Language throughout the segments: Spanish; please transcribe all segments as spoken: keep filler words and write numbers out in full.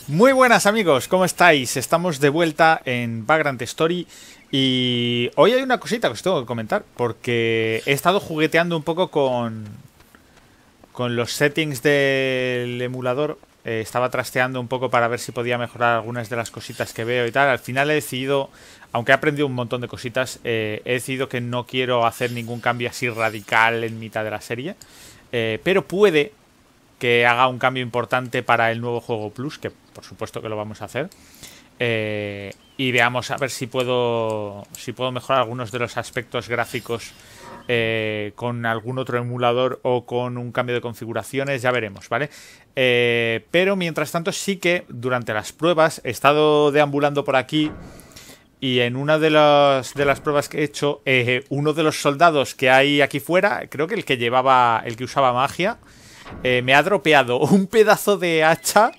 Muy buenas amigos, ¿cómo estáis? Estamos de vuelta en Vagrant Story y hoy hay una cosita que os tengo que comentar porque he estado jugueteando un poco con, con los settings del emulador. Eh, estaba trasteando un poco para ver si podía mejorar algunas de las cositas que veo y tal. Al final he decidido, aunque he aprendido un montón de cositas, eh, he decidido que no quiero hacer ningún cambio así radical en mitad de la serie. Eh, pero puede que haga un cambio importante para el nuevo juego Plus, que por supuesto que lo vamos a hacer. Eh, y veamos a ver si puedo, si puedo mejorar algunos de los aspectos gráficos eh, con algún otro emulador o con un cambio de configuraciones, ya veremos, ¿vale? Eh, pero mientras tanto sí que durante las pruebas he estado deambulando por aquí y en una de las, de las pruebas que he hecho, eh, uno de los soldados que hay aquí fuera, creo que el que llevaba, el que usaba magia, eh, me ha dropeado un pedazo de hacha.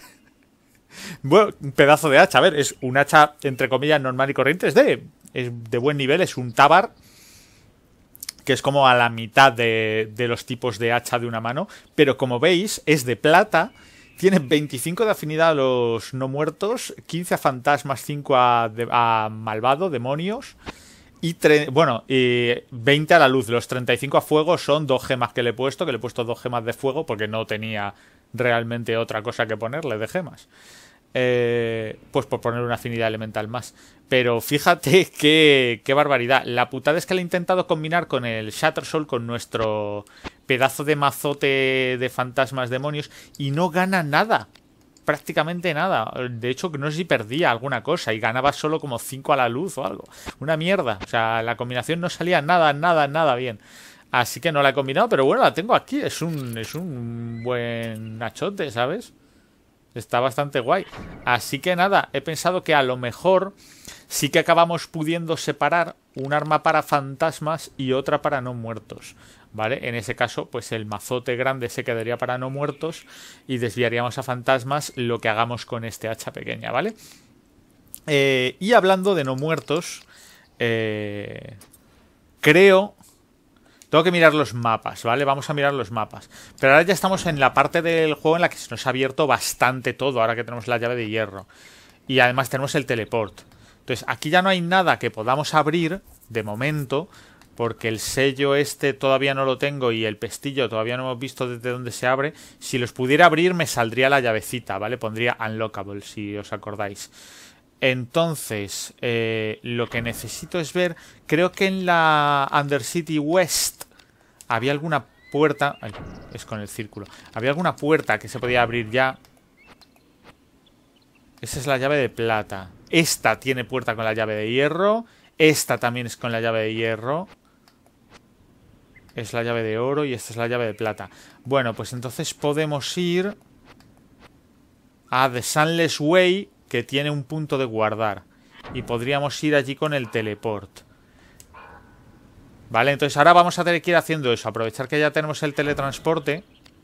Bueno, un pedazo de hacha, a ver, es un hacha entre comillas normal y corriente, es de, es de buen nivel, es un tabar, que es como a la mitad de, de los tipos de hacha de una mano, pero como veis es de plata, tiene veinticinco de afinidad a los no muertos, quince a fantasmas, cinco a, de, a malvado, demonios, y bueno, y veinte a la luz. Los treinta y cinco a fuego son dos gemas que le he puesto, que le he puesto dos gemas de fuego porque no tenía realmente otra cosa que ponerle de gemas. Eh, pues por poner una afinidad elemental más. Pero fíjate qué, qué barbaridad. La putada es que le he intentado combinar con el Shatter Soul, con nuestro pedazo de mazote de fantasmas demonios, y no gana nada. Prácticamente nada. De hecho, no sé si perdía alguna cosa y ganaba solo como cinco a la luz o algo. Una mierda. O sea, la combinación no salía nada, nada, nada bien. Así que no la he combinado, pero bueno, la tengo aquí. Es un, es un buen achote, ¿sabes? Está bastante guay. Así que nada, he pensado que a lo mejor sí que acabamos pudiendo separar un arma para fantasmas y otra para no muertos, ¿vale? En ese caso, pues el mazote grande se quedaría para no muertos y desviaríamos a fantasmas lo que hagamos con este hacha pequeña, ¿vale? Eh, y hablando de no muertos, eh, creo... Tengo que mirar los mapas, ¿vale? Vamos a mirar los mapas. Pero ahora ya estamos en la parte del juego en la que se nos ha abierto bastante todo, ahora que tenemos la llave de hierro. Y además tenemos el teleport. Entonces, aquí ya no hay nada que podamos abrir, de momento, porque el sello este todavía no lo tengo y el pestillo todavía no hemos visto desde dónde se abre. Si los pudiera abrir, me saldría la llavecita, ¿vale? Pondría unlockable, si os acordáis. Entonces, eh, lo que necesito es ver... Creo que en la Undercity West había alguna puerta... Ay, es con el círculo. Había alguna puerta que se podía abrir ya. Esa es la llave de plata. Esta tiene puerta con la llave de hierro. Esta también es con la llave de hierro. Es la llave de oro y esta es la llave de plata. Bueno, pues entonces podemos ir a The Sunless Way, que tiene un punto de guardar. Y podríamos ir allí con el teleport. Vale, entonces ahora vamos a tener que ir haciendo eso. Aprovechar que ya tenemos el teletransporte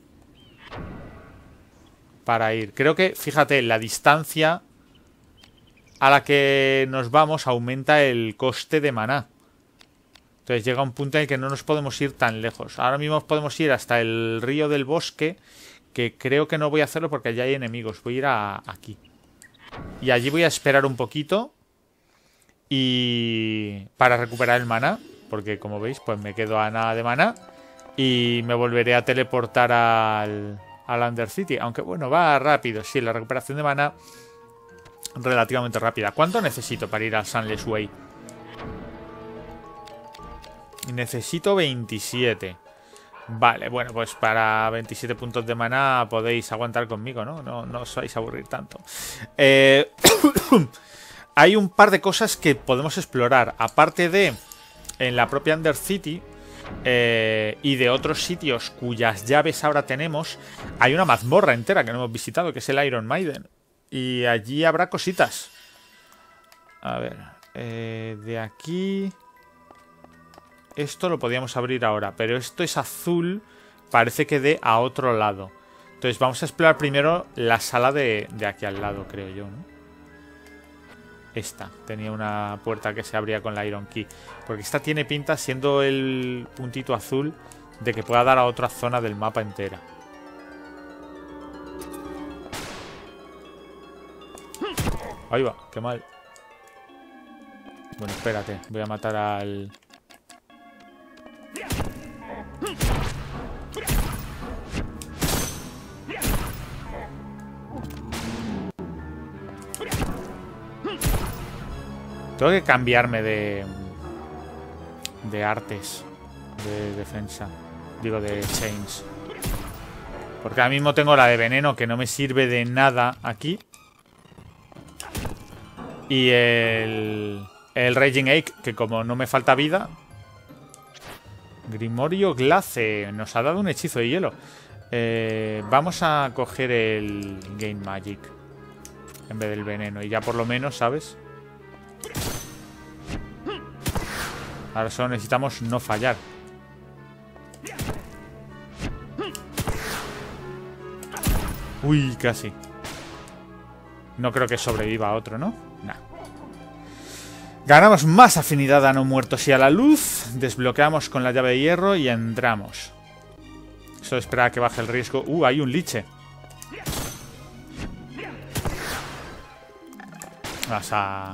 para ir. Creo que, fíjate, la distancia a la que nos vamos aumenta el coste de maná. Entonces llega un punto en el que no nos podemos ir tan lejos. Ahora mismo podemos ir hasta el río del bosque, que creo que no voy a hacerlo porque allá hay enemigos. Voy a ir a aquí. Y allí voy a esperar un poquito y para recuperar el maná, porque como veis pues me quedo a nada de maná y me volveré a teleportar al, al Undercity. Aunque bueno, va rápido, sí, la recuperación de maná relativamente rápida. ¿Cuánto necesito para ir al Sunless Way? Necesito veintisiete. Vale, bueno, pues para veintisiete puntos de maná podéis aguantar conmigo, ¿no? No, no os vais a aburrir tanto. Eh, hay un par de cosas que podemos explorar. Aparte de en la propia Undercity eh, y de otros sitios cuyas llaves ahora tenemos, hay una mazmorra entera que no hemos visitado, que es el Iron Maiden. Y allí habrá cositas. A ver, eh, de aquí... Esto lo podíamos abrir ahora, pero esto es azul, parece que dé a otro lado. Entonces vamos a explorar primero la sala de, de aquí al lado, creo yo, ¿no? Esta, tenía una puerta que se abría con la Iron Key. Porque esta tiene pinta, siendo el puntito azul, de que pueda dar a otra zona del mapa entera. Ahí va, qué mal. Bueno, espérate. Voy a matar al... Tengo que cambiarme de... De artes. De defensa. Digo, de chains. Porque ahora mismo tengo la de veneno, que no me sirve de nada aquí. Y el... El Raging Ache, que como no me falta vida... Grimorio Glace. Nos ha dado un hechizo de hielo. Eh, vamos a coger el Gain Magic en vez del veneno. Y ya por lo menos, ¿sabes? Ahora solo necesitamos no fallar. Uy, casi. No creo que sobreviva a otro, ¿no? Nah. Ganamos más afinidad a no muertos y a la luz. Desbloqueamos con la llave de hierro y entramos. Solo espera a que baje el riesgo. Uh, hay un liche. Vas a...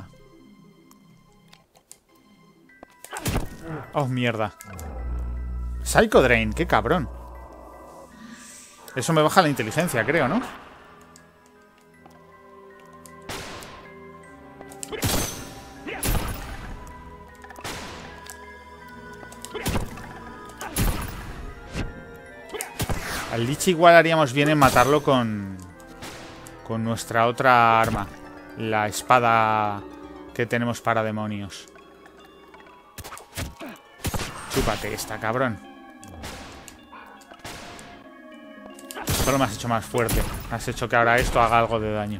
Oh, mierda. Psycho Drain, qué cabrón. Eso me baja la inteligencia, creo, ¿no? Al Lich igual haríamos bien en matarlo con... Con nuestra otra arma. La espada que tenemos para demonios. Chúpate esta, cabrón. Solo me has hecho más fuerte. Has hecho que ahora esto haga algo de daño.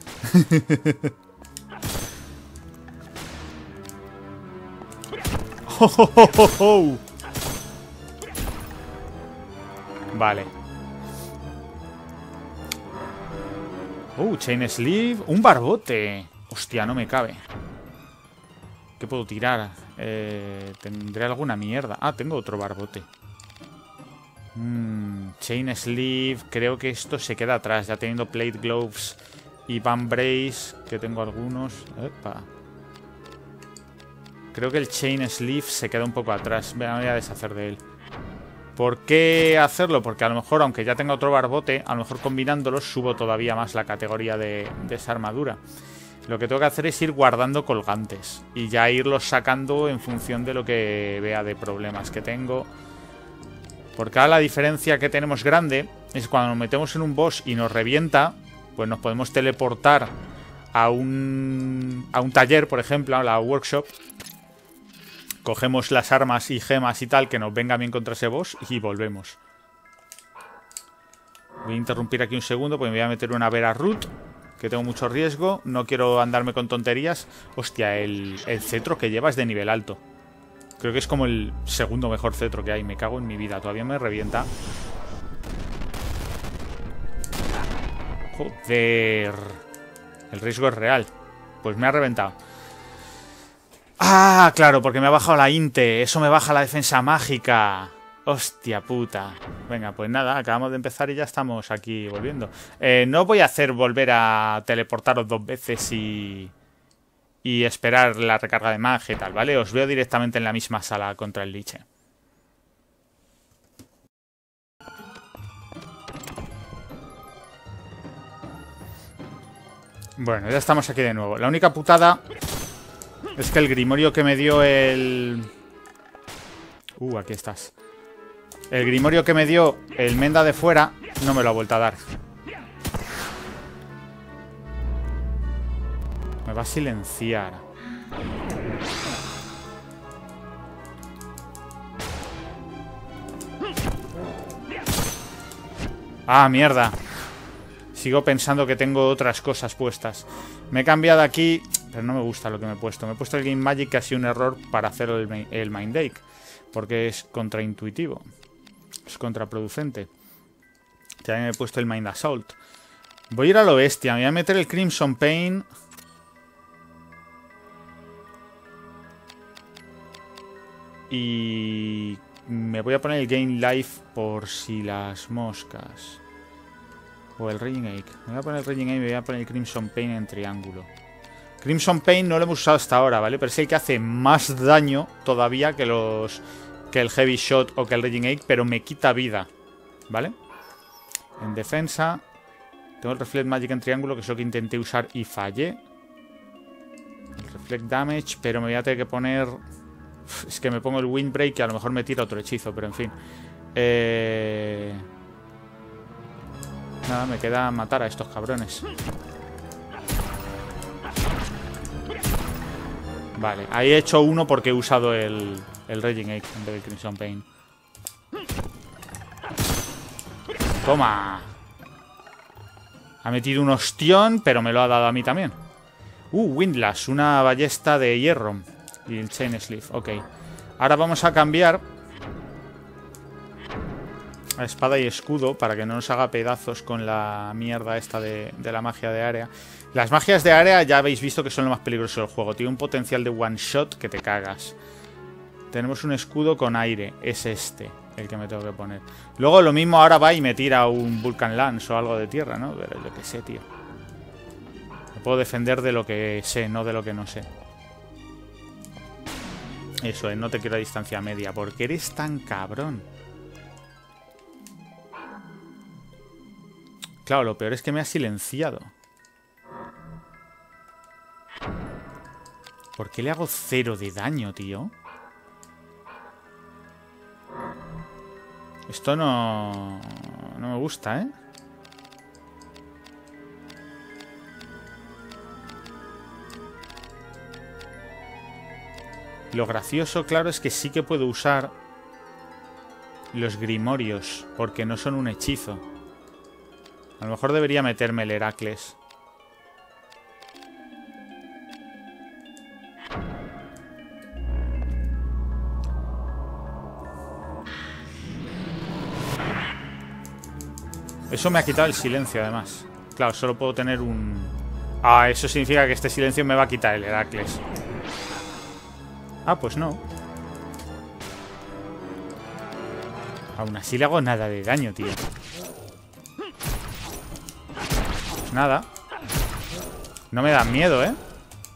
oh, oh, oh, oh, oh. Vale. Uh, Chain Sleeve. Un barbote. Hostia, no me cabe. ¿Qué puedo tirar? Eh, ¿Tendré alguna mierda? Ah, tengo otro barbote. Mm, Chain Sleeve. Creo que esto se queda atrás. Ya teniendo Plate Gloves y Van Brace, que tengo algunos. Epa. Creo que el Chain Sleeve se queda un poco atrás. Me voy a deshacer de él. ¿Por qué hacerlo? Porque a lo mejor, aunque ya tenga otro barbote, a lo mejor combinándolos subo todavía más la categoría de, de esa armadura. Lo que tengo que hacer es ir guardando colgantes y ya irlos sacando en función de lo que vea de problemas que tengo. Porque ahora la diferencia que tenemos grande es cuando nos metemos en un boss y nos revienta, pues nos podemos teleportar a un, a un taller, por ejemplo, a la workshop. Cogemos las armas y gemas y tal que nos venga bien contra ese boss y volvemos. Voy a interrumpir aquí un segundo porque me voy a meter una Vera Root, que tengo mucho riesgo. No quiero andarme con tonterías. Hostia, el, el cetro que lleva es de nivel alto. Creo que es como el segundo mejor cetro que hay. Me cago en mi vida. Todavía me revienta. Joder. El riesgo es real. Pues me ha reventado. Ah, claro, porque me ha bajado la inte. Eso me baja la defensa mágica. Hostia puta. Venga, pues nada, acabamos de empezar y ya estamos aquí volviendo. Eh, no voy a hacer volver a teleportaros dos veces y... Y esperar la recarga de magia y tal, ¿vale? Os veo directamente en la misma sala contra el liche. Bueno, ya estamos aquí de nuevo. La única putada... Es que el grimorio que me dio el... Uh, aquí estás. El grimorio que me dio el Menda de fuera no me lo ha vuelto a dar. Me va a silenciar. Ah, mierda. Sigo pensando que tengo otras cosas puestas. Me he cambiado aquí... Pero no me gusta lo que me he puesto. Me he puesto el Game Magic, que ha sido un error para hacer el, el Mind Ache. Porque es contraintuitivo. Es contraproducente. También me he puesto el Mind Assault. Voy a ir a lo bestia. Me voy a meter el Crimson Pain. Y... me voy a poner el Gain Life por si las moscas. O el Raging Ache. Me voy a poner el Raging Ache y me voy a poner el Crimson Pain en triángulo. Crimson Pain no lo hemos usado hasta ahora, ¿vale? Pero es el que hace más daño todavía que los... que el Heavy Shot o que el Raging Ache, pero me quita vida, ¿vale? En defensa tengo el Reflect Magic en triángulo, que es lo que intenté usar y fallé. El Reflect Damage, pero me voy a tener que poner... Es que me pongo el Windbreak, que a lo mejor me tira otro hechizo, pero en fin. Eh... Nada, me queda matar a estos cabrones. Vale, ahí he hecho uno porque he usado el, el Raging Ache en vez del Crimson Pain. ¡Toma! Ha metido un ostión, pero me lo ha dado a mí también. Uh, Windlass, una ballesta de hierro. Y el Chain Sleeve, ok. Ahora vamos a cambiar a espada y escudo para que no nos haga pedazos con la mierda esta de, de la magia de área. Las magias de área ya habéis visto que son lo más peligroso del juego. Tiene un potencial de one shot que te cagas. Tenemos un escudo con aire. Es este el que me tengo que poner. Luego lo mismo ahora va y me tira un Vulcan Lance o algo de tierra, ¿no? Pero yo qué sé, tío. Me puedo defender de lo que sé, no de lo que no sé. Eso es, no te quiero a distancia media. ¿Por qué eres tan cabrón? Claro, lo peor es que me ha silenciado. ¿Por qué le hago cero de daño, tío? Esto no... no me gusta, ¿eh? Lo gracioso, claro, es que sí que puedo usar los Grimorios, porque no son un hechizo. A lo mejor debería meterme el Heracles. Eso me ha quitado el silencio, además. Claro, solo puedo tener un... Ah, eso significa que este silencio me va a quitar el Heracles. Ah, pues no. Aún así le hago nada de daño, tío. Pues nada. No me dan miedo, ¿eh?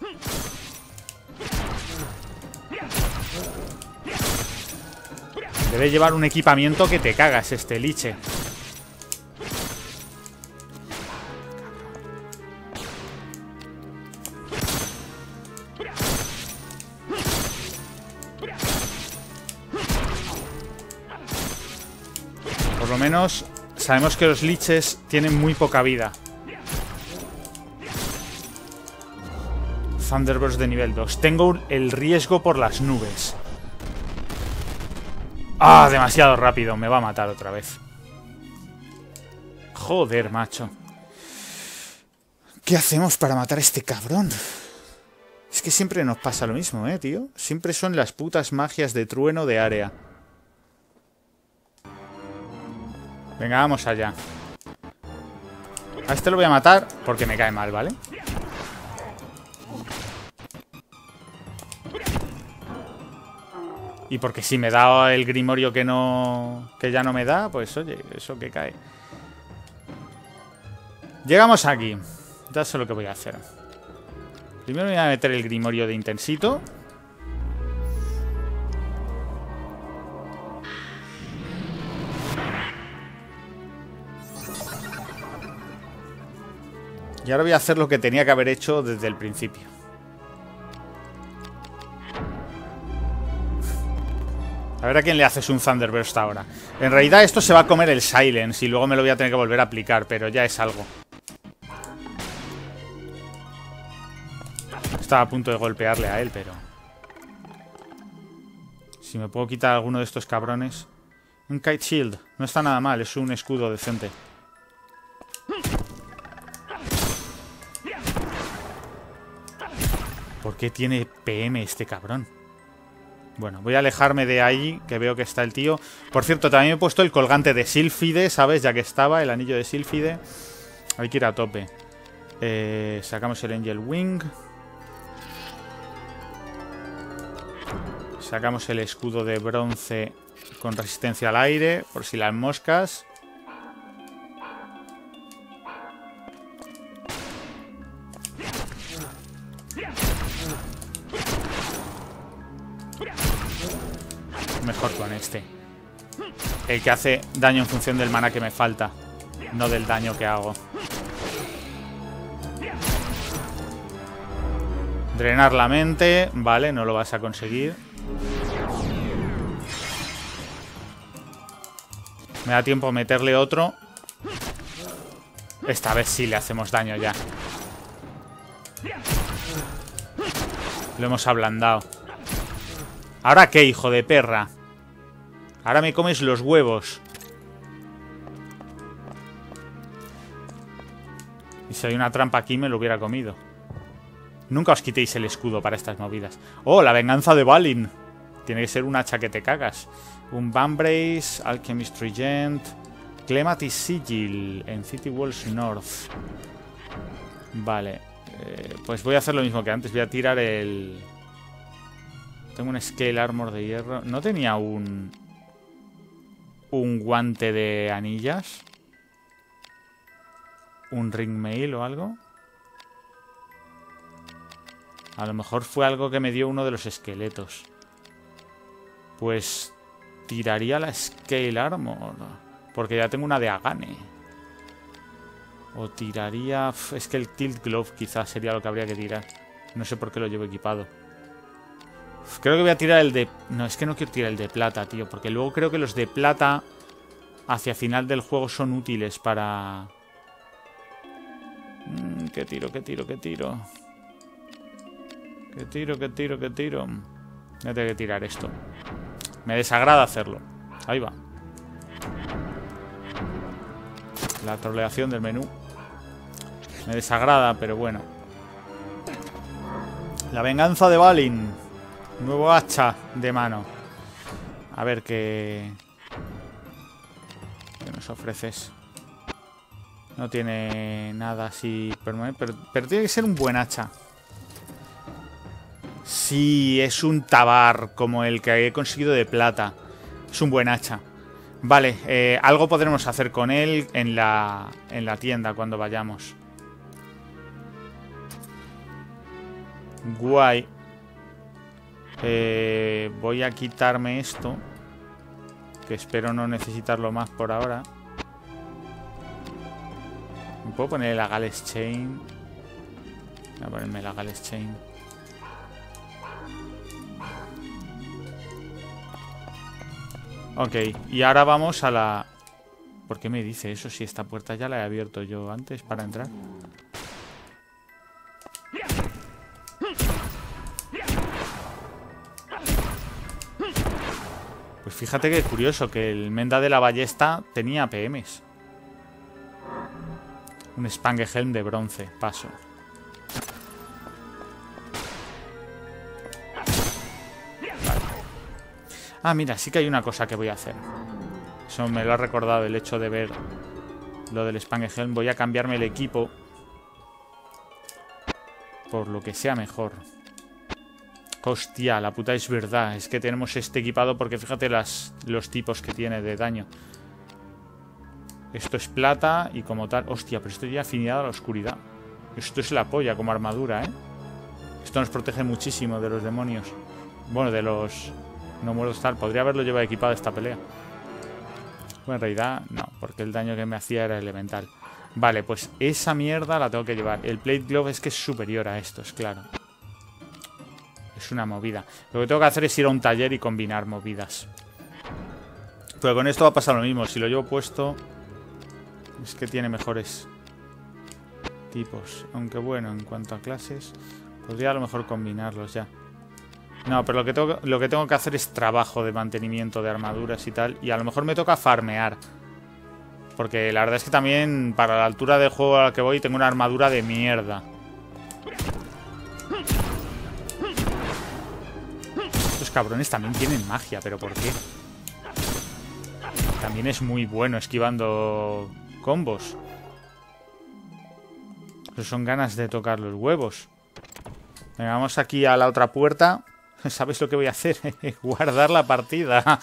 Debe llevar un equipamiento que te cagas este liche. Por lo menos sabemos que los liches tienen muy poca vida. Thunderburst de nivel dos. Tengo el riesgo por las nubes. Ah, demasiado rápido. Me va a matar otra vez. Joder, macho. ¿Qué hacemos para matar a este cabrón? Es que siempre nos pasa lo mismo, ¿eh, tío? Siempre son las putas magias de trueno de área. Venga, vamos allá. A este lo voy a matar porque me cae mal, ¿vale? Y porque si me da el grimorio que no... que ya no me da, pues oye, eso que cae. Llegamos aquí. Ya sé lo que voy a hacer. Primero me voy a meter el grimorio de intensito. Y ahora voy a hacer lo que tenía que haber hecho desde el principio. A ver a quién le haces un Thunderburst ahora. En realidad esto se va a comer el Silence y luego me lo voy a tener que volver a aplicar, pero ya es algo. Estaba a punto de golpearle a él, pero... Si me puedo quitar alguno de estos cabrones... Un Kite Shield. No está nada mal, es un escudo decente. ¿Por qué tiene P M este cabrón? Bueno, voy a alejarme de ahí, que veo que está el tío. Por cierto, también he puesto el colgante de Sílfide, ¿sabes? Ya que estaba, el anillo de Sílfide. Hay que ir a tope. Eh, sacamos el Angel Wing. Sacamos el escudo de bronce con resistencia al aire, por si las moscas. mejor con este. El que hace daño en función del mana que me falta, no del daño que hago. Drenar la mente. Vale, no lo vas a conseguir. Me da tiempo a meterle otro. Esta vez sí le hacemos daño ya. Lo hemos ablandado. ¿Ahora qué, hijo de perra? Ahora me comes los huevos. Y si hay una trampa aquí me lo hubiera comido. Nunca os quitéis el escudo para estas movidas. ¡Oh, la venganza de Balin! Tiene que ser un hacha que te cagas. Un Vambrace, Alchemist Regent, Clematis Sigil en City Walls North. Vale. Eh, pues voy a hacer lo mismo que antes. Voy a tirar el... Tengo un Scale Armor de hierro. ¿No tenía un... un guante de anillas? ¿Un Ring Mail o algo? A lo mejor fue algo que me dio uno de los esqueletos. Pues tiraría la Scale Armor, porque ya tengo una de Agane. O tiraría... Es que el Tilt Glove quizás sería lo que habría que tirar. No sé por qué lo llevo equipado. Creo que voy a tirar el de... No, es que no quiero tirar el de plata, tío. Porque luego creo que los de plata hacia final del juego son útiles para... Mm, ¿Qué tiro, qué tiro, qué tiro? ¿Qué tiro, qué tiro, qué tiro? Voy a tener que tirar esto. Me desagrada hacerlo. Ahí va. La troleación del menú. Me desagrada, pero bueno. La venganza de Balin. Nuevo hacha de mano. A ver qué... ¿Qué nos ofreces? No tiene nada así permanente, pero, pero tiene que ser un buen hacha. Sí, es un tabar como el que he conseguido de plata. Es un buen hacha. Vale, eh, algo podremos hacer con él en la, en la tienda cuando vayamos. Guay. Eh, voy a quitarme esto, que espero no necesitarlo más por ahora. ¿Me puedo poner la Gales Chain? Voy a ponerme la Gales Chain. Ok, y ahora vamos a la... ¿Por qué me dice eso si esta puerta ya la he abierto yo antes para entrar? Pues fíjate que curioso que el Menda de la Ballesta tenía P Ms. Un Spangehelm de bronce, paso. Ah, mira, sí que hay una cosa que voy a hacer. Eso me lo ha recordado el hecho de ver lo del Spangehelm. Voy a cambiarme el equipo por lo que sea mejor. Hostia, la puta es verdad. Es que tenemos este equipado porque fíjate las, los tipos que tiene de daño. Esto es plata y como tal... Hostia, pero esto tiene afinidad a la oscuridad. Esto es la polla como armadura, ¿eh? Esto nos protege muchísimo de los demonios. Bueno, de los... No muertos tal. Podría haberlo llevado equipado esta pelea. Bueno, en realidad no, porque el daño que me hacía era elemental. Vale, pues esa mierda la tengo que llevar. El Plate Glove es que es superior a estos, claro. Es una movida. Lo que tengo que hacer es ir a un taller y combinar movidas. Pero con esto va a pasar lo mismo. Si lo llevo puesto... Es que tiene mejores tipos. Aunque bueno, en cuanto a clases... Podría a lo mejor combinarlos ya. No, pero lo que, tengo, lo que tengo que hacer es trabajo de mantenimiento de armaduras y tal. Y a lo mejor me toca farmear. Porque la verdad es que también para la altura del juego a la que voy tengo una armadura de mierda. Estos cabrones también tienen magia, pero ¿por qué? También es muy bueno esquivando combos. Pero son ganas de tocar los huevos. Venga, vamos aquí a la otra puerta. ¿Sabes lo que voy a hacer? Guardar la partida.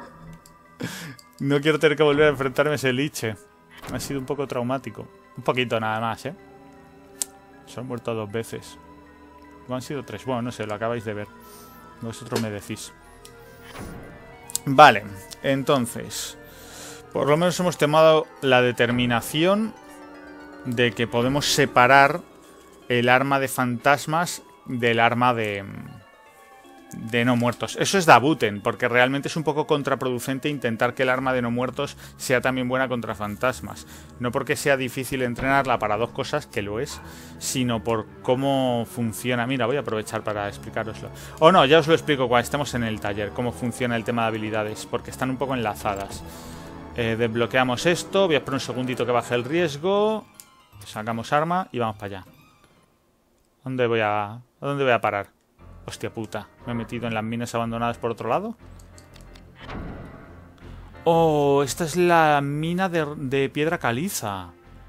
No quiero tener que volver a enfrentarme a ese liche. Ha sido un poco traumático. Un poquito nada más, ¿eh? Se han muerto dos veces. ¿O han sido tres? Bueno, no sé, lo acabáis de ver. Vosotros me decís. Vale, entonces, por lo menos hemos tomado la determinación de que podemos separar el arma de fantasmas del arma de, de no muertos. Eso es Dabuten, porque realmente es un poco contraproducente intentar que el arma de no muertos sea también buena contra fantasmas. No porque sea difícil entrenarla para dos cosas, que lo es, sino por cómo funciona. Mira, voy a aprovechar para explicaroslo. O no, ya os lo explico cuando estemos en el taller, cómo funciona el tema de habilidades, porque están un poco enlazadas. Eh, desbloqueamos esto, voy a esperar un segundito que baje el riesgo, sacamos arma y vamos para allá. ¿Dónde voy a, ¿A dónde voy a parar? Hostia puta, me he metido en las minas abandonadas por otro lado. Oh, esta es la mina de, de piedra caliza.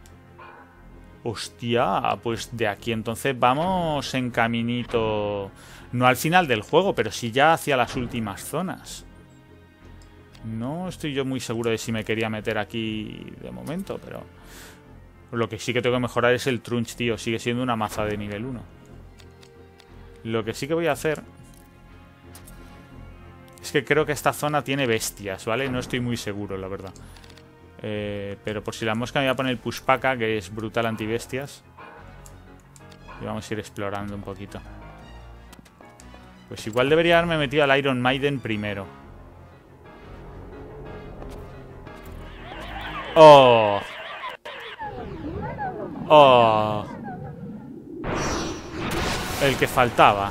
Hostia, pues de aquí entonces vamos en caminito. No al final del juego, pero sí ya hacia las últimas zonas. No estoy yo muy seguro de si me quería meter aquí de momento, pero... Lo que sí que tengo que mejorar es el Trunch, tío. Sigue siendo una maza de nivel uno. Lo que sí que voy a hacer es que creo que esta zona tiene bestias, ¿vale? No estoy muy seguro, la verdad. Eh, pero por si la mosca me voy a poner el Pushpaka, que es brutal antibestias. Y vamos a ir explorando un poquito. Pues igual debería haberme metido al Iron Maiden primero. ¡Oh! ¡Oh! El que faltaba.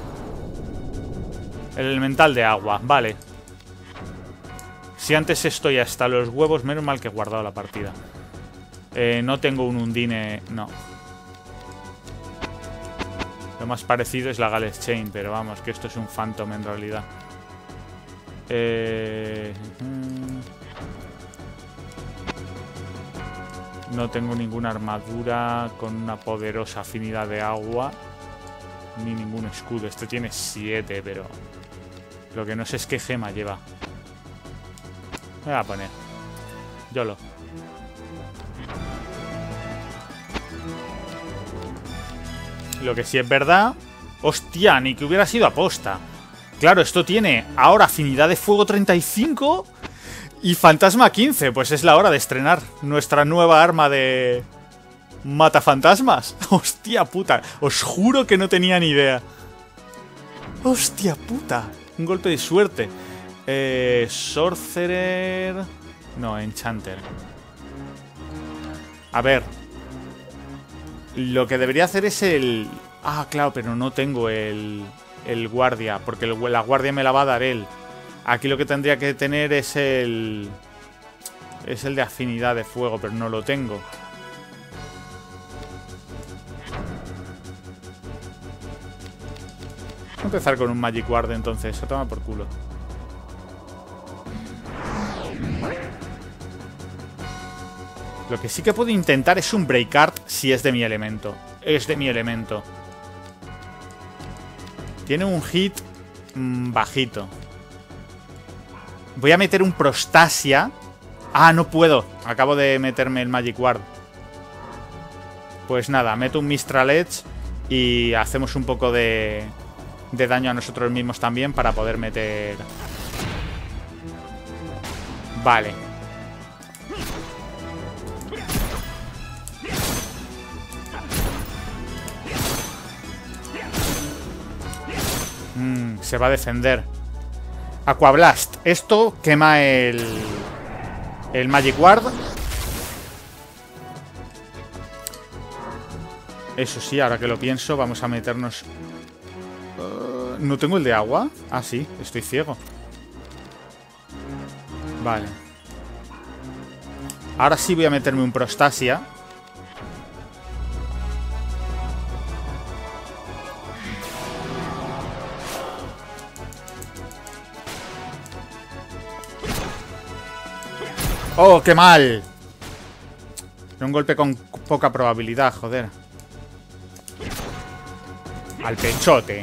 El elemental de agua, vale. Si antes estoy hasta los huevos, menos mal que he guardado la partida. Eh, no tengo un Undine, no. Lo más parecido es la Gales Chain, pero vamos, que esto es un Phantom en realidad. Eh... No tengo ninguna armadura con una poderosa afinidad de agua. Ni ningún escudo. Este tiene siete, pero... Lo que no sé es qué gema lleva. Me voy a poner YOLO. Lo que sí es verdad... ¡Hostia! Ni que hubiera sido aposta. Claro, esto tiene ahora afinidad de fuego treinta y cinco y fantasma quince. Pues es la hora de estrenar nuestra nueva arma de... matafantasmas. Hostia puta. Os juro que no tenía ni idea. Hostia puta. Un golpe de suerte. Eh, Sorcerer... No, Enchanter. A ver. Lo que debería hacer es el... Ah, claro, pero no tengo el... El guardia, porque el, la guardia me la va a dar él. Aquí lo que tendría que tener es el... Es el de afinidad de fuego, pero no lo tengo. Voy a empezar con un Magic Ward entonces. A tomar por culo. Lo que sí que puedo intentar es un Break Art si es de mi elemento. Es de mi elemento. Tiene un hit mmm, bajito. Voy a meter un Prostasia. Ah, no puedo. Acabo de meterme el Magic Ward. Pues nada, meto un Mistral Edge y hacemos un poco de, de daño a nosotros mismos también para poder meter... Vale. Mm, se va a defender. Aquablast. Esto quema el... El Magic Ward. Eso sí, ahora que lo pienso, vamos a meternos... Uh, ¿No tengo el de agua? Ah, sí, estoy ciego. Vale. Ahora sí voy a meterme un Prostasia. ¡Oh, qué mal! Era un golpe con poca probabilidad, joder. Al pechote.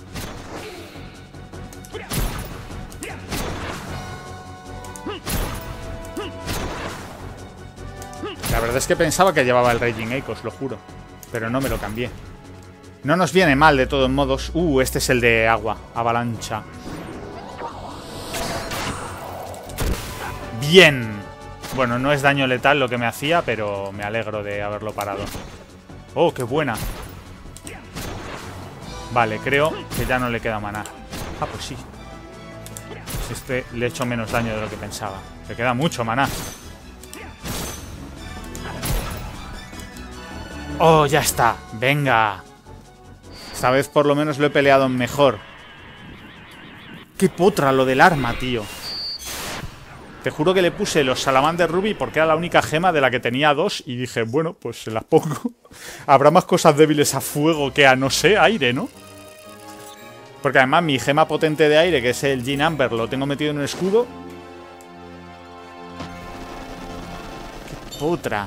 La verdad es que pensaba que llevaba el Raging Echo, os lo juro. Pero no me lo cambié. No nos viene mal, de todos modos. Uh, este es el de agua. Avalancha. Bien. Bueno, no es daño letal lo que me hacía, pero me alegro de haberlo parado. Oh, qué buena. Vale, creo que ya no le queda maná. Ah, pues sí. Pues este le he hecho menos daño de lo que pensaba. Le queda mucho maná. Oh, ya está. Venga. Esta vez por lo menos lo he peleado mejor. Qué potra lo del arma, tío. Te juro que le puse los Salamander Ruby porque era la única gema de la que tenía dos. Y dije, bueno, pues se las pongo. Habrá más cosas débiles a fuego que a, no sé, aire, ¿no? Porque además mi gema potente de aire, que es el Gin Amber, lo tengo metido en un escudo. Qué potra.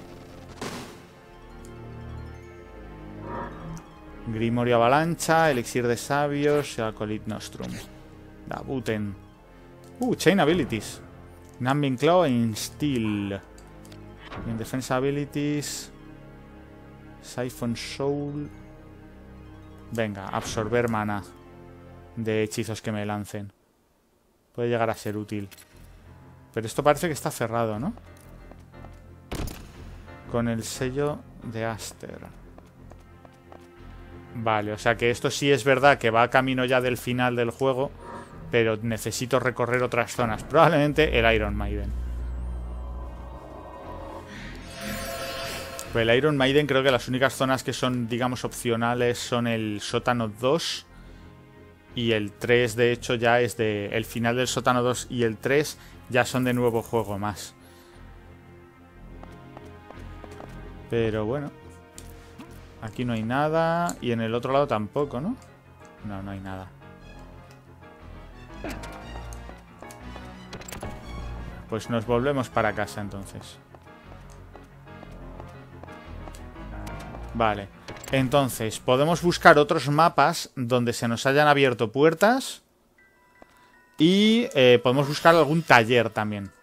Grimorio Avalancha, Elixir de Sabios, Acolyte Nostrum. Dabuten. Uh, Chain Abilities. Numbing Claw e Steel. En Defense Abilities. Siphon Soul. Venga, absorber mana de hechizos que me lancen. Puede llegar a ser útil. Pero esto parece que está cerrado, ¿no? Con el sello de Aster. Vale, o sea que esto sí es verdad que va camino ya del final del juego, pero necesito recorrer otras zonas. Probablemente el Iron Maiden. Pues el Iron Maiden creo que las únicas zonas que son, digamos, opcionales son el sótano dos y el tres, de hecho, ya es de... El final del sótano dos y el tres ya son de nuevo juego más. Pero bueno. Aquí no hay nada. Y en el otro lado tampoco, ¿no? No, no hay nada. Pues nos volvemos para casa entonces. Vale. Entonces, podemos buscar otros mapas donde se nos hayan abierto puertas. Y eh, podemos buscar algún taller también.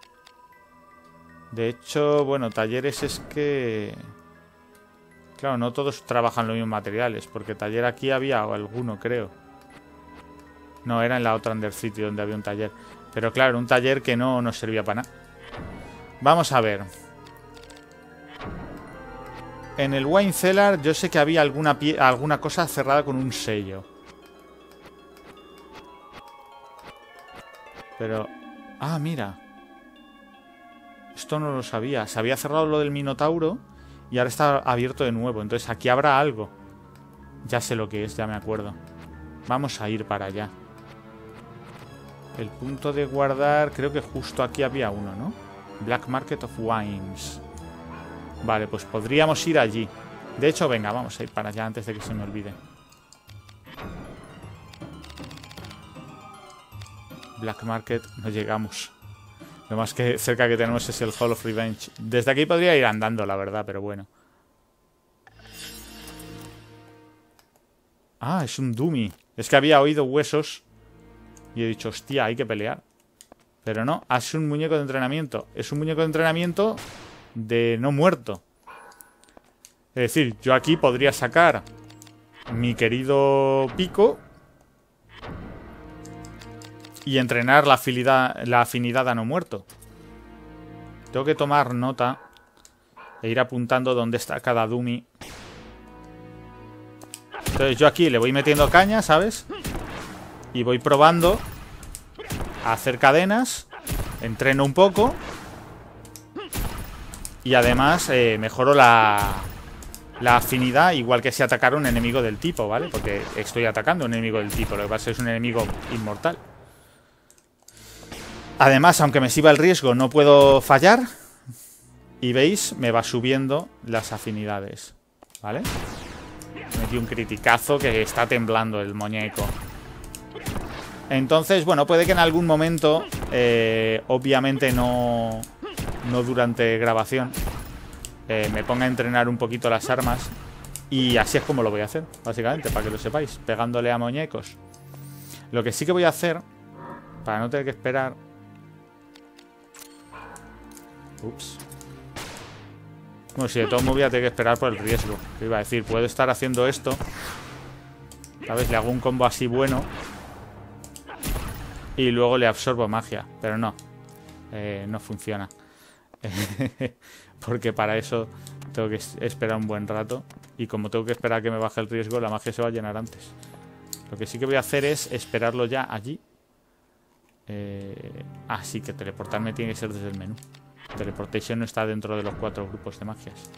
De hecho, bueno, talleres es que... Claro, no todos trabajan los mismos materiales. Porque taller aquí había alguno, creo. No, era en la otra Undercity donde había un taller. Pero claro, un taller que no nos servía para nada. Vamos a ver. En el Wine Cellar yo sé que había alguna, pie alguna cosa cerrada con un sello. Pero... Ah, mira. Esto no lo sabía. Se había cerrado lo del Minotauro y ahora está abierto de nuevo. Entonces aquí habrá algo. Ya sé lo que es, ya me acuerdo. Vamos a ir para allá. El punto de guardar... Creo que justo aquí había uno, ¿no? Black Market of Wines. Vale, pues podríamos ir allí. De hecho, venga, vamos a ir para allá antes de que se me olvide. Black Market, no llegamos. Lo más que cerca que tenemos es el Hall of Revenge. Desde aquí podría ir andando, la verdad, pero bueno. Ah, es un dummy. Es que había oído huesos y he dicho, hostia, hay que pelear. Pero no, es un muñeco de entrenamiento. Es un muñeco de entrenamiento de no muerto. Es decir, yo aquí podría sacar mi querido pico y entrenar la afinidad, la afinidad a no muerto. Tengo que tomar nota e ir apuntando dónde está cada dummy. Entonces yo aquí le voy metiendo caña, ¿sabes? Y voy probando a hacer cadenas. Entreno un poco. Y además eh, mejoro la, la afinidad, igual que si atacara un enemigo del tipo, ¿vale? Porque estoy atacando a un enemigo del tipo. Lo que pasa es que es un enemigo inmortal. Además, aunque me sirva el riesgo, no puedo fallar. Y veis, me va subiendo las afinidades, ¿vale? Metí un criticazo que está temblando el muñeco. Entonces, bueno, puede que en algún momento, eh, obviamente no, no durante grabación, eh, me ponga a entrenar un poquito las armas. Y así es como lo voy a hacer, básicamente, para que lo sepáis, pegándole a muñecos. Lo que sí que voy a hacer, para no tener que esperar... Ups. Bueno, si de todo modo voy a tener que esperar por el riesgo. Te iba a decir, puedo estar haciendo esto, ¿sabes? Le hago un combo así bueno y luego le absorbo magia, pero no. eh, no funciona. Porque para eso tengo que esperar un buen rato. Y como tengo que esperar a que me baje el riesgo, la magia se va a llenar antes. Lo que sí que voy a hacer es esperarlo ya allí. Eh, ah, sí, que teleportarme tiene que ser desde el menú. Teleportation no está dentro de los cuatro grupos de magias.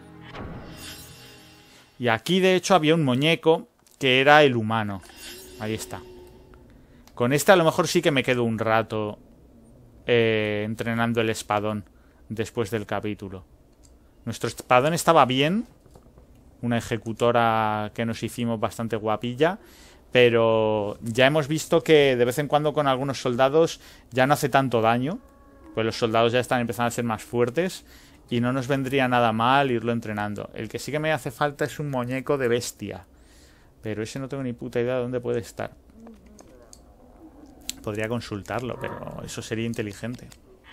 Y aquí de hecho había un muñeco que era el humano. Ahí está. Con este a lo mejor sí que me quedo un rato eh, entrenando el espadón después del capítulo. Nuestro espadón estaba bien. Una ejecutora que nos hicimos bastante guapilla. Pero ya hemos visto que de vez en cuando con algunos soldados ya no hace tanto daño. Pues los soldados ya están empezando a ser más fuertes. Y no nos vendría nada mal irlo entrenando. El que sí que me hace falta es un muñeco de bestia. Pero ese no tengo ni puta idea de dónde puede estar. Podría consultarlo, pero eso sería inteligente.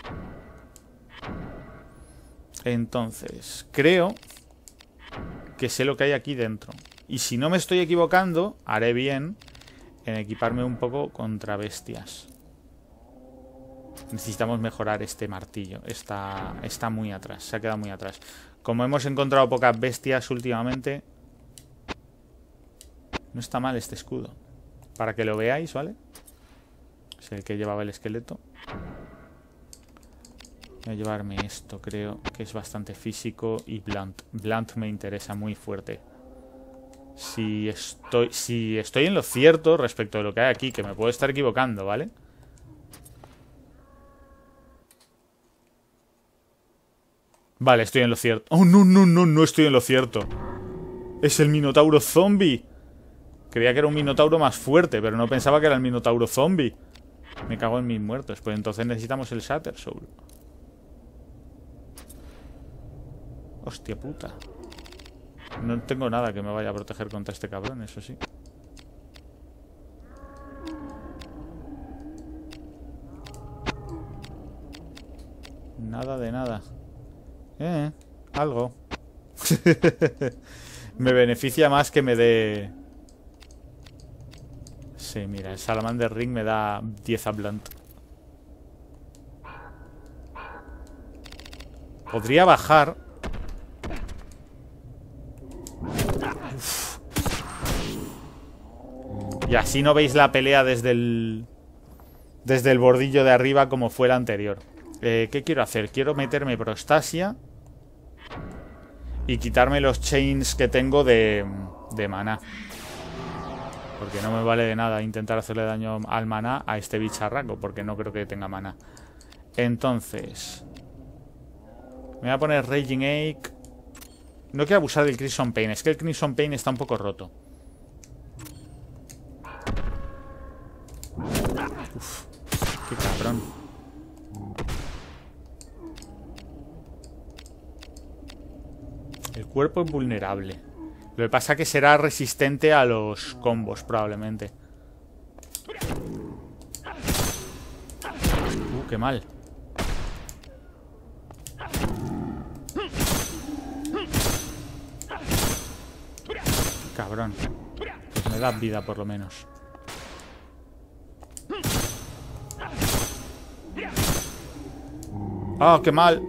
Entonces, creo que sé lo que hay aquí dentro. Y si no me estoy equivocando, haré bien en equiparme un poco contra bestias. Necesitamos mejorar este martillo. Está, está muy atrás, se ha quedado muy atrás. Como hemos encontrado pocas bestias últimamente, no está mal este escudo. Para que lo veáis, ¿vale? Es el que llevaba el esqueleto. Voy a llevarme esto, creo que es bastante físico. Y Blunt. Blunt me interesa muy fuerte. Si estoy, si estoy en lo cierto respecto de lo que hay aquí, que me puedo estar equivocando, ¿vale? Vale, estoy en lo cierto. Oh, no, no, no, no estoy en lo cierto. Es el Minotauro Zombie. Creía que era un Minotauro más fuerte, pero no pensaba que era el Minotauro Zombie. Me cago en mis muertos. Pues entonces necesitamos el Shatter Soul. Hostia puta. No tengo nada que me vaya a proteger contra este cabrón, eso sí. Nada de nada. Eh, algo. Me beneficia más que me dé... Sí, mira, el Salamander Ring me da diez a Blunt. Podría bajar. Uf. Y así no veis la pelea desde el... Desde el bordillo de arriba como fue la anterior. Eh, ¿Qué quiero hacer? Quiero meterme Prostasia y quitarme los chains que tengo de, de maná. Porque no me vale de nada intentar hacerle daño al maná a este bicharraco, porque no creo que tenga maná. Entonces, me voy a poner Raging Ache. No quiero abusar del Crimson Pain. Es que el Crimson Pain está un poco roto. Uf, qué cabrón. El cuerpo es vulnerable. Lo que pasa es que será resistente a los combos, probablemente. Uh, qué mal. Cabrón. Pues me da vida, por lo menos. ¡Ah, qué mal!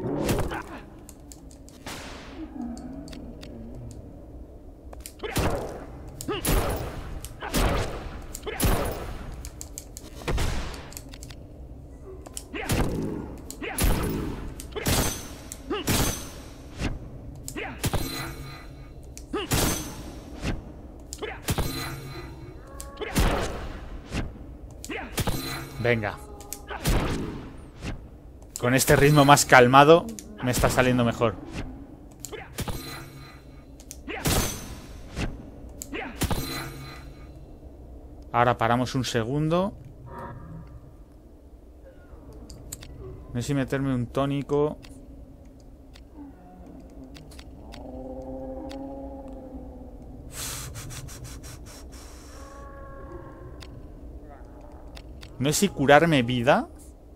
Venga. Con este ritmo más calmado me está saliendo mejor. Ahora paramos un segundo. No sé si meterme un tónico. No sé si curarme vida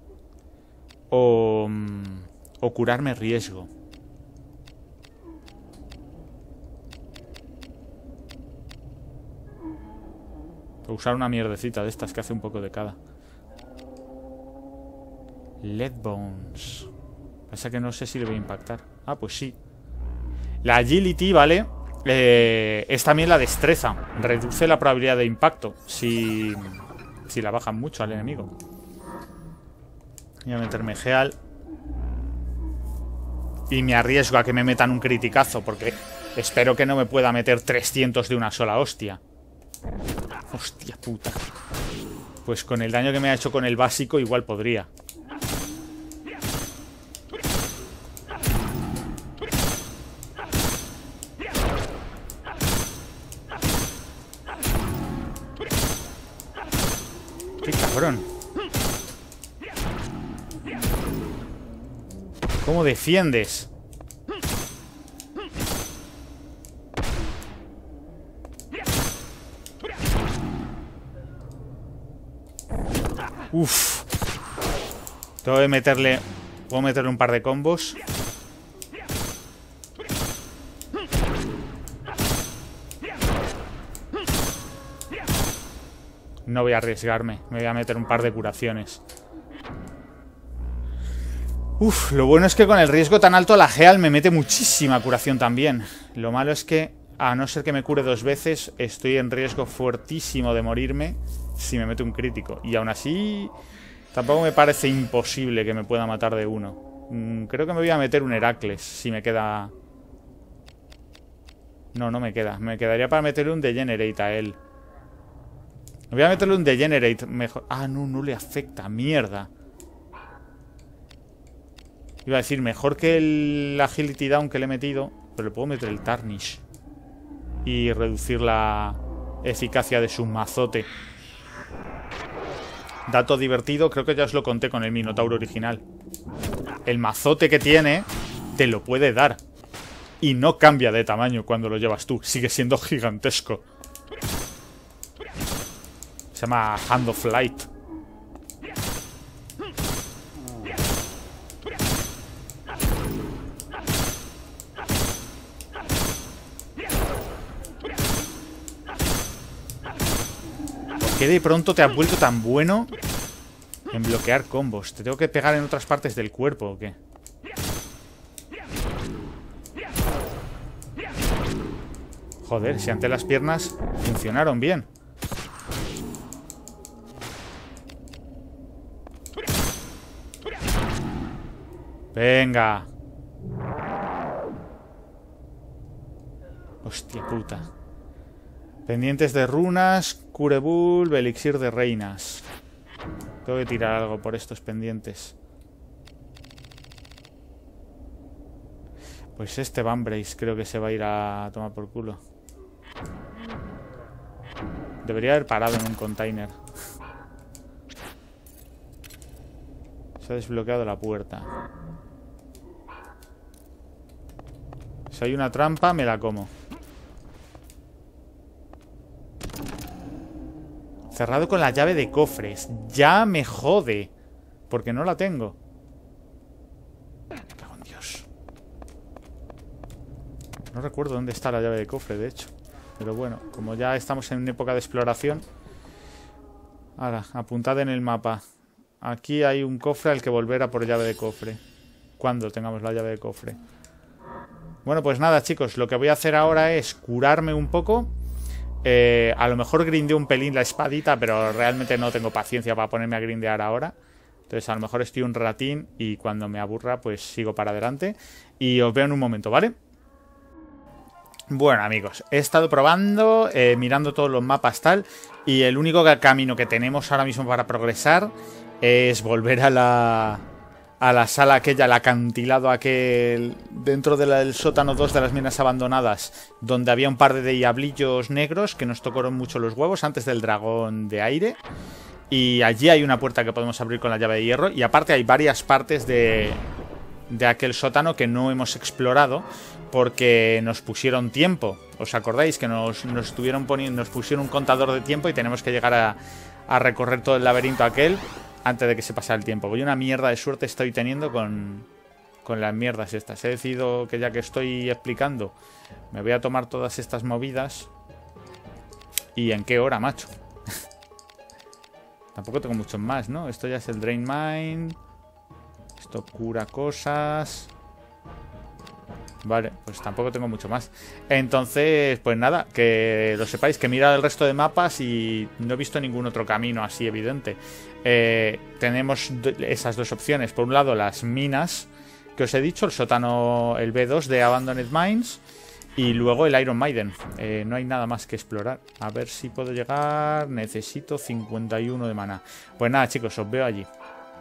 o, o curarme riesgo. O usar una mierdecita de estas que hace un poco de cada. Lead Bones. Pasa que no sé si le voy a impactar. Ah, pues sí. La Agility, ¿vale? Eh, es también la destreza. Reduce la probabilidad de impacto si, si la bajan mucho al enemigo. Voy a meterme Heal. Y me arriesgo a que me metan un criticazo, porque espero que no me pueda meter trescientos de una sola hostia. Hostia puta. Pues con el daño que me ha hecho con el básico igual podría. ¡Qué cabrón! ¿Cómo defiendes? Uf. Tengo que meterle... Puedo meterle un par de combos. No voy a arriesgarme. Me voy a meter un par de curaciones. Uf, lo bueno es que con el riesgo tan alto la Heal me mete muchísima curación también. Lo malo es que, a no ser que me cure dos veces, estoy en riesgo fuertísimo de morirme si me mete un crítico. Y aún así, tampoco me parece imposible que me pueda matar de uno. Mm, creo que me voy a meter un Heracles si me queda... No, no me queda. Me quedaría para meterle un Degenerate a él. Voy a meterle un Degenerate mejor. Ah, no, no le afecta. Mierda. Iba a decir, mejor que el Agility Down que le he metido, pero le puedo meter el Tarnish y reducir la eficacia de su mazote. Dato divertido, creo que ya os lo conté con el Minotauro original. El mazote que tiene te lo puede dar y no cambia de tamaño cuando lo llevas tú. Sigue siendo gigantesco. Se llama Hand of Light. ¿Por qué de pronto te has vuelto tan bueno en bloquear combos? ¿Te tengo que pegar en otras partes del cuerpo o qué? Joder, si antes las piernas funcionaron bien. Venga. Hostia puta. Pendientes de runas, Curebull, elixir de reinas. Tengo que tirar algo por estos pendientes. Pues este Vambrace creo que se va a ir a tomar por culo. Debería haber parado en un container. Se ha desbloqueado la puerta. Si hay una trampa, me la como. Cerrado con la llave de cofres. Ya me jode. Porque no la tengo. Me cago en Dios. No recuerdo dónde está la llave de cofre, de hecho. Pero bueno, como ya estamos en época de exploración. Ahora, apuntad en el mapa. Aquí hay un cofre al que volver a por llave de cofre. Cuando tengamos la llave de cofre. Bueno, pues nada, chicos. Lo que voy a hacer ahora es curarme un poco. Eh, a lo mejor grindeo un pelín la espadita, pero realmente no tengo paciencia para ponerme a grindear ahora. Entonces a lo mejor estoy un ratín y cuando me aburra pues sigo para adelante. Y os veo en un momento, ¿vale? Bueno, amigos, he estado probando, eh, mirando todos los mapas tal. Y el único camino que tenemos ahora mismo para progresar es volver a la... a la sala aquella, el acantilado aquel dentro del sótano dos de las minas abandonadas, donde había un par de diablillos negros que nos tocaron mucho los huevos antes del dragón de aire. Y allí hay una puerta que podemos abrir con la llave de hierro. Y aparte hay varias partes de, de aquel sótano que no hemos explorado porque nos pusieron tiempo. ¿Os acordáis? Que nos, nos estuvieron poniendo, nos pusieron un contador de tiempo y tenemos que llegar a, a recorrer todo el laberinto aquel antes de que se pase el tiempo. Voy una mierda de suerte estoy teniendo con, con las mierdas estas. He decidido que ya que estoy explicando, me voy a tomar todas estas movidas. ¿Y en qué hora, macho? Tampoco tengo muchos más, ¿no? Esto ya es el Drain Mine. Esto cura cosas. Vale, pues tampoco tengo mucho más. Entonces, pues nada, que lo sepáis, que mira el resto de mapas y no he visto ningún otro camino así evidente. Eh, tenemos esas dos opciones. Por un lado, las minas que os he dicho, el sótano, el B dos de Abandoned Mines. Y luego el Iron Maiden. Eh, no hay nada más que explorar. A ver si puedo llegar. Necesito cincuenta y uno de maná. Pues nada, chicos, os veo allí.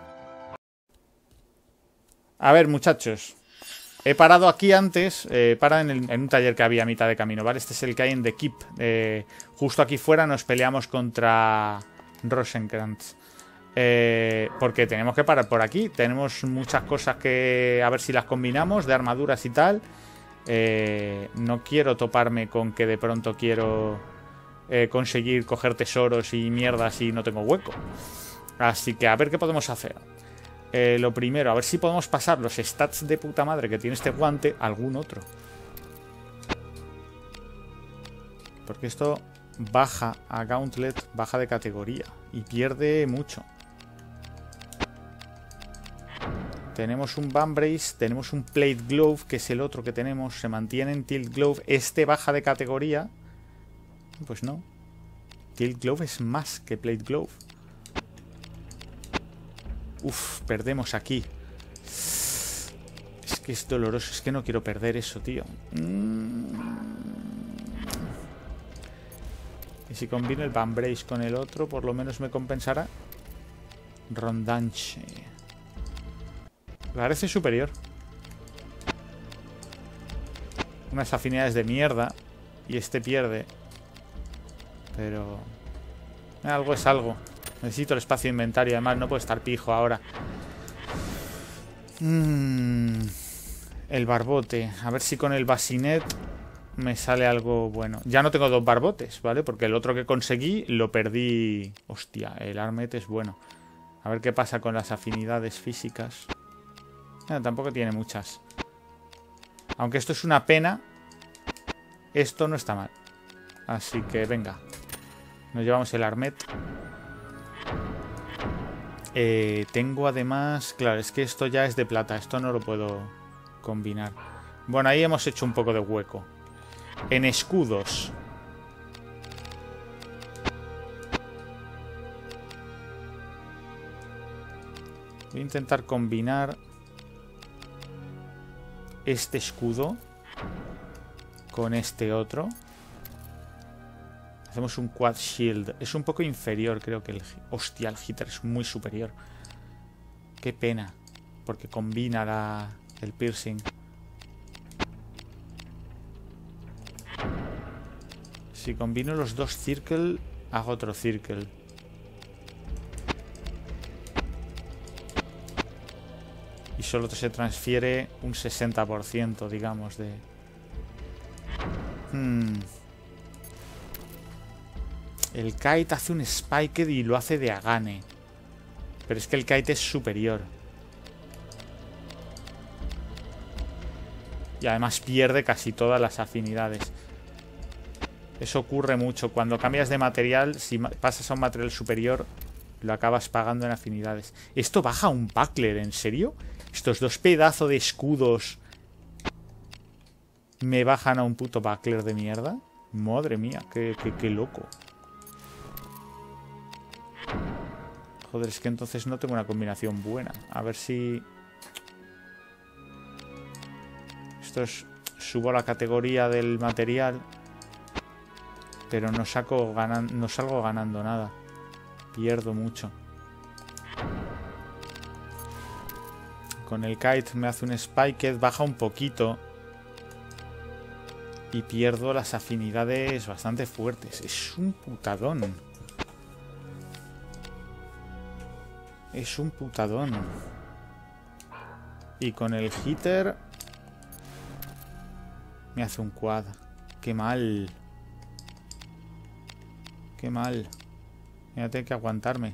A ver, muchachos. He parado aquí antes, eh, para en, el, en un taller que había a mitad de camino, ¿vale? Este es el que hay en The Keep. Eh, justo aquí fuera nos peleamos contra Rosenkrantz. Eh, porque tenemos que parar por aquí. Tenemos muchas cosas que... A ver si las combinamos, de armaduras y tal. Eh, no quiero toparme con que de pronto quiero eh, conseguir coger tesoros y mierdas y no tengo hueco. Así que a ver qué podemos hacer. Eh, lo primero, a ver si podemos pasar los stats de puta madre que tiene este guante a algún otro. Porque esto baja a Gauntlet, baja de categoría y pierde mucho. Tenemos un Vambrace, tenemos un Plate Glove, que es el otro que tenemos. Se mantiene en Tilt Glove. Este baja de categoría. Pues no. Tilt Glove es más que Plate Glove. Uf, perdemos aquí. Es que es doloroso. Es que no quiero perder eso, tío. Mm. Y si combino el Vambrace con el otro, por lo menos me compensará. Rondanche. Parece superior. Unas afinidades de mierda. Y este pierde. Pero... algo es algo. Necesito el espacio de inventario. Además no puedo estar pijo ahora. mm, El barbote. A ver si con el basinet me sale algo bueno. Ya no tengo dos barbotes, ¿vale? Porque el otro que conseguí lo perdí. Hostia, el armet es bueno. A ver qué pasa con las afinidades físicas. No, tampoco tiene muchas. Aunque esto es una pena, esto no está mal. Así que venga. Nos llevamos el armet. Eh, tengo además... Claro, es que esto ya es de plata. Esto no lo puedo combinar. Bueno, ahí hemos hecho un poco de hueco. En escudos. Voy a intentar combinar este escudo con este otro. Hacemos un quad shield. Es un poco inferior, creo que el... Hostia, el hitter es muy superior. Qué pena. Porque combina la... el piercing. Si combino los dos circle, hago otro circle. Y solo se transfiere un sesenta por ciento, digamos, de... Hmm... El kite hace un spiked y lo hace de Agane. Pero es que el kite es superior. Y además pierde casi todas las afinidades. Eso ocurre mucho. Cuando cambias de material, si pasas a un material superior, lo acabas pagando en afinidades. ¿Esto baja un buckler? ¿En serio? Estos dos pedazos de escudos me bajan a un puto buckler de mierda. Madre mía, qué, qué, qué loco. Joder, es que entonces no tengo una combinación buena. A ver si... Esto es... Subo la categoría del material. Pero no saco ganan... no salgo ganando nada. Pierdo mucho. Con el kite me hace un spiked. Baja un poquito. Y pierdo las afinidades bastante fuertes. Es un putadón. Es un putadón. Y con el hitter me hace un quad. Qué mal. Qué mal. Voy a tener que aguantarme.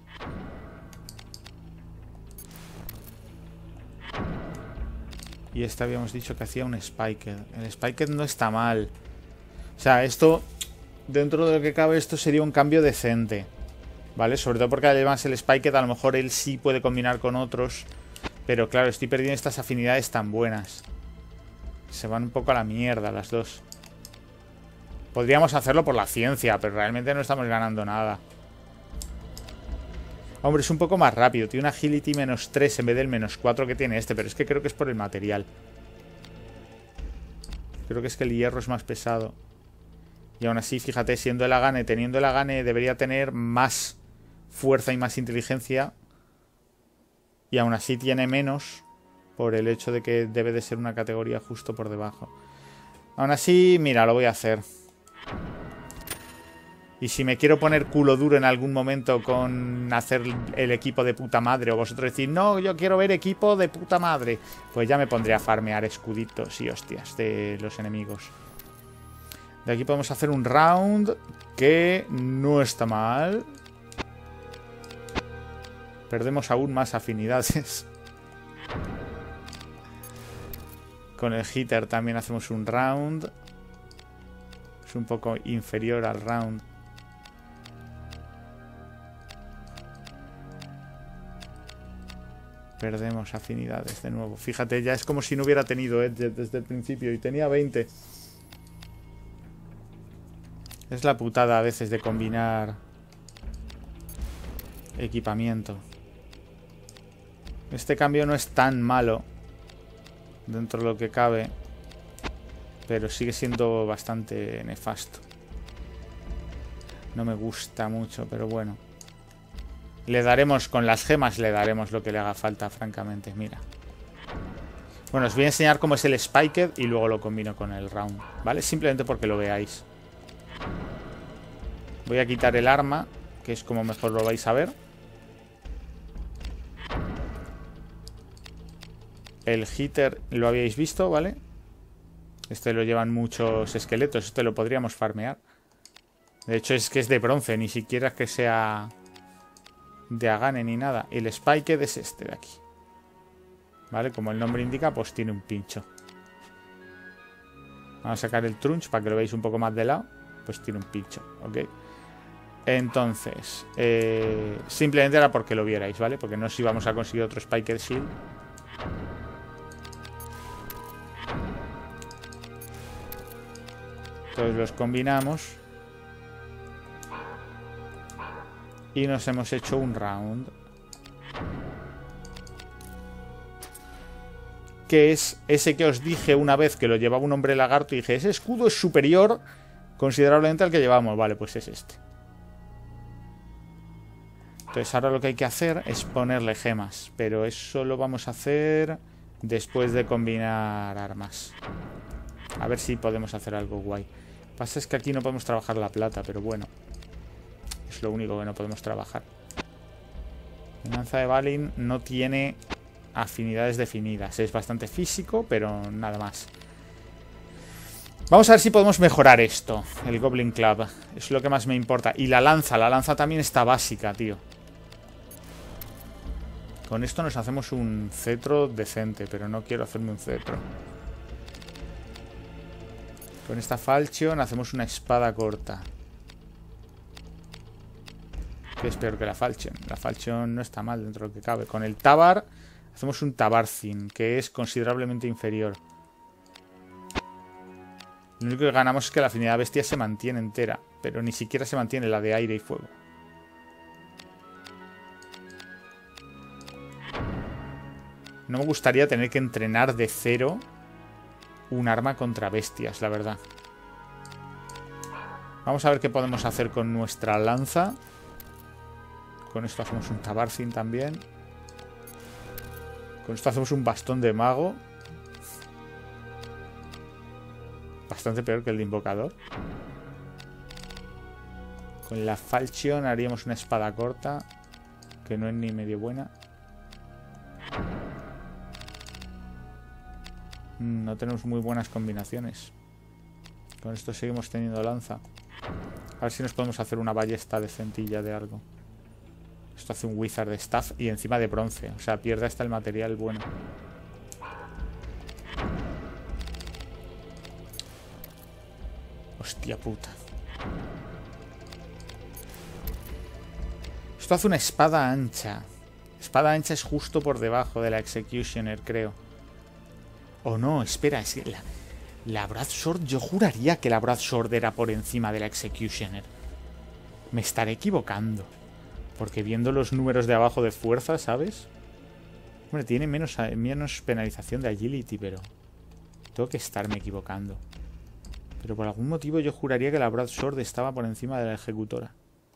Y este habíamos dicho que hacía un spiked. El spiked no está mal. O sea, esto, dentro de lo que cabe, esto sería un cambio decente. ¿Vale? Sobre todo porque además el spiked a lo mejor él sí puede combinar con otros. Pero claro, estoy perdiendo estas afinidades tan buenas. Se van un poco a la mierda las dos. Podríamos hacerlo por la ciencia, pero realmente no estamos ganando nada. Hombre, es un poco más rápido. Tiene una agility menos tres en vez del menos cuatro que tiene este. Pero es que creo que es por el material. Creo que es que el hierro es más pesado. Y aún así, fíjate, siendo el Agane, teniendo el Agane, debería tener más fuerza y más inteligencia. Y aún así tiene menos por el hecho de que debe de ser una categoría justo por debajo. Aún así, mira, lo voy a hacer. Y si me quiero poner culo duro en algún momento con hacer el equipo de puta madre, o vosotros decís, no, yo quiero ver equipo de puta madre, pues ya me pondré a farmear escuditos y hostias de los enemigos. De aquí podemos hacer un round que no está mal. Perdemos aún más afinidades. Con el hitter también hacemos un round. Es un poco inferior al round. Perdemos afinidades de nuevo. Fíjate, ya es como si no hubiera tenido Edge desde el principio. Y tenía veinte. Es la putada a veces de combinar equipamiento. Este cambio no es tan malo dentro de lo que cabe, pero sigue siendo bastante nefasto. No me gusta mucho, pero bueno. Le daremos, con las gemas le daremos lo que le haga falta, francamente. Mira. Bueno, os voy a enseñar cómo es el Spiked y luego lo combino con el round, ¿vale? Simplemente porque lo veáis. Voy a quitar el arma, que es como mejor lo vais a ver. El hitter lo habíais visto, ¿vale? Este lo llevan muchos esqueletos. Este lo podríamos farmear. De hecho es que es de bronce. Ni siquiera es que sea de Agane ni nada. El Spiked es este de aquí, ¿vale? Como el nombre indica, pues tiene un pincho. Vamos a sacar el Trunch para que lo veáis un poco más de lado. Pues tiene un pincho, ¿ok? Entonces, eh, simplemente era porque lo vierais, ¿vale? Porque no sé si vamos a conseguir otro Spiked Shield. Entonces los combinamos. Y nos hemos hecho un round. Que es ese que os dije una vez que lo llevaba un hombre lagarto y dije, ese escudo es superior considerablemente al que llevamos. Vale, pues es este. Entonces ahora lo que hay que hacer es ponerle gemas. Pero eso lo vamos a hacer después de combinar armas. A ver si podemos hacer algo guay. Lo que pasa es que aquí no podemos trabajar la plata, pero bueno. Es lo único que no podemos trabajar. La lanza de Balin no tiene afinidades definidas. Es bastante físico, pero nada más. Vamos a ver si podemos mejorar esto. El Goblin Club. Es lo que más me importa. Y la lanza. La lanza también está básica, tío. Con esto nos hacemos un cetro decente, pero no quiero hacerme un cetro. Con esta Falchion hacemos una espada corta. Que es peor que la Falchion. La Falchion no está mal dentro de lo que cabe. Con el Tabar hacemos un Tabarzin, que es considerablemente inferior. Lo único que ganamos es que la afinidad bestia se mantiene entera, pero ni siquiera se mantiene la de aire y fuego. No me gustaría tener que entrenar de cero un arma contra bestias, la verdad. Vamos a ver qué podemos hacer con nuestra lanza. Con esto hacemos un Tabarzin también. Con esto hacemos un bastón de mago. Bastante peor que el de invocador. Con la Falchion haríamos una espada corta, que no es ni medio buena. No tenemos muy buenas combinaciones. Con esto seguimos teniendo lanza. A ver si nos podemos hacer una ballesta decentilla de algo. Esto hace un Wizard de Staff y encima de bronce. O sea, pierde hasta el material bueno. Hostia puta. Esto hace una espada ancha. Espada ancha es justo por debajo de la Executioner, creo. O no, espera, es que la, la Broadsword, yo juraría que la Broadsword era por encima de la Executioner. Me estaré equivocando. Porque viendo los números de abajo de fuerza, ¿sabes? Hombre, tiene menos, menos penalización de agility, pero... tengo que estarme equivocando. Pero por algún motivo yo juraría que la Broadsword estaba por encima de la ejecutora.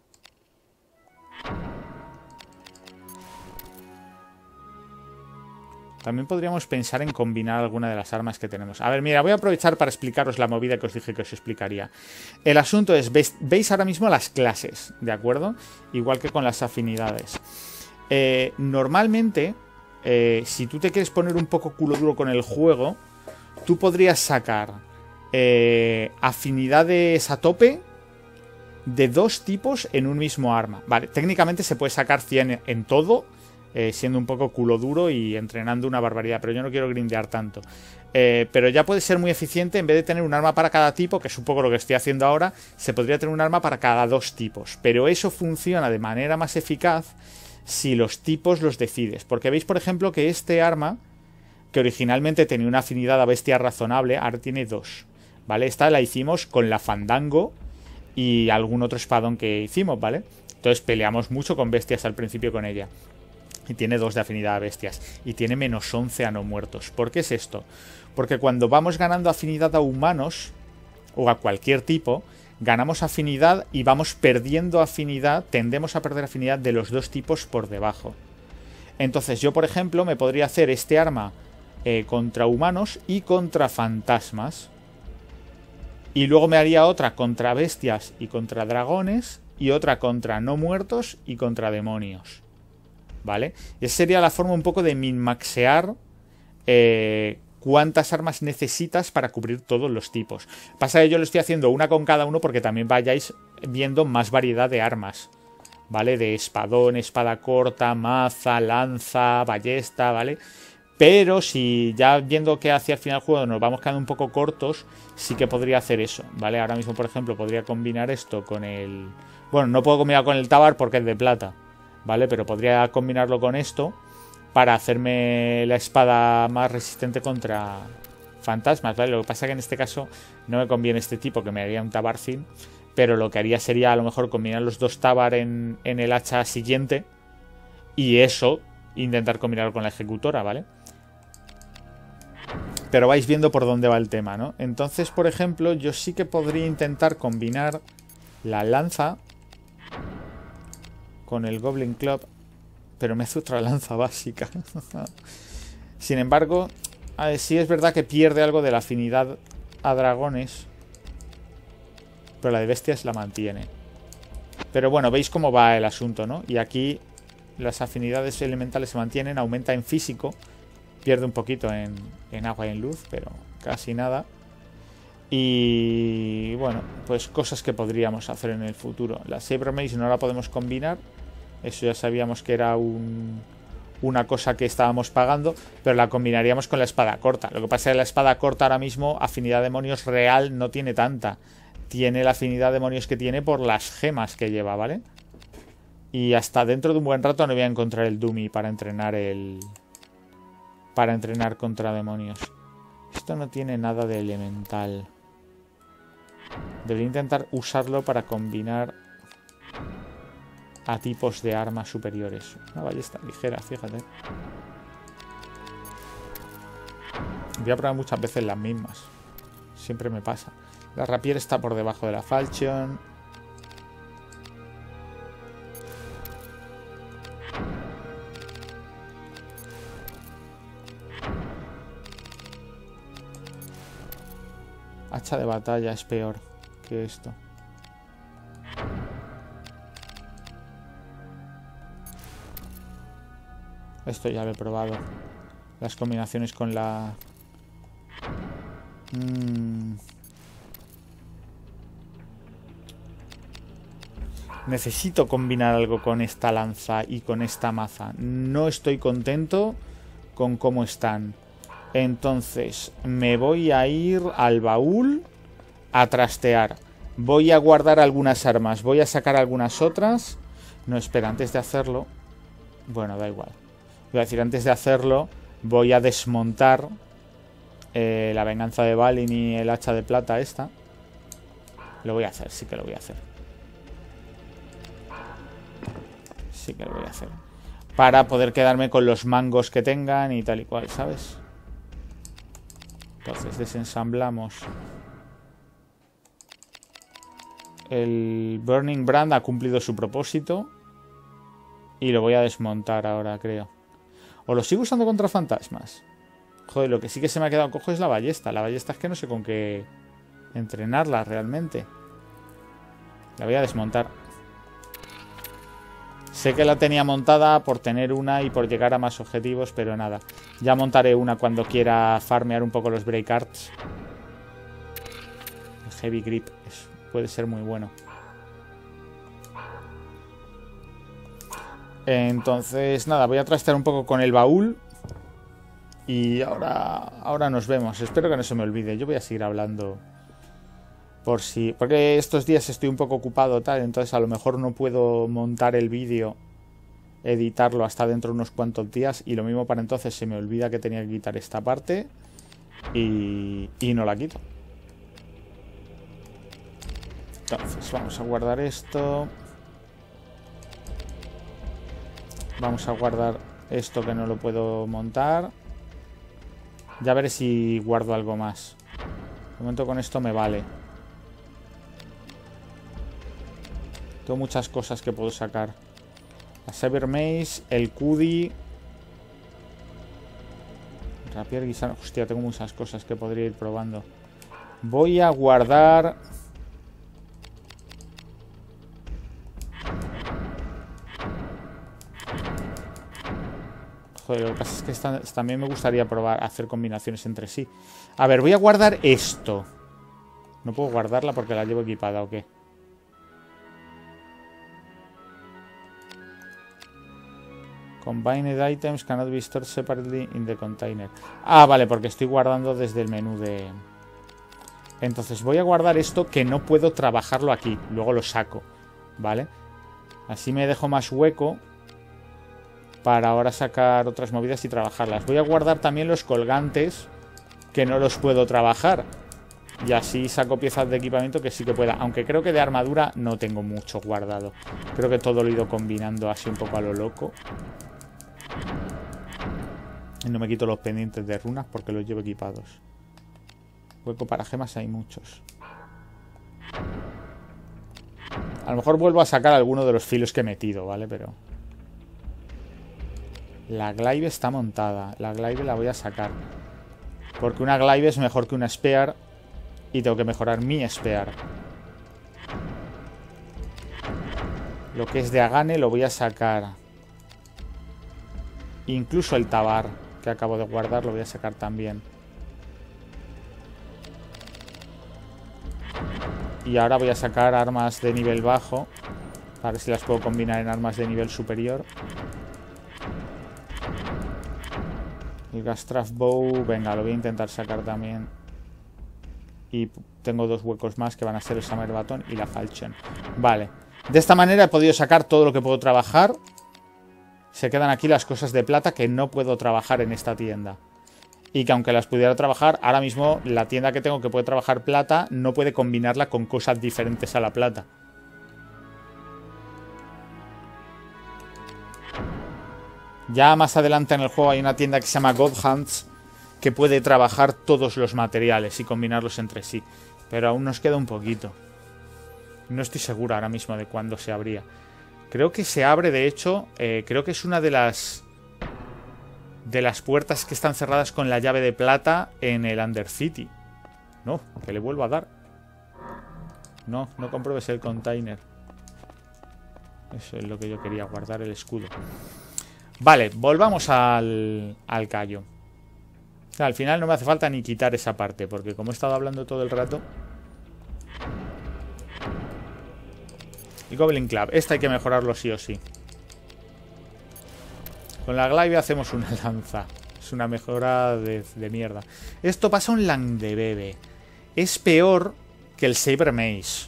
También podríamos pensar en combinar alguna de las armas que tenemos. A ver, mira, voy a aprovechar para explicaros la movida que os dije que os explicaría. El asunto es, veis, veis ahora mismo las clases, ¿de acuerdo? Igual que con las afinidades. Eh, normalmente, eh, si tú te quieres poner un poco culo duro con el juego, tú podrías sacar eh, afinidades a tope de dos tipos en un mismo arma. Vale, técnicamente se puede sacar cien en todo, Eh, siendo un poco culo duro y entrenando una barbaridad, pero yo no quiero grindear tanto. Eh, pero ya puede ser muy eficiente, en vez de tener un arma para cada tipo, que es un poco lo que estoy haciendo ahora, se podría tener un arma para cada dos tipos. Pero eso funciona de manera más eficaz si los tipos los decides. Porque veis, por ejemplo, que este arma, que originalmente tenía una afinidad a bestia razonable, ahora tiene dos. ¿Vale? Esta la hicimos con la Fandango y algún otro espadón que hicimos, ¿vale? Entonces peleamos mucho con bestias al principio con ella. Y tiene dos de afinidad a bestias. Y tiene menos once a no muertos. ¿Por qué es esto? Porque cuando vamos ganando afinidad a humanos, o a cualquier tipo, ganamos afinidad y vamos perdiendo afinidad, tendemos a perder afinidad de los dos tipos por debajo. Entonces yo, por ejemplo, me podría hacer este arma eh, contra humanos y contra fantasmas. Y luego me haría otra contra bestias y contra dragones. Y otra contra no muertos y contra demonios. ¿Vale? Y esa sería la forma un poco de min-maxear eh, cuántas armas necesitas para cubrir todos los tipos. Pasa que yo lo estoy haciendo una con cada uno porque también vayáis viendo más variedad de armas, ¿vale? De espadón, espada corta, maza, lanza, ballesta, ¿vale? Pero si ya viendo que hacia el final del juego nos vamos quedando un poco cortos, sí que podría hacer eso, ¿vale? Ahora mismo, por ejemplo, podría combinar esto con el... Bueno, no puedo combinar con el Tabar porque es de plata, ¿vale? Pero podría combinarlo con esto para hacerme la espada más resistente contra fantasmas, ¿vale? Lo que pasa es que en este caso no me conviene este tipo, que me haría un Tabar Thin, pero lo que haría sería a lo mejor combinar los dos Tabar en, en el hacha siguiente y eso, intentar combinarlo con la ejecutora, ¿vale? Pero vais viendo por dónde va el tema, ¿no? Entonces, por ejemplo, yo sí que podría intentar combinar la lanza con el Goblin Club, pero me hace otra lanza básica. Sin embargo, a ver, sí es verdad que pierde algo de la afinidad a dragones, pero la de bestias la mantiene. Pero bueno, veis cómo va el asunto, ¿no? Y aquí las afinidades elementales se mantienen, aumenta en físico, pierde un poquito en, en agua y en luz, pero casi nada. Y bueno, pues cosas que podríamos hacer en el futuro. La Saber Mace no la podemos combinar. Eso ya sabíamos que era un, una cosa que estábamos pagando, pero la combinaríamos con la espada corta. Lo que pasa es que la espada corta ahora mismo, afinidad demonios real, no tiene tanta. Tiene la afinidad demonios que tiene por las gemas que lleva, ¿vale? Y hasta dentro de un buen rato no voy a encontrar el dummy para entrenar el... Para entrenar contra demonios. Esto no tiene nada de elemental. Debería intentar usarlo para combinar a tipos de armas superiores. Una ballesta ligera, fíjate. Voy a probar muchas veces las mismas. Siempre me pasa. La rapier está por debajo de la falchion. Hacha de batalla es peor que esto. Esto ya lo he probado. Las combinaciones con la... Mm. Necesito combinar algo con esta lanza y con esta maza. No estoy contento con cómo están. Entonces, me voy a ir al baúl a trastear. Voy a guardar algunas armas. Voy a sacar algunas otras. No, espera, antes de hacerlo... Bueno, da igual. Iba a decir, antes de hacerlo, voy a desmontar eh, la venganza de Balin y el hacha de plata esta. Lo voy a hacer, sí que lo voy a hacer. Sí que lo voy a hacer. Para poder quedarme con los mangos que tengan y tal y cual, ¿sabes? Entonces desensamblamos. El Burning Brand ha cumplido su propósito. Y lo voy a desmontar ahora, creo. O lo sigo usando contra fantasmas. Joder, lo que sí que se me ha quedado cojo es la ballesta. La ballesta es que no sé con qué entrenarla realmente. La voy a desmontar. Sé que la tenía montada por tener una y por llegar a más objetivos, pero nada. Ya montaré una cuando quiera farmear un poco los Break Arts. El Heavy Grip es, puede ser muy bueno. Entonces, nada, voy a trastear un poco con el baúl. Y ahora, ahora nos vemos. Espero que no se me olvide. Yo voy a seguir hablando. Por si... Porque estos días estoy un poco ocupado, tal. Entonces a lo mejor no puedo montar el vídeo, editarlo hasta dentro de unos cuantos días. Y lo mismo para entonces se me olvida que tenía que quitar esta parte. Y, y no la quito. Entonces vamos a guardar esto. Vamos a guardar esto que no lo puedo montar. Ya veré si guardo algo más. De momento con esto me vale. Tengo muchas cosas que puedo sacar. La Saber Mace, el Cudi. Rapier guisano. Hostia, tengo muchas cosas que podría ir probando. Voy a guardar... Joder, lo que pasa es que esta, también me gustaría probar hacer combinaciones entre sí. A ver, voy a guardar esto. No puedo guardarla porque la llevo equipada, ¿o qué? Combined items cannot be stored separately in the container. Ah, vale, porque estoy guardando desde el menú de... Entonces voy a guardar esto que no puedo trabajarlo aquí. Luego lo saco, ¿vale? Así me dejo más hueco para ahora sacar otras movidas y trabajarlas. Voy a guardar también los colgantes que no los puedo trabajar. Y así saco piezas de equipamiento que sí que pueda. Aunque creo que de armadura no tengo mucho guardado. Creo que todo lo he ido combinando así un poco a lo loco. Y no me quito los pendientes de runas porque los llevo equipados. Hueco para gemas hay muchos. A lo mejor vuelvo a sacar alguno de los filos que he metido, ¿vale? Pero... La glaive está montada. La glaive la voy a sacar. Porque una glaive es mejor que una spear. Y tengo que mejorar mi spear. Lo que es de Agane lo voy a sacar. Incluso el tabar que acabo de guardar lo voy a sacar también. Y ahora voy a sacar armas de nivel bajo. A ver si las puedo combinar en armas de nivel superior. El Gastraff Bow, venga, lo voy a intentar sacar también. Y tengo dos huecos más que van a ser el Summer Baton y la Falchion. Vale. De esta manera he podido sacar todo lo que puedo trabajar. Se quedan aquí las cosas de plata que no puedo trabajar en esta tienda. Y que aunque las pudiera trabajar, ahora mismo la tienda que tengo que puede trabajar plata no puede combinarla con cosas diferentes a la plata. Ya más adelante en el juego hay una tienda que se llama God Hands que puede trabajar todos los materiales y combinarlos entre sí. Pero aún nos queda un poquito. No estoy seguro ahora mismo de cuándo se abría. Creo que se abre, de hecho, eh, creo que es una de las... de las puertas que están cerradas con la llave de plata en el Undercity. No, que le vuelvo a dar. No, no compruebes el container. Eso es lo que yo quería, guardar el escudo. Vale, volvamos al, al callo. O sea, al final no me hace falta ni quitar esa parte, porque como he estado hablando todo el rato... Y Goblin Club, esta hay que mejorarlo sí o sí. Con la glaive hacemos una lanza. Es una mejora de, de mierda. Esto pasa un Langdebebe. Es peor que el Saber Mace.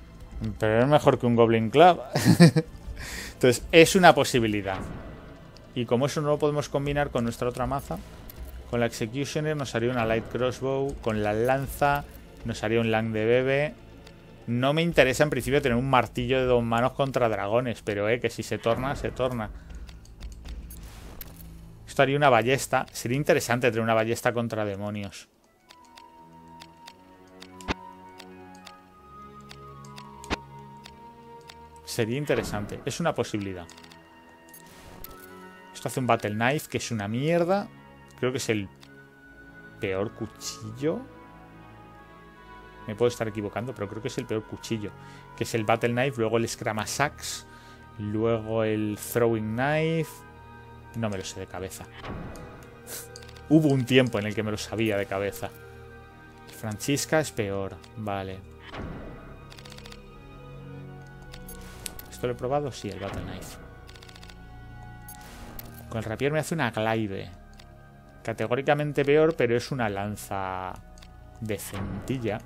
Pero es mejor que un Goblin Club. Entonces, es una posibilidad. Y como eso no lo podemos combinar con nuestra otra maza, con la Executioner nos haría una Light Crossbow, con la lanza nos haría un Lang de Bebe. No me interesa en principio tener un martillo de dos manos contra dragones, pero eh, que si se torna, se torna. Esto haría una ballesta. Sería interesante tener una ballesta contra demonios. Sería interesante. Es una posibilidad. Esto hace un Battle Knife, que es una mierda. Creo que es el peor cuchillo. Me puedo estar equivocando, pero creo que es el peor cuchillo. Que es el Battle Knife, luego el Scramash Axe, luego el Throwing Knife. No me lo sé de cabeza. Hubo un tiempo en el que me lo sabía de cabeza. Francisca es peor. Vale. ¿Esto lo he probado? Sí, el Battle Knife. Con el rapier me hace una glaive. Categóricamente peor, pero es una lanza decentilla.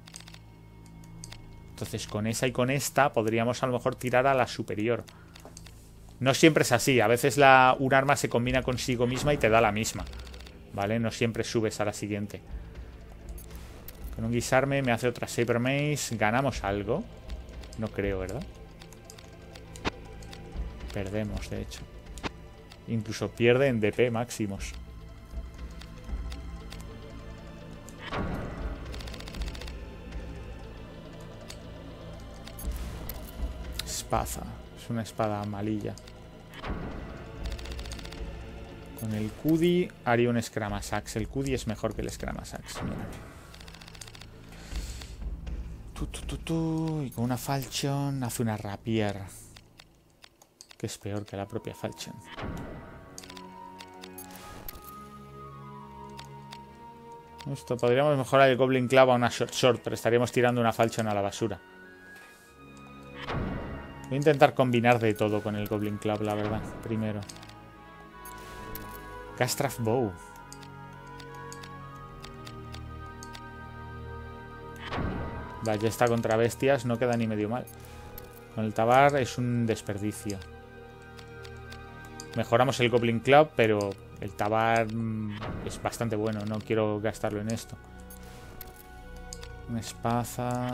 Entonces con esa y con esta podríamos a lo mejor tirar a la superior. No siempre es así. A veces la, un arma se combina consigo misma y te da la misma. ¿Vale? No siempre subes a la siguiente. Con un guisarme me hace otra Saber Mace. ¿Ganamos algo? No creo, ¿verdad? Perdemos, de hecho. Incluso pierde en D P máximos. Espada. Es una espada malilla. Con el Cudi haría un Scramash Axe. El Cudi es mejor que el Scramash Axe. Mira. Tu, tu, tu, tu. Y con una Falchion hace una Rapier. Que es peor que la propia Falchion. Esto podríamos mejorar el Goblin Club a una Short Sword, pero estaríamos tirando una Falchion a la basura. Voy a intentar combinar de todo con el Goblin Club, la verdad. Primero. Gastraf Bow. Ballesta contra bestias no queda ni medio mal. Con el Tabar es un desperdicio. Mejoramos el Goblin Club, pero el Tabar mmm, es bastante bueno. No quiero gastarlo en esto. Una espada.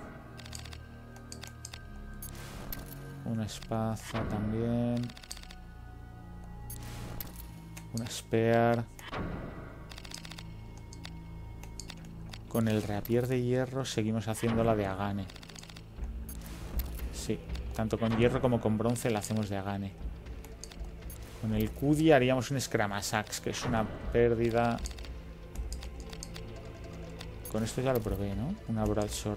Una espada también. Una spear. Con el rapier de hierro seguimos haciendo la de Agane. Sí, tanto con hierro como con bronce la hacemos de Agane. Con el Cudi haríamos un Scramash Axe, que es una pérdida. Con esto ya lo probé, ¿no? Una Broadsword.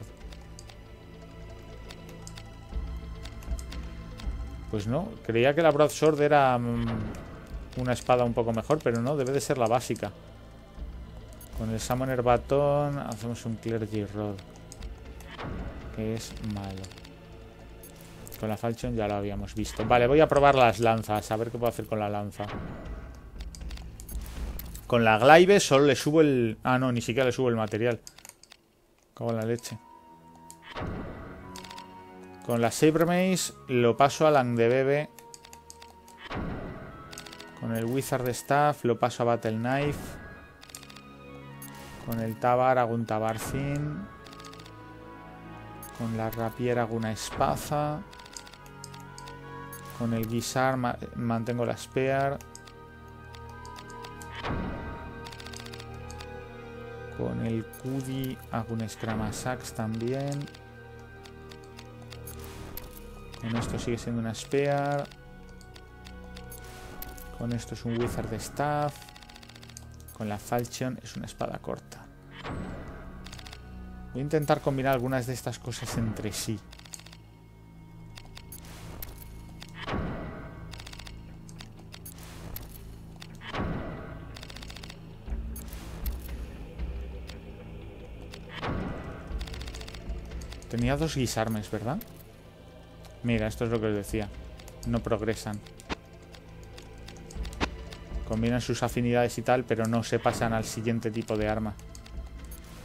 Pues no, creía que la Broadsword era mmm, una espada un poco mejor, pero no, debe de ser la básica. Con el Summoner Baton hacemos un Clergy Rod, que es malo. Con la Falchion ya lo habíamos visto. Vale, voy a probar las lanzas, a ver qué puedo hacer con la lanza. Con la Glaive solo le subo el... Ah, no, ni siquiera le subo el material. Cago en la leche. Con la Saber Mace lo paso a Lang de Bebe. Con el Wizard Staff lo paso a Battle Knife. Con el Tabar hago un Tabarzin. Con la Rapier hago una espada. Con el Guisar ma mantengo la Spear. Con el Cudi hago un Scramash Axe también. Con esto sigue siendo una Spear. Con esto es un Wizard Staff. Con la Falchion es una espada corta. Voy a intentar combinar algunas de estas cosas entre sí. Tenía dos guisarmes, ¿verdad? Mira, esto es lo que os decía. No progresan. Combinan sus afinidades y tal, pero no se pasan al siguiente tipo de arma.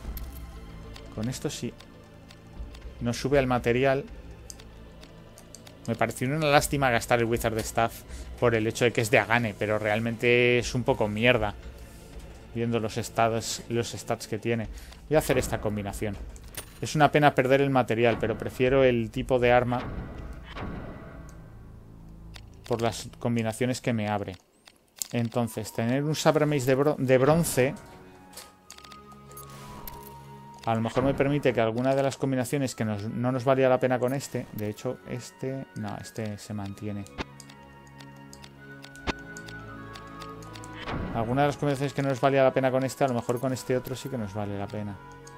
Con esto sí. No sube al material. Me pareció una lástima gastar el Wizard Staff por el hecho de que es de Agane, pero realmente es un poco mierda, viendo los stats, los stats que tiene. Voy a hacer esta combinación. Es una pena perder el material, pero prefiero el tipo de arma por las combinaciones que me abre. Entonces, tener un Saber Mace de, bro de bronce a lo mejor me permite que alguna de las combinaciones que nos, no nos valía la pena con este, de hecho, este... no, este se mantiene. Alguna de las combinaciones que no nos valía la pena con este, a lo mejor con este otro sí que nos vale la pena.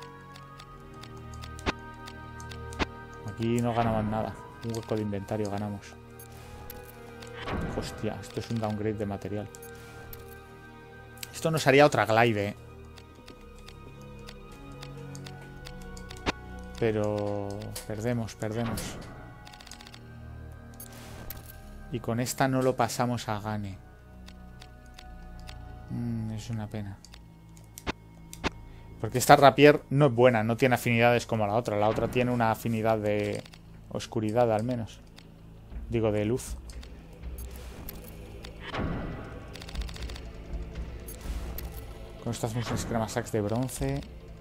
Aquí no ganamos nada. Un hueco de inventario ganamos. Hostia, esto es un downgrade de material. Esto nos haría otra glide, ¿eh? Pero perdemos, perdemos. Y con esta no lo pasamos a Agane. Mm, es una pena. Porque esta rapier no es buena, no tiene afinidades como la otra. La otra tiene una afinidad de oscuridad al menos. Digo, de luz. Con esto hacemos un Scramasax de bronce.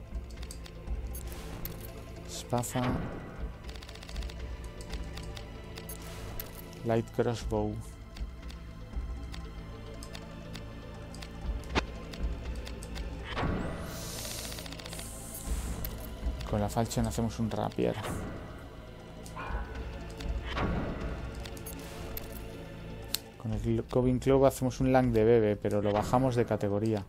Espaza. Light Crossbow. Con la falchion hacemos un rapier. Con el Coving Club hacemos un Lang de bebé, pero lo bajamos de categoría.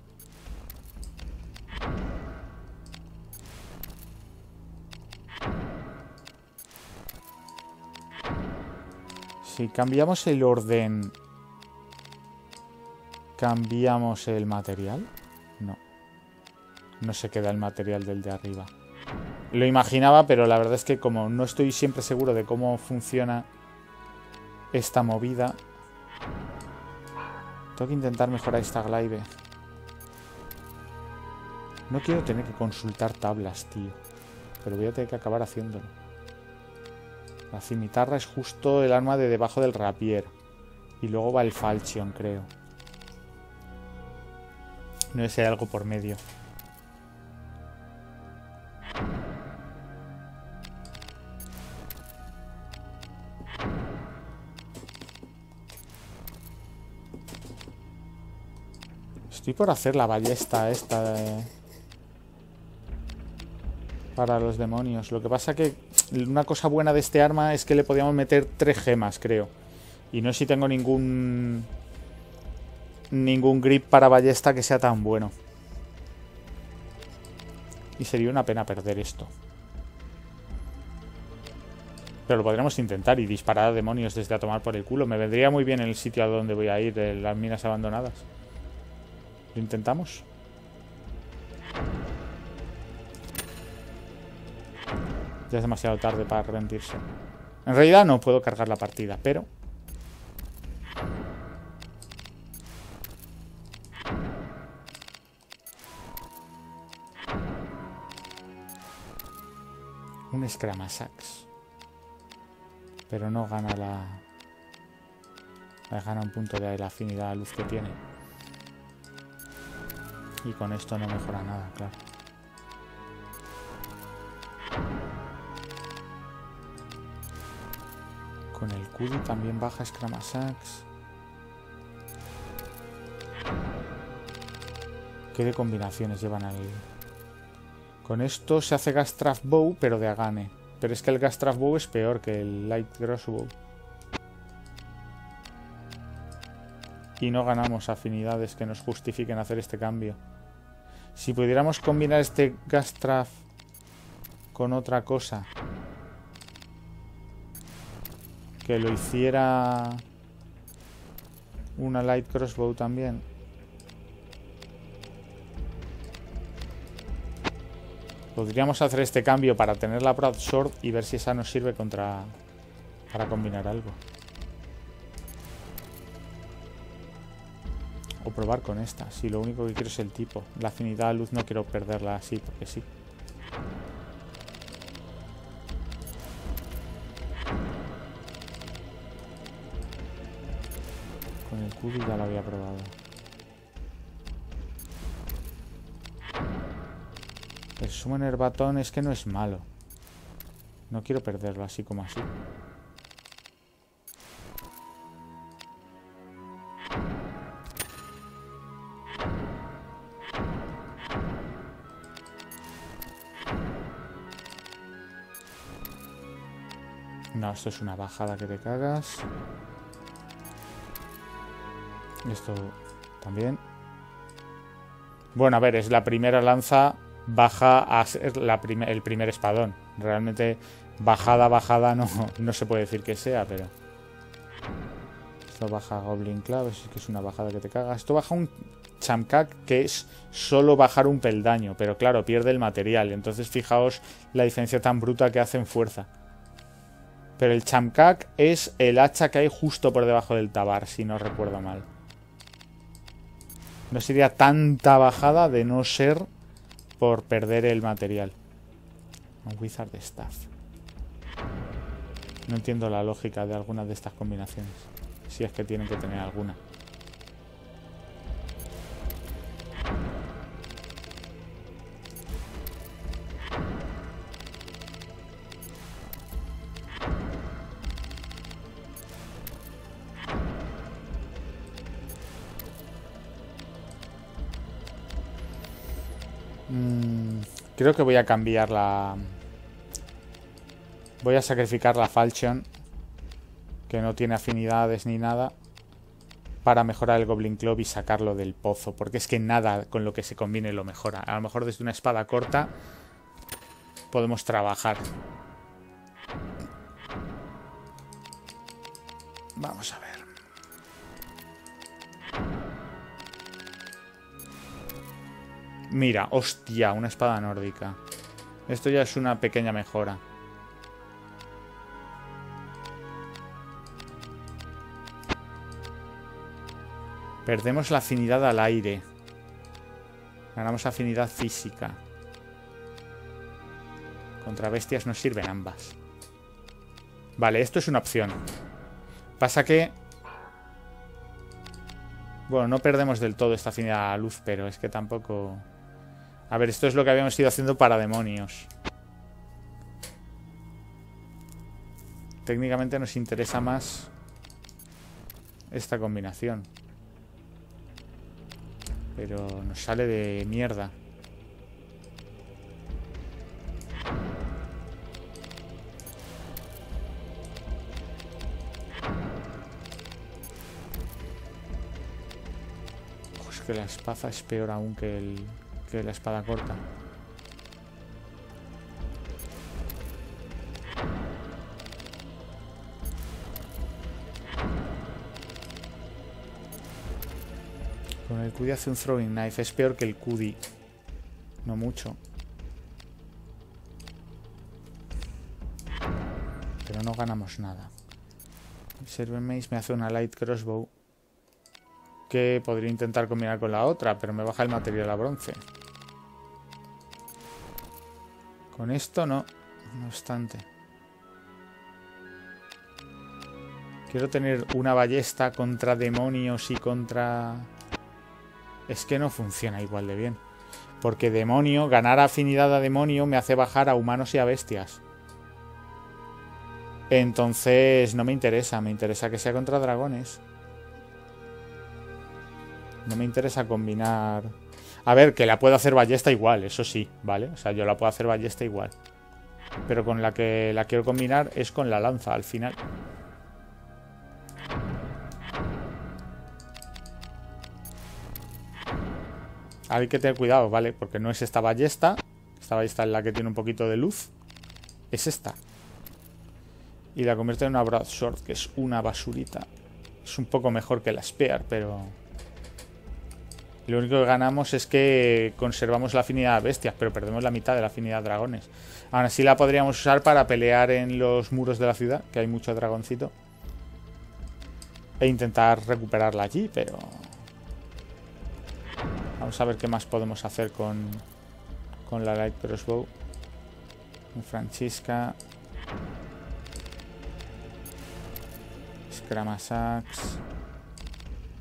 Si cambiamos el orden, ¿cambiamos el material? No. No se queda el material del de arriba. Lo imaginaba, pero la verdad es que como no estoy siempre seguro de cómo funciona esta movida, tengo que intentar mejorar esta glide. No quiero tener que consultar tablas, tío. Pero voy a tener que acabar haciéndolo. La cimitarra es justo el arma de debajo del rapier. Y luego va el falchion, creo. No sé si hay algo por medio. Estoy por hacer la ballesta esta de... para los demonios. Lo que pasa que una cosa buena de este arma es que le podíamos meter tres gemas, creo. Y no sé si tengo ningún... ningún grip para ballesta que sea tan bueno. Y sería una pena perder esto. Pero lo podríamos intentar y disparar a demonios desde a tomar por el culo. Me vendría muy bien el sitio a donde voy a ir, de las minas abandonadas. ¿Lo intentamos? Ya es demasiado tarde para rendirse. En realidad no puedo cargar la partida, pero... un Scramasax. Pero no gana la... gana un punto de la afinidad a luz que tiene. Y con esto no mejora nada, claro. Con el Kudi también baja Scramasax. ¿Qué de combinaciones llevan al...? Con esto se hace Gastraf Bow, pero de Agane. Pero es que el Gastraf Bow es peor que el Light Crossbow. Y no ganamos afinidades que nos justifiquen hacer este cambio. Si pudiéramos combinar este Gastraf con otra cosa que lo hiciera una Light Crossbow también. Podríamos hacer este cambio para tener la Broadsword y ver si esa nos sirve contra... para combinar algo. O probar con esta, si lo único que quiero es el tipo. La afinidad a luz no quiero perderla así, porque sí. Con el Q D ya lo había probado. El Summoner Baton es que no es malo. No quiero perderlo así como así. No, esto es una bajada que te cagas. Esto también. Bueno, a ver, es la primera lanza. Baja a ser la prim el primer espadón. Realmente bajada, bajada no, no se puede decir que sea, pero... Esto baja Goblin Club, es que es una bajada que te caga. Esto baja un Chamkak, que es solo bajar un peldaño, pero claro, pierde el material. Entonces fijaos la diferencia tan bruta que hace en fuerza. Pero el Chamkak es el hacha que hay justo por debajo del Tabar, si no recuerdo mal. No sería tanta bajada de no ser por perder el material. Un Wizard Staff. No entiendo la lógica de algunas de estas combinaciones. Si es que tienen que tener alguna. Creo que voy a cambiar la... Voy a sacrificar la Falchion, que no tiene afinidades ni nada, para mejorar el Goblin Club y sacarlo del pozo. Porque es que nada con lo que se combine lo mejora. A lo mejor desde una espada corta podemos trabajar. Vamos a ver. Mira, hostia, una espada nórdica. Esto ya es una pequeña mejora. Perdemos la afinidad al aire. Ganamos afinidad física. Contra bestias nos sirven ambas. Vale, esto es una opción. Pasa que... Bueno, no perdemos del todo esta afinidad a la luz, pero es que tampoco... A ver, esto es lo que habíamos ido haciendo para demonios. Técnicamente nos interesa más esta combinación. Pero nos sale de mierda. Pues que la espada es peor aún que, el, que la espada corta. Con el Q D hace un throwing knife. Es peor que el Q D. No mucho. Pero no ganamos nada. El Servant Mace me hace una light crossbow, que podría intentar combinar con la otra, pero me baja el material a bronce. Con esto no. No obstante. Quiero tener una ballesta contra demonios y contra... Es que no funciona igual de bien. Porque demonio, ganar afinidad a demonio me hace bajar a humanos y a bestias. Entonces no me interesa. Me interesa que sea contra dragones. No me interesa combinar... A ver, que la puedo hacer ballesta igual, eso sí, ¿vale? O sea, yo la puedo hacer ballesta igual. Pero con la que la quiero combinar es con la lanza al final. Hay que tener cuidado, ¿vale? Porque no es esta ballesta. Esta ballesta es la que tiene un poquito de luz. Es esta. Y la convierte en una broadsword, que es una basurita. Es un poco mejor que la spear, pero... Lo único que ganamos es que conservamos la afinidad a bestias, pero perdemos la mitad de la afinidad a dragones. Aún así la podríamos usar para pelear en los muros de la ciudad, que hay mucho dragoncito. E intentar recuperarla allí, pero... Vamos a ver qué más podemos hacer con, con la Light Crossbow. Un Francisca. Scramasax.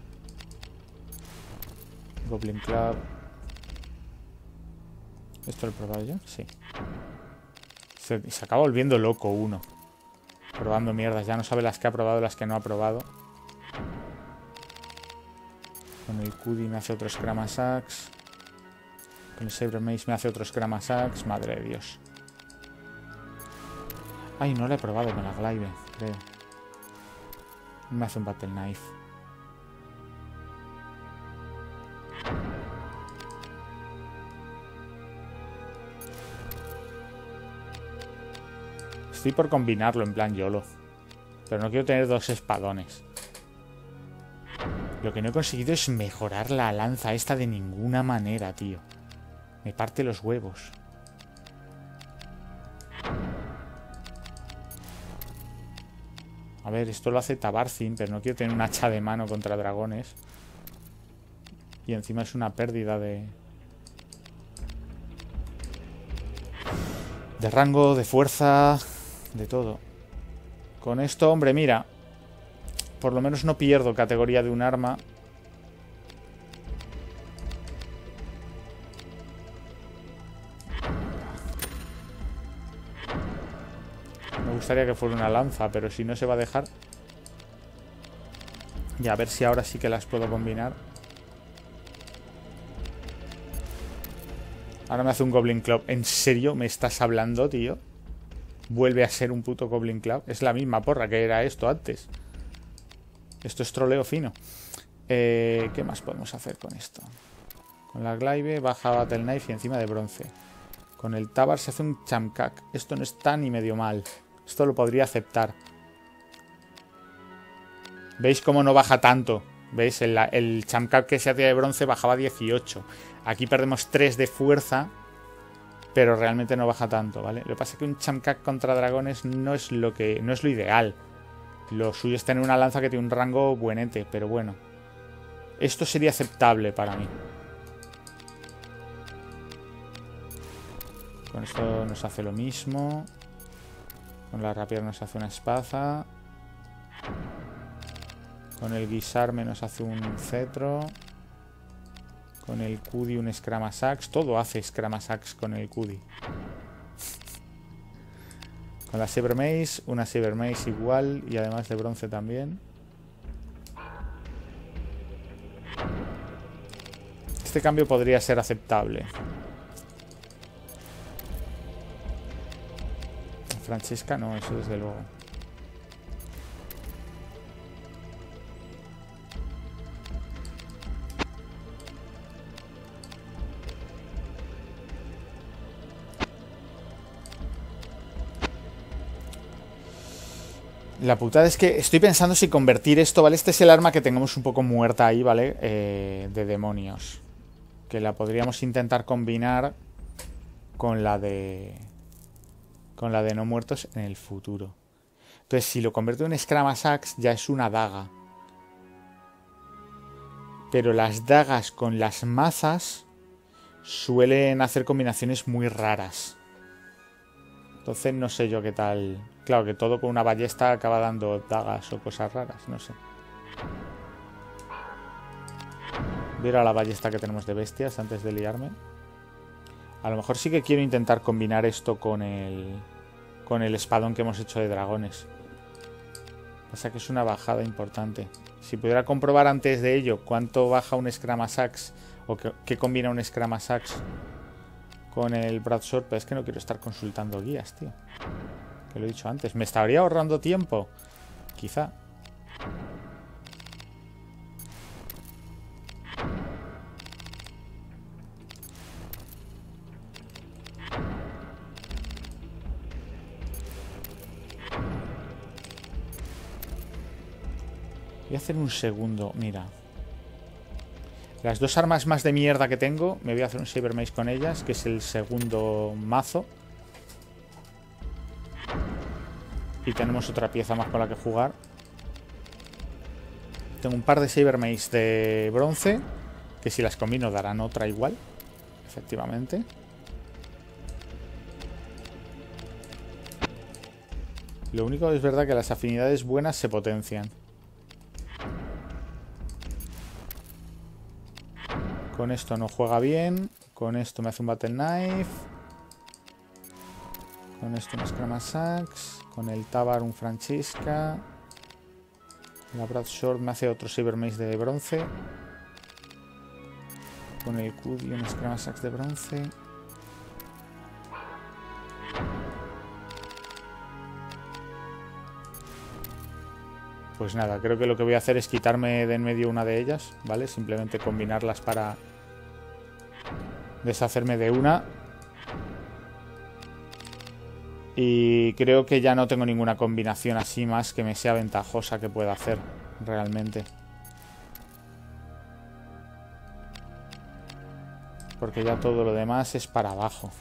Goblin Club. ¿Esto lo he probado yo? Sí. Se, se acaba volviendo loco uno. Probando mierdas. Ya no sabe las que ha probado y las que no ha probado. Con el Cudi me hace otro Scramasax. Con el Saber Mace me hace otro Scramasax. Madre de Dios. Ay, no la he probado con la Glaive, creo. Me hace un Battle Knife. Estoy por combinarlo en plan YOLO. Pero no quiero tener dos espadones. Lo que no he conseguido es mejorar la lanza esta de ninguna manera, tío. Me parte los huevos. A ver, esto lo hace Tabarzin, pero no quiero tener un hacha de mano contra dragones. Y encima es una pérdida de... De rango, de fuerza, de todo. Con esto, hombre, mira. Por lo menos no pierdo categoría de un arma. Me gustaría que fuera una lanza, pero si no se va a dejar. Y a ver si ahora sí que las puedo combinar. Ahora me hace un Goblin Club. ¿En serio me estás hablando, tío? Vuelve a ser un puto Goblin Club. Es la misma porra que era esto antes. Esto es troleo fino. Eh, ¿Qué más podemos hacer con esto? Con la Glaive baja Battle Knife y encima de bronce. Con el Tabar se hace un Chamkak. Esto no está ni medio mal. Esto lo podría aceptar. ¿Veis cómo no baja tanto? ¿Veis? El, el Chamkak que se hacía de bronce bajaba dieciocho. Aquí perdemos tres de fuerza. Pero realmente no baja tanto, ¿vale? Lo que pasa es que un Chamkak contra dragones no es lo que. No es lo ideal. Lo suyo es tener una lanza que tiene un rango buenete. Pero bueno. Esto sería aceptable para mí. Con esto nos hace lo mismo. Con la rapier nos hace una espada. Con el guisarme nos hace un cetro. Con el Cudi un Scramasax. Todo hace Scramasax con el Cudi. Con la Saber Mace, una Saber Mace igual. Y además de bronce también. Este cambio podría ser aceptable. Francesca no, eso desde luego. La putada es que estoy pensando si convertir esto, ¿vale? Este es el arma que tengamos un poco muerta ahí, ¿vale? Eh, de demonios. Que la podríamos intentar combinar con la de... Con la de no muertos en el futuro. Entonces, si lo convierto en Scramasax, ya es una daga. Pero las dagas con las mazas suelen hacer combinaciones muy raras. Entonces, no sé yo qué tal. Claro, que todo con una ballesta acaba dando dagas o cosas raras, no sé. Voy a ir a la ballesta que tenemos de bestias antes de liarme. A lo mejor sí que quiero intentar combinar esto con el... Con el espadón que hemos hecho de dragones. Pasa que es una bajada importante. Si pudiera comprobar antes de ello cuánto baja un Scramasax o qué, qué combina un Scramasax con el Broadsword, pero es que no quiero estar consultando guías, tío. Que lo he dicho antes. ¿Me estaría ahorrando tiempo? Quizá. Voy a hacer un segundo, mira. Las dos armas más de mierda que tengo, me voy a hacer un Saber Mace con ellas, que es el segundo mazo. Y tenemos otra pieza más con la que jugar. Tengo un par de Saber Mace de bronce, que si las combino darán otra igual, efectivamente. Lo único es verdad que las afinidades buenas se potencian. Con esto no juega bien. Con esto me hace un Battle Knife. Con esto un Scrammash Axe. Con el Tabar un Francesca. La Broadsword me hace otro Saber Mace de bronce. Con el Cudi un Scrammash Axe de bronce. Pues nada, creo que lo que voy a hacer es quitarme de en medio una de ellas, ¿vale? Simplemente combinarlas para deshacerme de una. Y creo que ya no tengo ninguna combinación así más que me sea ventajosa que pueda hacer realmente. Porque ya todo lo demás es para abajo.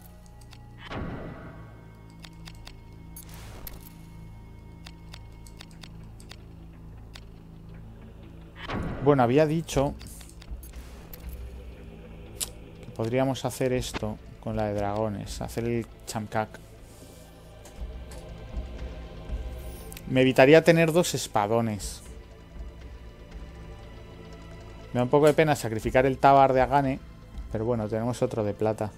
Bueno, había dicho que podríamos hacer esto con la de dragones. Hacer el Chamkak. Me evitaría tener dos espadones. Me da un poco de pena sacrificar el Tabar de Agane. Pero bueno, tenemos otro de plata.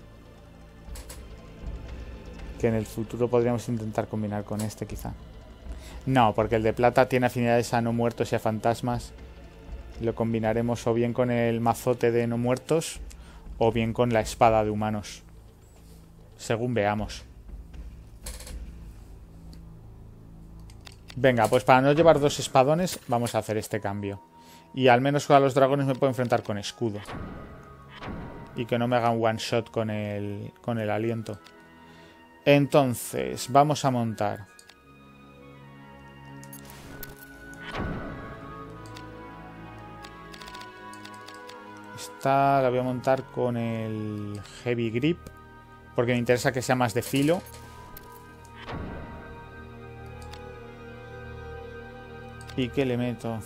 Que en el futuro podríamos intentar combinar con este quizá. No, porque el de plata tiene afinidades a no muertos y a fantasmas. Lo combinaremos o bien con el mazote de no muertos o bien con la espada de humanos. Según veamos. Venga, pues para no llevar dos espadones vamos a hacer este cambio. Y al menos a los dragones me puedo enfrentar con escudo. Y que no me hagan one shot con el, con el aliento. Entonces, vamos a montar. Esta la voy a montar con el Heavy Grip. Porque me interesa que sea más de filo. ¿Y qué le meto?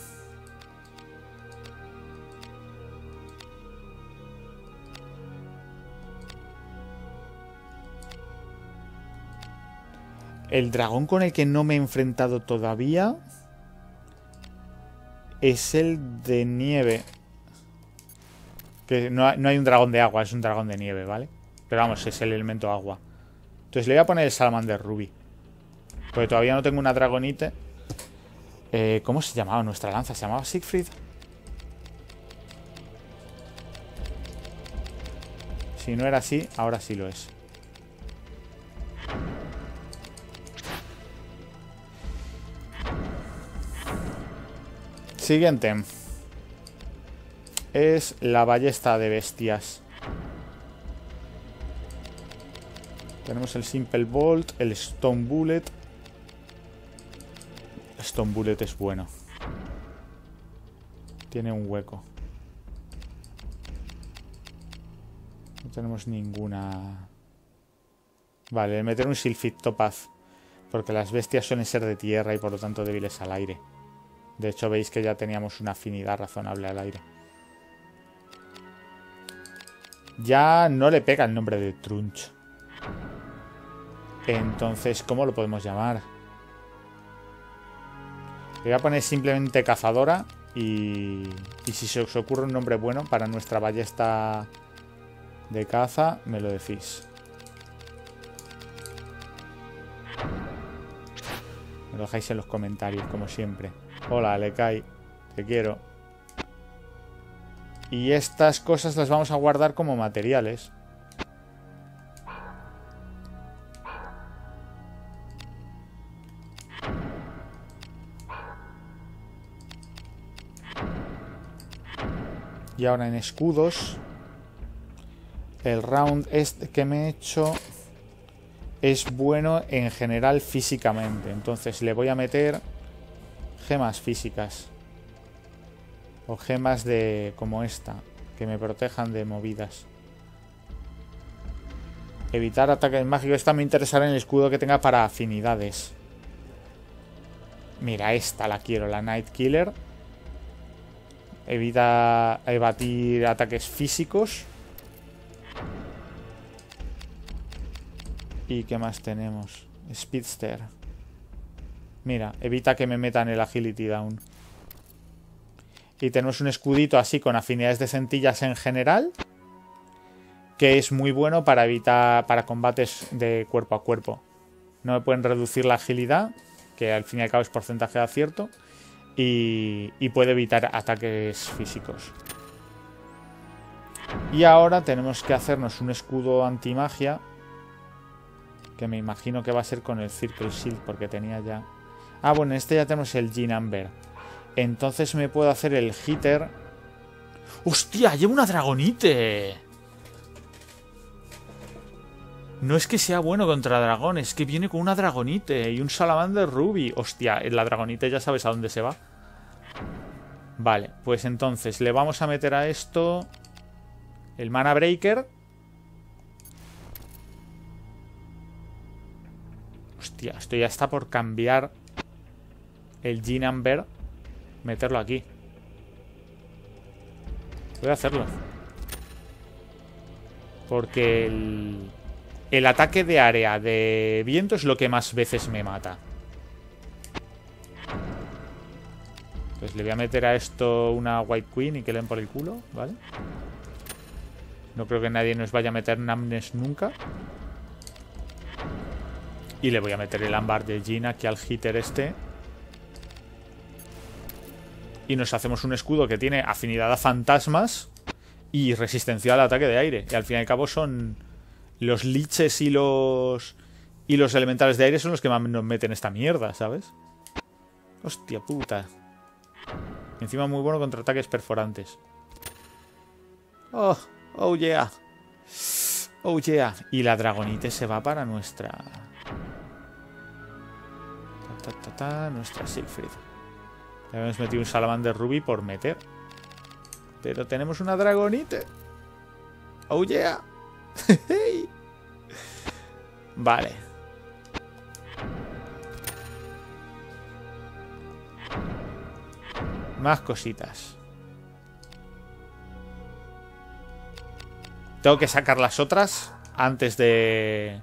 El dragón con el que no me he enfrentado todavía es el de nieve. Que no, no hay un dragón de agua, es un dragón de nieve, ¿vale? Pero vamos, es el elemento agua. Entonces le voy a poner el Salamander Ruby. Porque todavía no tengo una Dragonite. Eh, ¿Cómo se llamaba nuestra lanza? ¿Se llamaba Siegfried? Si no era así, ahora sí lo es. Siguiente. Es la ballesta de bestias. Tenemos el Simple Bolt, el Stone Bullet. Stone Bullet es bueno. Tiene un hueco. No tenemos ninguna... Vale, meter un Sylphid Topaz. Porque las bestias suelen ser de tierra y por lo tanto débiles al aire. De hecho veis que ya teníamos una afinidad razonable al aire. Ya no le pega el nombre de Trunch. Entonces, ¿cómo lo podemos llamar? Le voy a poner simplemente cazadora. Y, y si se os ocurre un nombre bueno para nuestra ballesta de caza, me lo decís. Me lo dejáis en los comentarios, como siempre. Hola, Alekai. Te quiero. Y estas cosas las vamos a guardar como materiales. Y ahora en escudos. El round este que me he hecho es bueno en general físicamente. Entonces le voy a meter gemas físicas. O gemas de como esta, que me protejan de movidas. Evitar ataques mágicos. Esta me interesará en el escudo que tenga para afinidades. Mira, esta la quiero, la Night Killer. Evita evadir ataques físicos. ¿Y qué más tenemos? Speedster. Mira, evita que me metan el Agility Down. Y tenemos un escudito así con afinidades de centillas en general, que es muy bueno para evitar para combates de cuerpo a cuerpo. No me pueden reducir la agilidad, que al fin y al cabo es porcentaje de acierto, y, y puede evitar ataques físicos. Y ahora tenemos que hacernos un escudo antimagia, que me imagino que va a ser con el Circle Shield, porque tenía ya... Ah, bueno, en este ya tenemos el G-Number. Entonces me puedo hacer el Hitter. ¡Hostia! ¡Llevo una Dragonite! No es que sea bueno contra dragón, es que viene con una Dragonite y un Salamander Ruby. Hostia, la Dragonite ya sabes a dónde se va. Vale, pues entonces le vamos a meter a esto el Mana Breaker. Hostia, esto ya está por cambiar el G-Number. Meterlo aquí. Voy a hacerlo. Porque el... El ataque de área de viento es lo que más veces me mata. Pues le voy a meter a esto una White Queen y que le den por el culo, ¿vale? No creo que nadie nos vaya a meter Namnes nunca. Y le voy a meter el ámbar de Jin aquí al hitter este. Y nos hacemos un escudo que tiene afinidad a fantasmas y resistencia al ataque de aire. Y al fin y al cabo son... Los liches y los... Y los elementales de aire son los que más nos meten esta mierda, ¿sabes? Hostia puta. Encima muy bueno contra ataques perforantes. Oh, oh yeah. Oh yeah. Y la Dragonite se va para nuestra... Ta, ta, ta, ta, nuestra Siegfried. Le hemos metido un Salamander Ruby por meter. Pero tenemos una Dragonite. Oh yeah. Vale. Más cositas. Tengo que sacar las otras antes de...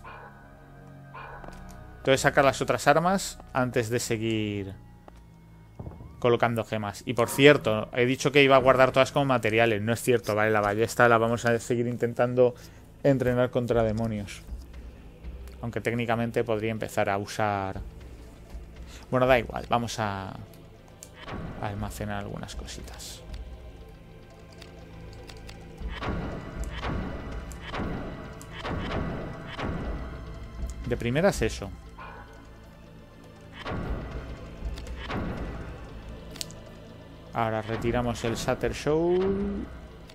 Tengo que sacar las otras armas antes de seguir colocando gemas. Y por cierto, he dicho que iba a guardar todas como materiales. No es cierto, vale, la ballesta la vamos a seguir intentando entrenar contra demonios. Aunque técnicamente podría empezar a usar... Bueno, da igual, vamos a... a almacenar algunas cositas. De primeras eso. Ahora retiramos el Shatter Show.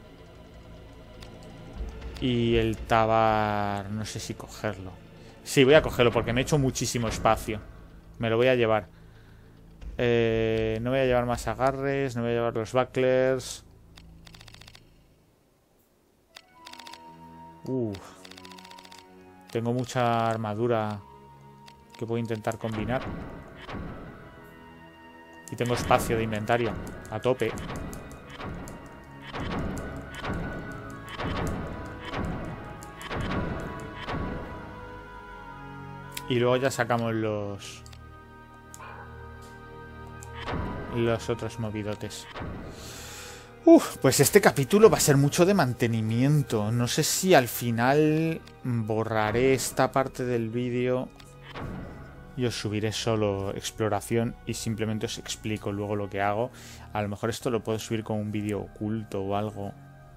Y el Tabar... No sé si cogerlo. Sí, voy a cogerlo porque me he hecho muchísimo espacio. Me lo voy a llevar. Eh, no voy a llevar más agarres. No voy a llevar los bucklers. Uf. Tengo mucha armadura que puedo intentar combinar. Y tengo espacio de inventario a tope. Y luego ya sacamos los... Los otros movidotes. Uf, pues este capítulo va a ser mucho de mantenimiento. No sé si al final borraré esta parte del vídeo y os subiré solo exploración y simplemente os explico luego lo que hago. A lo mejor esto lo puedo subir como un vídeo oculto o algo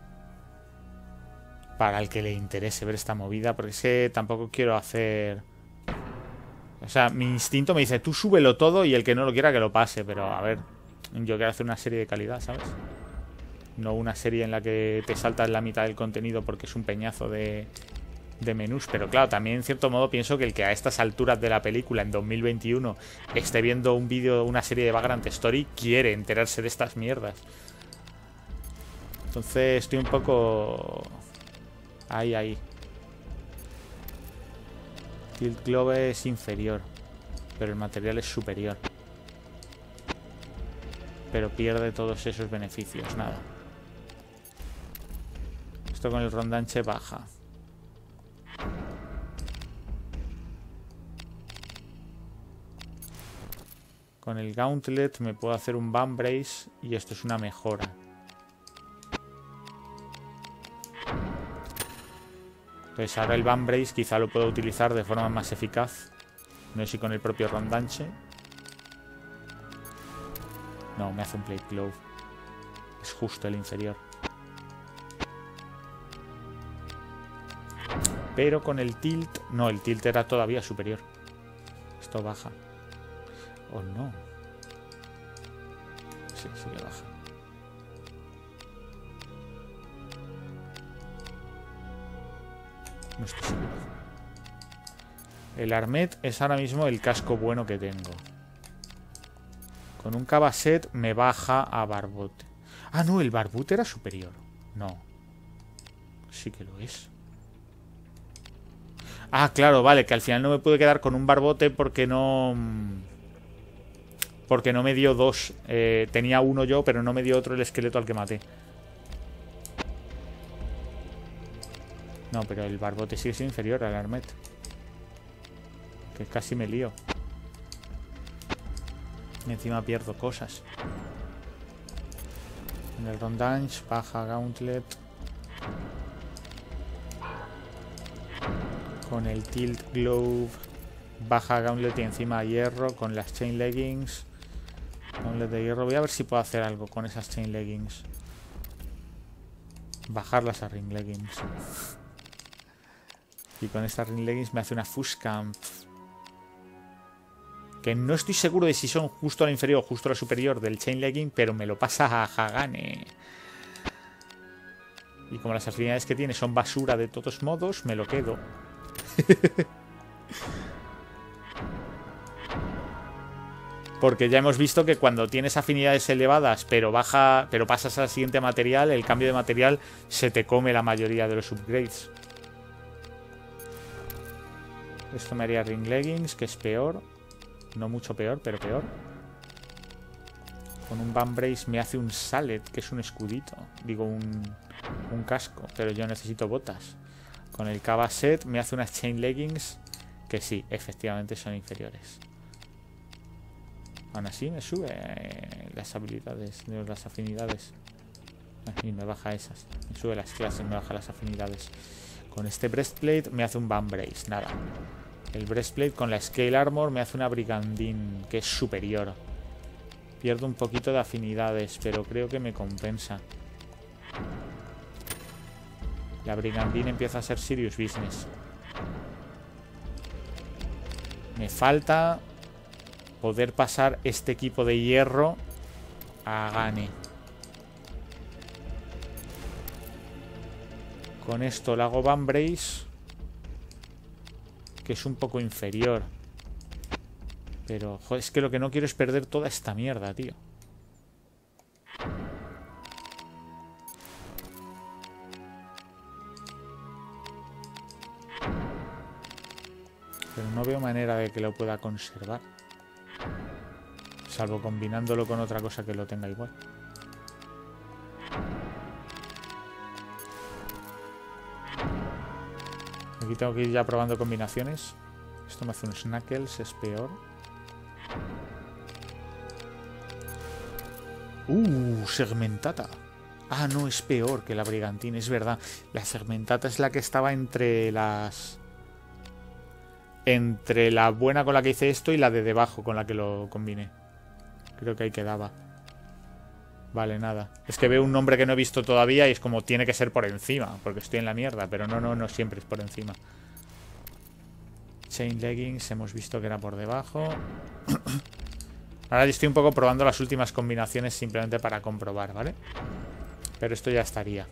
para el que le interese ver esta movida, porque es que tampoco quiero hacer... O sea, mi instinto me dice, tú súbelo todo y el que no lo quiera que lo pase, pero a ver, yo quiero hacer una serie de calidad, ¿sabes? No una serie en la que te saltas la mitad del contenido porque es un peñazo de, de menús. Pero claro, también en cierto modo pienso que el que a estas alturas de la película, en dos mil veintiuno, esté viendo un vídeo, una serie de Vagrant Story, quiere enterarse de estas mierdas. Entonces estoy un poco... Ahí, ahí. Tilt Globe es inferior, pero el material es superior. Pero pierde todos esos beneficios, nada. Esto con el rondanche baja. Con el Gauntlet me puedo hacer un Vambrace y esto es una mejora. Entonces ahora el Vambrace quizá lo puedo utilizar de forma más eficaz. No sé si con el propio Rondanche. No, me hace un Plate Glove. Es justo el inferior. Pero con el Tilt... No, el Tilt era todavía superior. Esto baja. ¿O no? Sí, sí que baja. No estoy seguro. El Armet es ahora mismo el casco bueno que tengo. Con un Cabaset me baja a Barbote. Ah, no, el Barbote era superior. No. Sí que lo es. Ah, claro, vale, que al final no me pude quedar con un Barbote porque no... Porque no me dio dos. Eh, tenía uno yo, pero no me dio otro el esqueleto al que maté. No, pero el Barbote sigue siendo inferior al Armet. Que casi me lío. Y encima pierdo cosas. En el Rondanche, baja Gauntlet. Con el Tilt Glove, baja Gauntlet y encima hierro. Con las Chain Leggings. Gauntlet de hierro. Voy a ver si puedo hacer algo con esas Chain Leggings. Bajarlas a Ring Leggings. Y con estas Ring Leggings me hace una Fushcamp. Que no estoy seguro de si son justo a la inferior o justo a la superior del Chain Legging, pero me lo pasa a Hagane. Y como las afinidades que tiene son basura de todos modos, me lo quedo. Porque ya hemos visto que cuando tienes afinidades elevadas, pero baja, pero pasas al siguiente material, el cambio de material se te come la mayoría de los upgrades. Esto me haría Ring Leggings, que es peor. No mucho peor, pero peor. Con un Vambrace me hace un Salet, que es un escudito. Digo, un, un casco, pero yo necesito botas. Con el Cabaset me hace unas Chain Leggings, que sí, efectivamente son inferiores. Aún así me sube eh, las habilidades, las afinidades. Y me baja esas. Me sube las clases, me baja las afinidades. Con este Breastplate me hace un Vambrace, nada. El Breastplate con la Scale Armor me hace una Brigandine, que es superior. Pierdo un poquito de afinidades, pero creo que me compensa. La Brigandine empieza a ser serious business. Me falta poder pasar este equipo de hierro a Gane. Con esto le hago Vambrace, que es un poco inferior. Pero, joder, es que lo que no quiero es perder toda esta mierda, tío. Pero no veo manera de que lo pueda conservar. Salvo combinándolo con otra cosa que lo tenga igual. Aquí tengo que ir ya probando combinaciones. Esto me hace unos Knuckles, es peor. Uh, Segmentata. Ah, no, es peor que la Brigantine, es verdad. La Segmentata es la que estaba entre las... Entre la buena con la que hice esto y la de debajo con la que lo combiné. Creo que ahí quedaba. Vale, nada. Es que veo un nombre que no he visto todavía y es como tiene que ser por encima, porque estoy en la mierda, pero no, no, no siempre es por encima. Chain Leggings, hemos visto que era por debajo. Ahora estoy un poco probando las últimas combinaciones simplemente para comprobar, ¿vale? Pero esto ya estaría.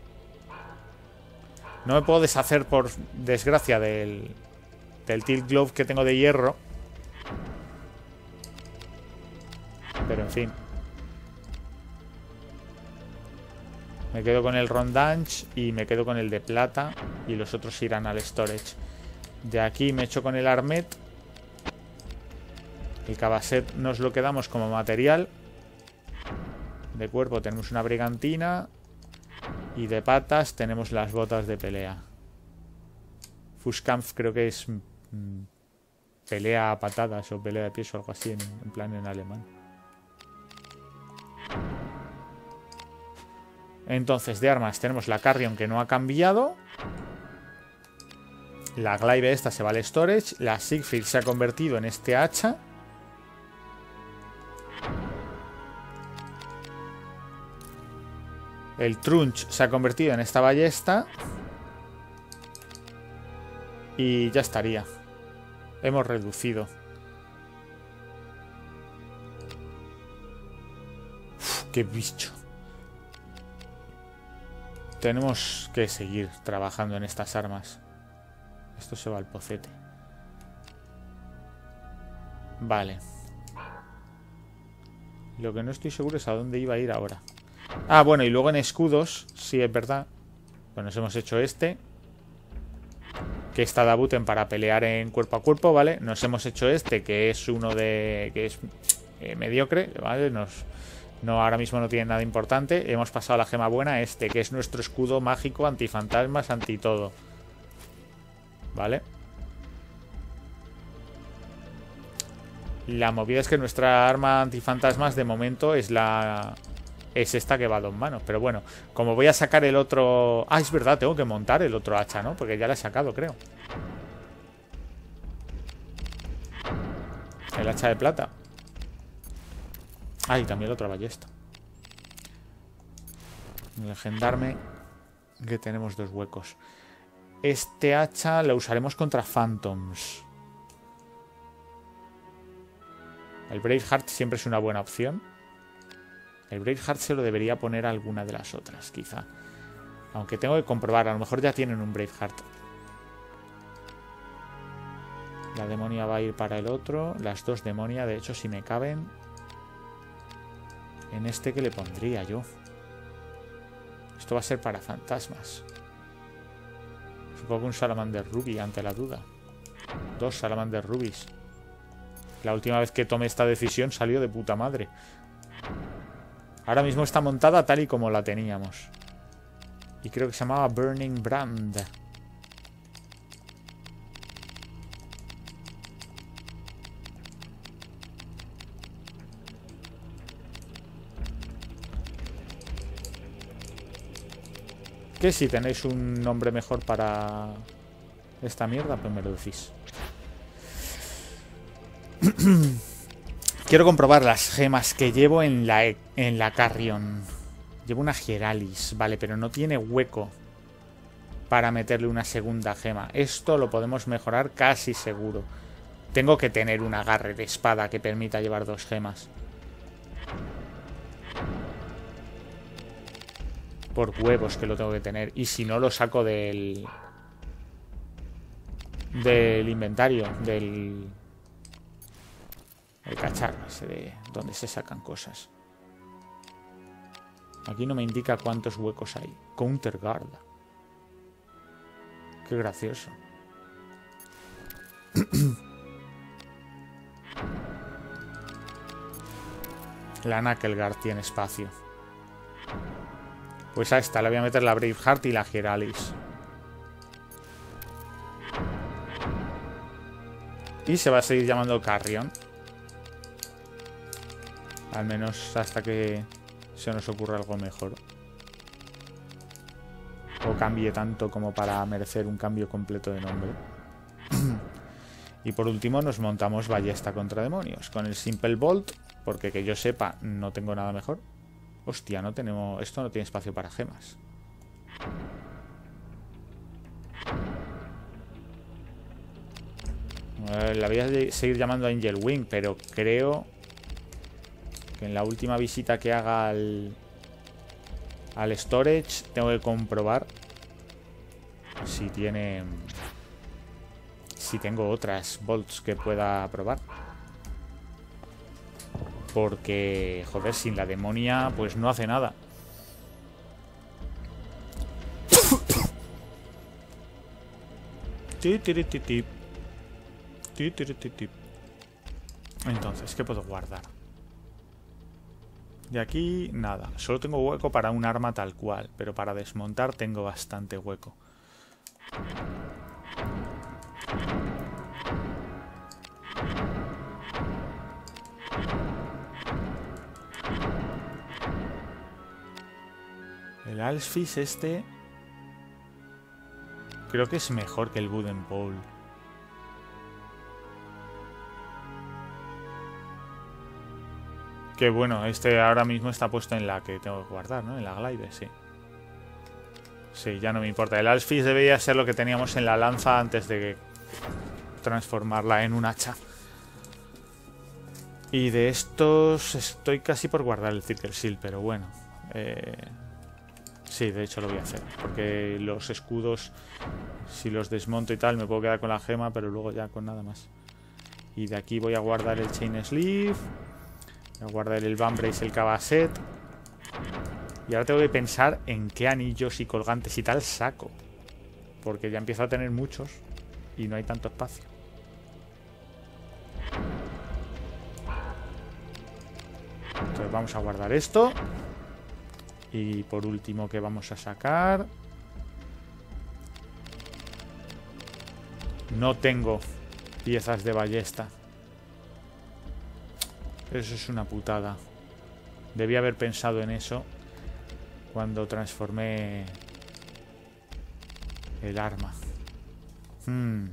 No me puedo deshacer, por desgracia, del, del Tilt Glove que tengo de hierro. Pero en fin. Me quedo con el Rondanche y me quedo con el de plata. Y los otros irán al storage. De aquí me echo con el Armet. El Cabaset nos lo quedamos como material. De cuerpo tenemos una Brigantina. Y de patas tenemos las botas de pelea. Fußkampf creo que es mmm, pelea a patadas o pelea de pies o algo así en, en plan en alemán. Entonces, de armas tenemos la Carrion, que no ha cambiado. La Glaive esta se va al storage. La Siegfried se ha convertido en este hacha. El Trunch se ha convertido en esta ballesta. Y ya estaría. Hemos reducido. Uf, qué bicho. Tenemos que seguir trabajando en estas armas. Esto se va al pocete. Vale. Lo que no estoy seguro es a dónde iba a ir ahora. Ah, bueno, y luego en escudos, sí, es verdad. Pues nos hemos hecho este. Que está Dabuten para pelear en cuerpo a cuerpo, ¿vale? Nos hemos hecho este, que es uno de... que es eh, mediocre, ¿vale? Nos... No, ahora mismo no tiene nada importante. Hemos pasado a la gema buena, este, que es nuestro escudo mágico, antifantasmas, anti todo. ¿Vale? La movida es que nuestra arma antifantasmas de momento es la... es esta que va a dos manos. Pero bueno, como voy a sacar el otro... Ah, es verdad, tengo que montar el otro hacha, ¿no? Porque ya la he sacado, creo. El hacha de plata. Ah, y también la otra ballesta. Legendarme. Que tenemos dos huecos. Este hacha lo usaremos contra Phantoms. El Braveheart siempre es una buena opción. El Braveheart se lo debería poner a alguna de las otras, quizá. Aunque tengo que comprobar. A lo mejor ya tienen un Braveheart. La demonia va a ir para el otro. Las dos demonia, de hecho, si me caben. En este, ¿qué le pondría yo? Esto va a ser para fantasmas. Supongo un Salamander Ruby, ante la duda. Dos Salamander Rubies. La última vez que tomé esta decisión salió de puta madre. Ahora mismo está montada tal y como la teníamos. Y creo que se llamaba Burning Brand. Que si tenéis un nombre mejor para esta mierda, pues me lo decís. Quiero comprobar las gemas que llevo en la, en la Carrion. Llevo una Hieralis, vale, pero no tiene hueco para meterle una segunda gema. Esto lo podemos mejorar casi seguro. Tengo que tener un agarre de espada que permita llevar dos gemas. Por huevos que lo tengo que tener. Y si no, lo saco del... del inventario. Del... el cacharro ese de donde se sacan cosas. Aquí no me indica cuántos huecos hay. Counter guard. Qué gracioso. La Knuckleguard tiene espacio. Pues a esta le voy a meter la Braveheart y la Hieralis. Y se va a seguir llamando Carrion. Al menos hasta que se nos ocurra algo mejor. O cambie tanto como para merecer un cambio completo de nombre. Y por último nos montamos ballesta contra demonios. Con el Simple Bolt, porque que yo sepa no tengo nada mejor. Hostia, no tenemos... esto no tiene espacio para gemas. Eh, la voy a seguir llamando Angel Wing, pero creo que en la última visita que haga al, al storage tengo que comprobar si tiene... si tengo otras bolts que pueda probar. Porque, joder, sin la demonia pues no hace nada. Entonces, ¿qué puedo guardar? De aquí, nada. Solo tengo hueco para un arma tal cual. Pero para desmontar tengo bastante hueco. El Alsfis este... creo que es mejor que el Wooden Pole. Que bueno, este ahora mismo está puesto en la que tengo que guardar, ¿no? En la Glide, sí. Sí, ya no me importa. El Alsfis debería ser lo que teníamos en la lanza antes de transformarla en un hacha. Y de estos estoy casi por guardar el Circle Shield, pero bueno. Eh... Sí, de hecho lo voy a hacer. Porque los escudos, si los desmonto y tal, me puedo quedar con la gema, pero luego ya con nada más. Y de aquí voy a guardar el Chain Sleeve. Voy a guardar el Vambrace, el Cabaset. Y ahora tengo que pensar en qué anillos y colgantes y tal saco. Porque ya empiezo a tener muchos y no hay tanto espacio. Entonces vamos a guardar esto. Y por último, ¿qué vamos a sacar? No tengo piezas de ballesta. Eso es una putada. Debí haber pensado en eso cuando transformé el arma. Hmm.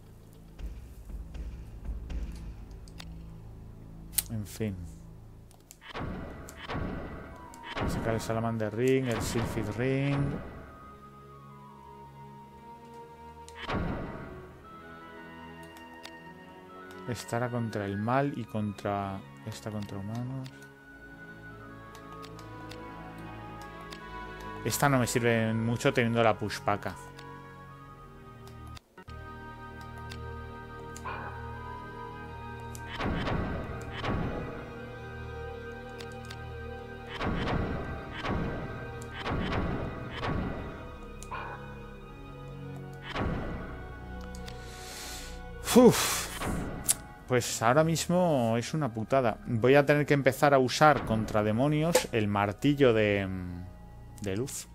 En fin. Voy a sacar el Salamander Ring, el Sylphid Ring. Esta era contra el mal y contra... esta contra humanos. Esta no me sirve mucho teniendo la Pushpaka. Uf. Pues ahora mismo es una putada. Voy a tener que empezar a usar contra demonios el martillo de, de luz.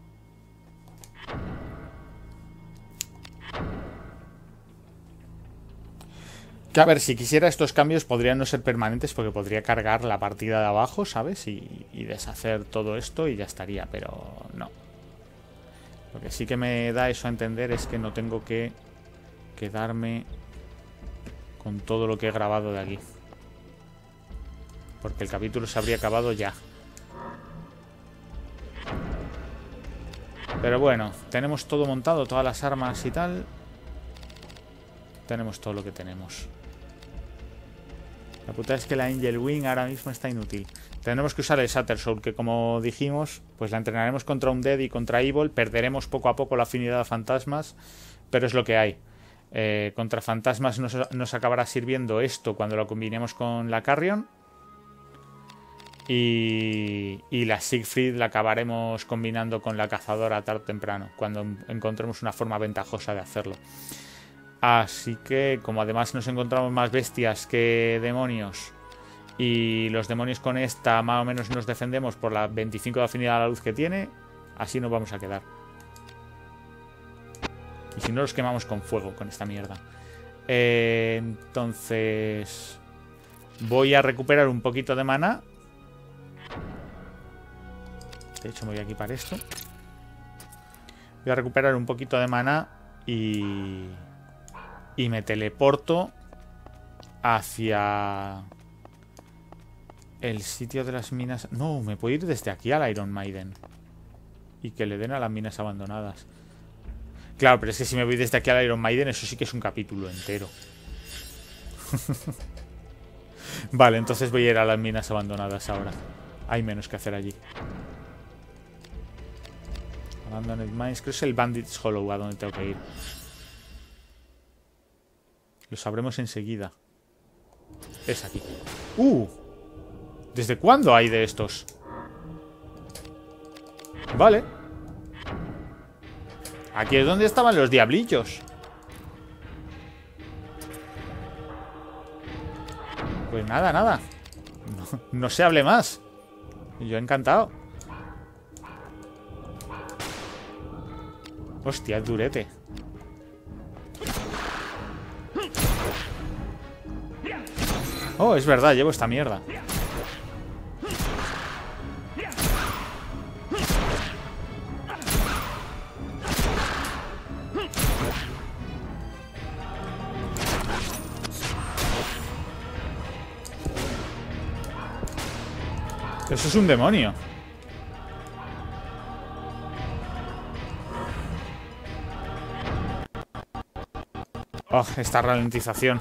Que a ver, si quisiera estos cambios podrían no ser permanentes porque podría cargar la partida de abajo, ¿sabes? Y, y deshacer todo esto y ya estaría, pero no. Lo que sí que me da eso a entender es que no tengo que quedarme con todo lo que he grabado de aquí. Porque el capítulo se habría acabado ya. Pero bueno, tenemos todo montado, todas las armas y tal. Tenemos todo lo que tenemos. La putada es que la Angel Wing ahora mismo está inútil. Tenemos que usar el Shatter Soul, que como dijimos, pues la entrenaremos contra Undead y contra Evil. Perderemos poco a poco la afinidad a fantasmas, pero es lo que hay. Eh, contra fantasmas nos, nos acabará sirviendo esto cuando lo combinemos con la Carrion. Y, y la Siegfried la acabaremos combinando con la cazadora tarde o temprano, cuando encontremos una forma ventajosa de hacerlo. Así que, como además nos encontramos más bestias que demonios, y los demonios con esta más o menos nos defendemos por la veinticinco de afinidad a la luz que tiene, así nos vamos a quedar. Y si no, los quemamos con fuego, con esta mierda. Eh, entonces... voy a recuperar un poquito de maná. De hecho, me voy a equipar esto. Voy a recuperar un poquito de maná y... y me teleporto hacia el sitio de las minas. No, me puedo ir desde aquí al Iron Maiden y que le den a las minas abandonadas. Claro, pero es que si me voy desde aquí al Iron Maiden, eso sí que es un capítulo entero. Vale, entonces voy a ir a las minas abandonadas ahora. Hay menos que hacer allí. Abandoned Mines, creo que es el Bandits Hollow a donde tengo que ir. Lo sabremos enseguida. Es aquí. ¡Uh! ¿Desde cuándo hay de estos? Vale. Aquí es donde estaban los diablillos. Pues nada, nada. No, no se hable más. Yo encantado. Hostia, es durete. Oh, es verdad, llevo esta mierda. Eso es un demonio. Oh, esta ralentización.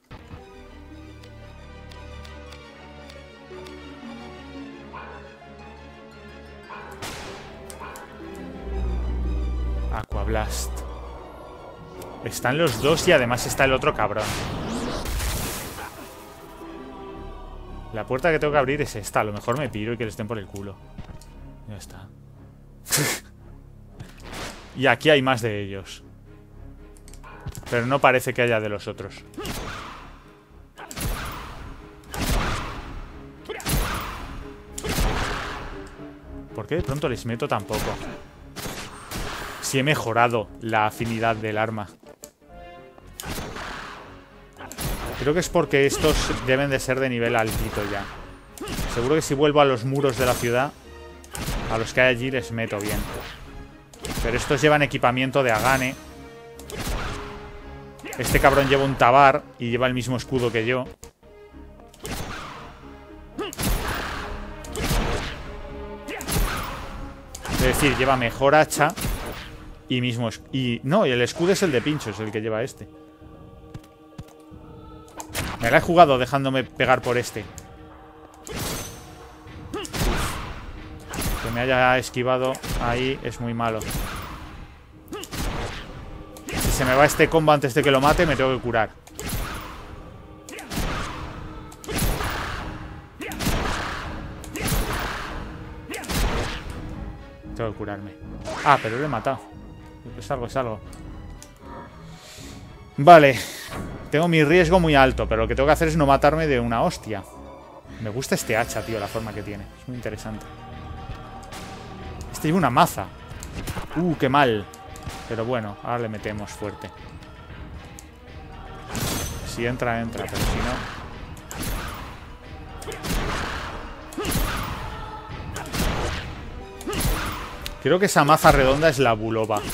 Aquablast. Están los dos y además está el otro cabrón. La puerta que tengo que abrir es esta. A lo mejor me piro y que les den por el culo. Ya está. Y aquí hay más de ellos. Pero no parece que haya de los otros. ¿Por qué de pronto les meto tan poco? Si he mejorado la afinidad del arma. Creo que es porque estos deben de ser de nivel altito ya. Seguro que si vuelvo a los muros de la ciudad, a los que hay allí les meto bien. Pero estos llevan equipamiento de Agane. Este cabrón lleva un tabar y lleva el mismo escudo que yo. Es decir, lleva mejor hacha y mismo... Y no, y el escudo es el de Pincho, es el que lleva este. Me la he jugado dejándome pegar por este. Que me haya esquivado ahí es muy malo. Si se me va este combo antes de que lo mate, me tengo que curar. Tengo que curarme. Ah, pero lo he matado. Es algo, es algo. Vale. Tengo mi riesgo muy alto, pero lo que tengo que hacer es no matarme de una hostia. Me gusta este hacha, tío, la forma que tiene. Es muy interesante. Este lleva una maza. Uh, qué mal. Pero bueno, ahora le metemos fuerte. Si entra, entra, pero si no... Creo que esa maza redonda es la Bulova.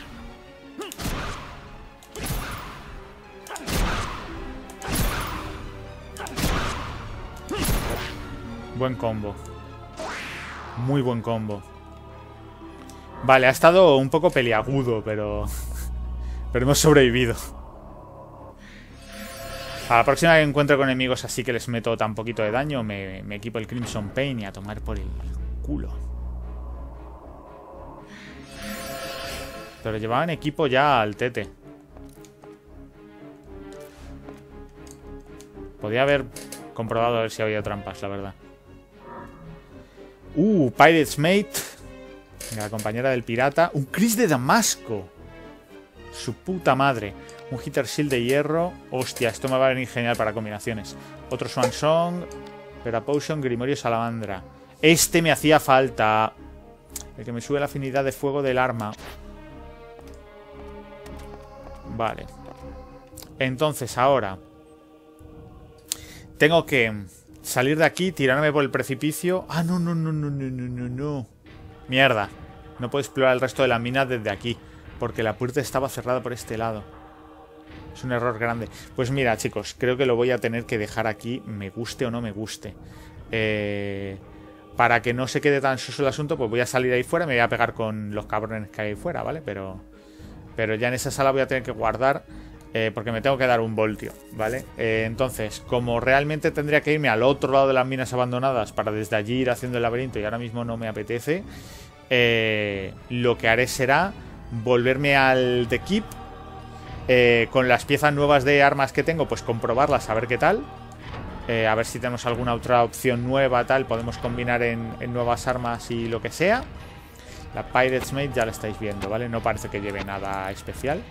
Buen combo. Muy buen combo. Vale, ha estado un poco peliagudo, pero... pero hemos sobrevivido. A la próxima que encuentre con enemigos así que les meto tan poquito de daño, me, me equipo el Crimson Pain y a tomar por el culo. Pero llevaban equipo ya al tete. Podría haber comprobado a ver si había trampas, la verdad. Uh, Pirate's Mate. La compañera del pirata. Un Chris de Damasco. Su puta madre. Un Hitter Shield de hierro. Hostia, esto me va a venir genial para combinaciones. Otro Swan Song. Pera Potion, Grimorio Salamandra. Este me hacía falta. El que me sube la afinidad de fuego del arma. Vale. Entonces ahora tengo que salir de aquí, tirarme por el precipicio. Ah, no, no, no, no, no, no, no, no. Mierda. No puedo explorar el resto de la mina desde aquí, porque la puerta estaba cerrada por este lado. Es un error grande. Pues mira, chicos, creo que lo voy a tener que dejar aquí, me guste o no me guste. Eh, para que no se quede tan soso el asunto, pues voy a salir ahí fuera y me voy a pegar con los cabrones que hay ahí fuera, ¿vale? Pero, pero ya en esa sala voy a tener que guardar... Eh, porque me tengo que dar un voltio, ¿vale? Eh, entonces, como realmente tendría que irme al otro lado de las minas abandonadas para desde allí ir haciendo el laberinto y ahora mismo no me apetece, eh, lo que haré será volverme al The Keep, eh, con las piezas nuevas de armas que tengo, pues comprobarlas, a ver qué tal, eh, a ver si tenemos alguna otra opción nueva, tal, podemos combinar en, en nuevas armas y lo que sea. La Pirate's Mate ya la estáis viendo, ¿vale? No parece que lleve nada especial.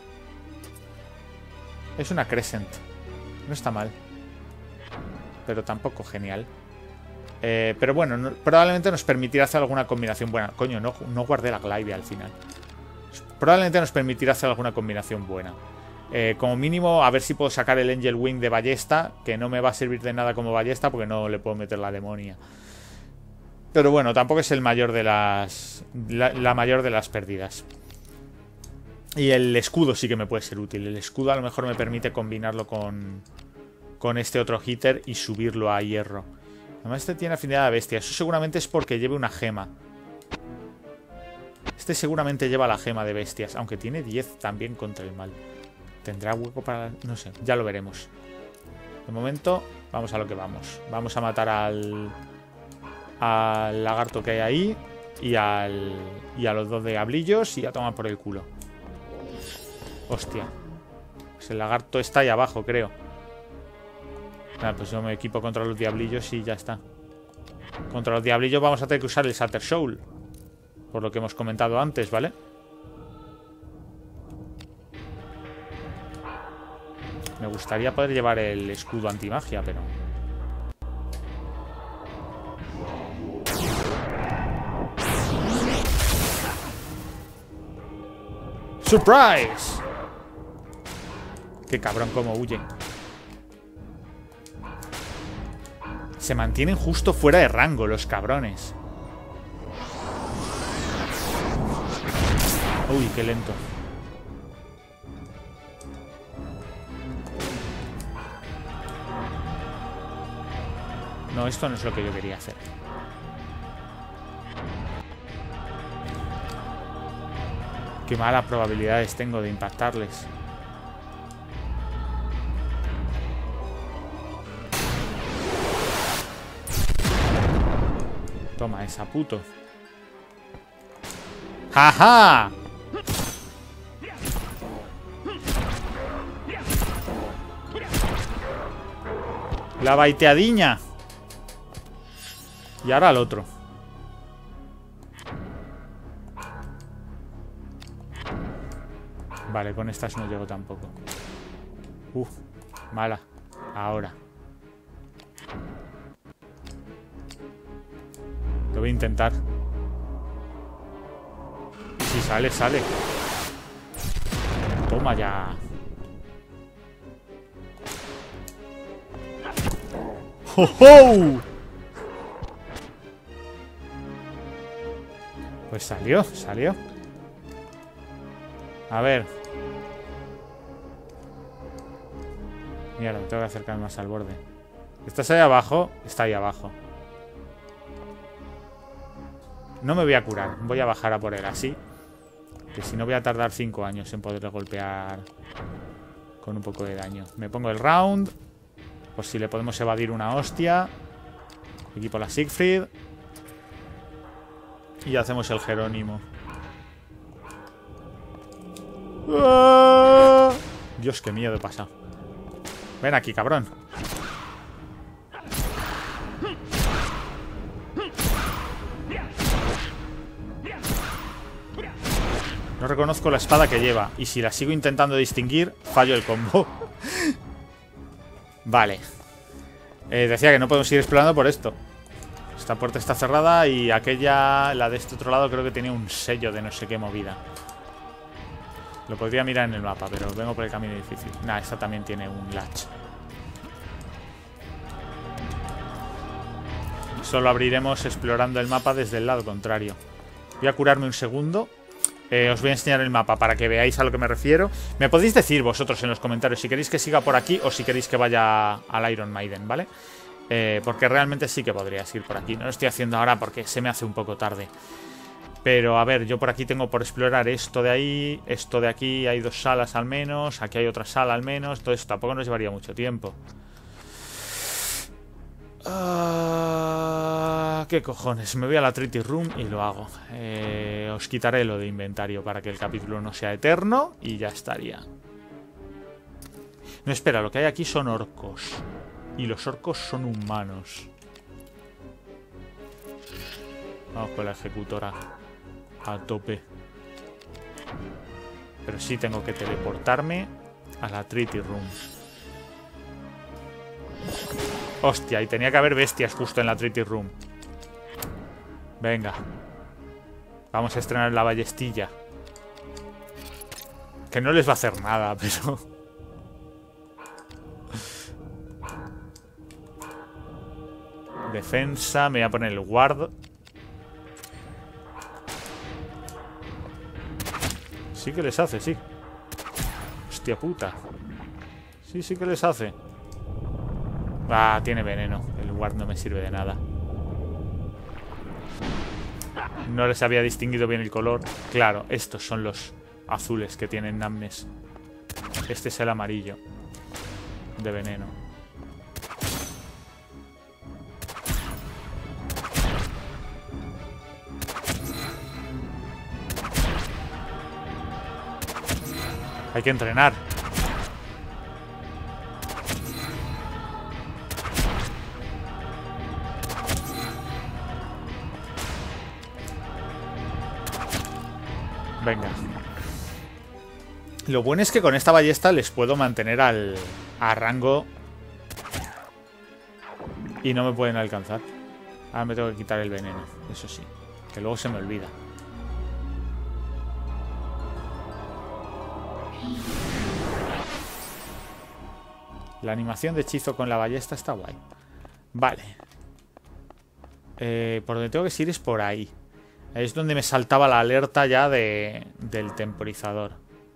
Es una Crescent. No está mal. Pero tampoco genial. Eh, pero bueno, no, probablemente nos permitirá hacer alguna combinación buena. Coño, no, no guardé la Glaive al final. Probablemente nos permitirá hacer alguna combinación buena. Eh, como mínimo, a ver si puedo sacar el Angel Wing de ballesta. Que no me va a servir de nada como ballesta porque no le puedo meter la demonia. Pero bueno, tampoco es el mayor de las... La, la mayor de las pérdidas. Y el escudo sí que me puede ser útil. El escudo a lo mejor me permite combinarlo con, con este otro hitter y subirlo a hierro. Además este tiene afinidad a bestia. Eso seguramente es porque lleve una gema. Este seguramente lleva la gema de bestias. Aunque tiene diez también contra el mal. ¿Tendrá hueco para...? No sé, ya lo veremos. De momento, vamos a lo que vamos. Vamos a matar al... al lagarto que hay ahí. Y al... y a los dos diablillos. Y a tomar por el culo. Hostia. Pues el lagarto está ahí abajo, creo. Nada, pues yo me equipo contra los diablillos y ya está. Contra los diablillos vamos a tener que usar el Shatter Soul. Por lo que hemos comentado antes, ¿vale? Me gustaría poder llevar el escudo antimagia, pero... ¡Surprise! Qué cabrón cómo huye. Se mantienen justo fuera de rango los cabrones. Uy, qué lento. No, esto no es lo que yo quería hacer. Qué malas probabilidades tengo de impactarles. Toma esa, puto. ¡Ja, ja! La baiteadiña. Y ahora al otro. Vale, con estas no llego tampoco. Uf, mala. Ahora. Lo voy a intentar. Si sale, sale. Toma ya. ¡Oh, oh! Pues salió, salió. A ver. Mira, me tengo que acercar más al borde. ¿Estás ahí abajo? Está ahí abajo. No me voy a curar. Voy a bajar a por él así. Que si no voy a tardar cinco años en poderle golpear con un poco de daño. Me pongo el round. Por si le podemos evadir una hostia. Equipo la Siegfried. Y hacemos el Jerónimo. ¡Ah! Dios, qué miedo he pasado. Ven aquí, cabrón. No reconozco la espada que lleva. Y si la sigo intentando distinguir, fallo el combo. Vale. Eh, decía que no podemos ir explorando por esto. Esta puerta está cerrada y aquella, la de este otro lado, creo que tiene un sello de no sé qué movida. Lo podría mirar en el mapa, pero vengo por el camino difícil. Nah, esta también tiene un latch. Solo abriremos explorando el mapa desde el lado contrario. Voy a curarme un segundo. Eh, os voy a enseñar el mapa para que veáis a lo que me refiero. Me podéis decir vosotros en los comentarios si queréis que siga por aquí o si queréis que vaya al Iron Maiden, ¿vale? Eh, porque realmente sí que podrías ir por aquí. No lo estoy haciendo ahora porque se me hace un poco tarde. Pero a ver, yo por aquí tengo por explorar esto de ahí, esto de aquí, hay dos salas al menos, aquí hay otra sala al menos, todo eso tampoco nos llevaría mucho tiempo. Uh, ¿Qué cojones? Me voy a la Treaty Room y lo hago. Eh, os quitaré lo de inventario para que el capítulo no sea eterno y ya estaría. No, espera, lo que hay aquí son orcos. Y los orcos son humanos. Vamos con la ejecutora a tope. Pero sí tengo que teleportarme a la Treaty Room. Hostia, y tenía que haber bestias justo en la Treaty Room. Venga. Vamos a estrenar la ballestilla. Que no les va a hacer nada, pero... Defensa, me voy a poner el guard. Sí que les hace, sí. Hostia puta. Sí, sí que les hace. Ah, tiene veneno. El guard no me sirve de nada. No les había distinguido bien el color. Claro, estos son los azules que tienen Namnes. Este es el amarillo de veneno. Hay que entrenar. Venga. Lo bueno es que con esta ballesta les puedo mantener al a rango y no me pueden alcanzar. Ahora me tengo que quitar el veneno, eso sí, que luego se me olvida. La animación de hechizo con la ballesta está guay. Vale. Eh, por donde tengo que ir es por ahí. Ahí es donde me saltaba la alerta ya de, del temporizador.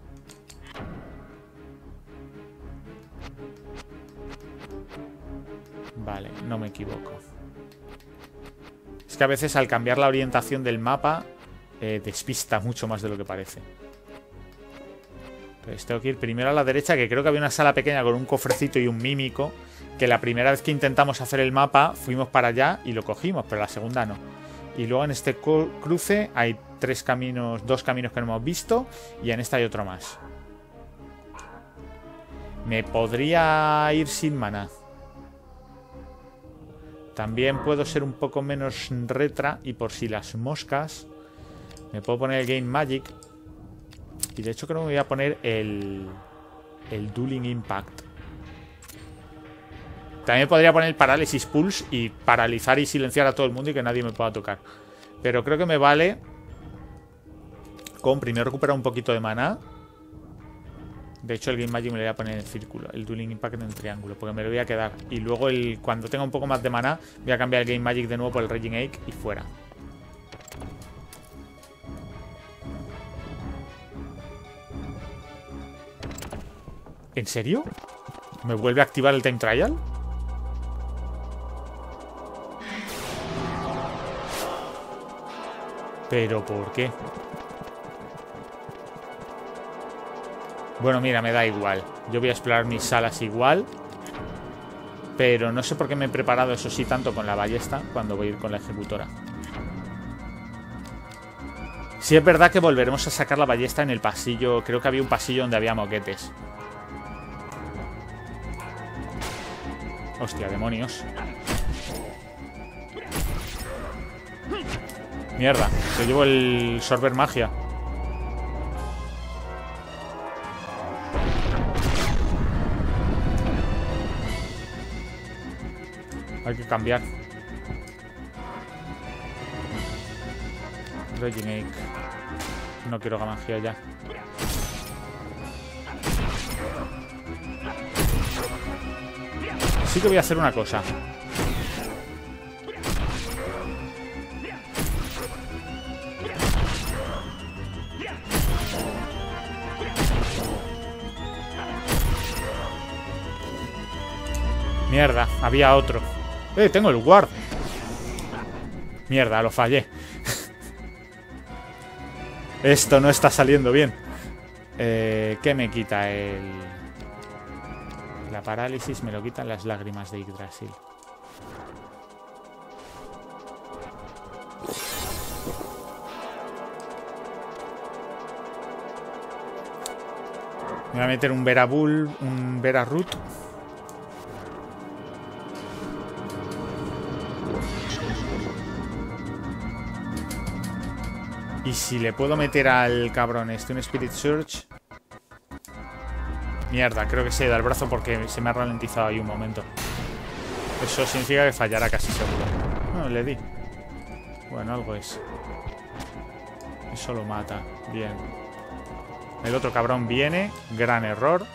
Vale, no me equivoco. Es que a veces al cambiar la orientación del mapa eh, despista mucho más de lo que parece. Pues tengo que ir primero a la derecha, que creo que había una sala pequeña con un cofrecito y un mímico, que la primera vez que intentamos hacer el mapa fuimos para allá y lo cogimos, pero la segunda no. Y luego en este cruce hay tres caminos, dos caminos que no hemos visto, y en esta hay otro más. Me podría ir sin maná. También puedo ser un poco menos retra, y por si las moscas me puedo poner el Game Magic. Y de hecho creo que me voy a poner el, el Dueling Impact. También podría poner el Paralysis Pulse y paralizar y silenciar a todo el mundo y que nadie me pueda tocar. Pero creo que me vale con primero recuperar un poquito de maná. De hecho el Game Magic me lo voy a poner en el círculo, el Dueling Impact en el triángulo, porque me lo voy a quedar. Y luego el, cuando tenga un poco más de maná voy a cambiar el Game Magic de nuevo por el Raging Ache y fuera. ¿En serio? ¿Me vuelve a activar el Time Trial? ¿Pero por qué? Bueno, mira, me da igual. Yo voy a explorar mis salas igual. Pero no sé por qué me he preparado, eso sí, tanto con la ballesta cuando voy a ir con la ejecutora. Sí, es verdad que volveremos a sacar la ballesta en el pasillo. Creo que había un pasillo donde había moquetes. Hostia, demonios. Mierda, se llevo el sorber magia. Hay que cambiar. Raging Ache. No quiero magia ya. Sí que voy a hacer una cosa. Mierda, había otro. Eh, tengo el guard. Mierda, lo fallé. Esto no está saliendo bien. Eh, ¿Qué me quita el...? La parálisis me lo quitan las lágrimas de Yggdrasil. Me voy a meter un Vera Bull, un Vera Root. Y si le puedo meter al cabrón este un Spirit Surge... Mierda, creo que se da el brazo porque se me ha ralentizado ahí un momento. Eso significa que fallará casi seguro. No, le di. Bueno, algo es. Eso lo mata. Bien. El otro cabrón viene. Gran error.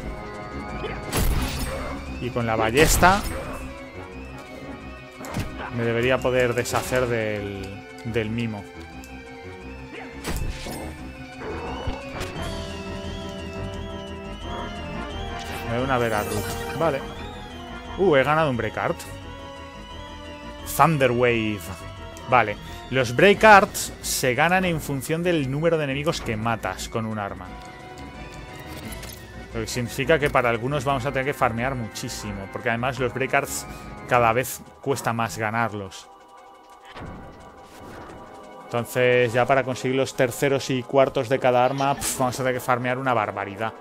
Y con la ballesta me debería poder deshacer del, del mimo. Me doy una Vera Root. Vale. Uh, he ganado un Breakart. Thunder Wave. Vale. Los Breakarts se ganan en función del número de enemigos que matas con un arma. Lo que significa que para algunos vamos a tener que farmear muchísimo. Porque además los Breakarts cada vez cuesta más ganarlos. Entonces ya para conseguir los terceros y cuartos de cada arma, pf, vamos a tener que farmear una barbaridad.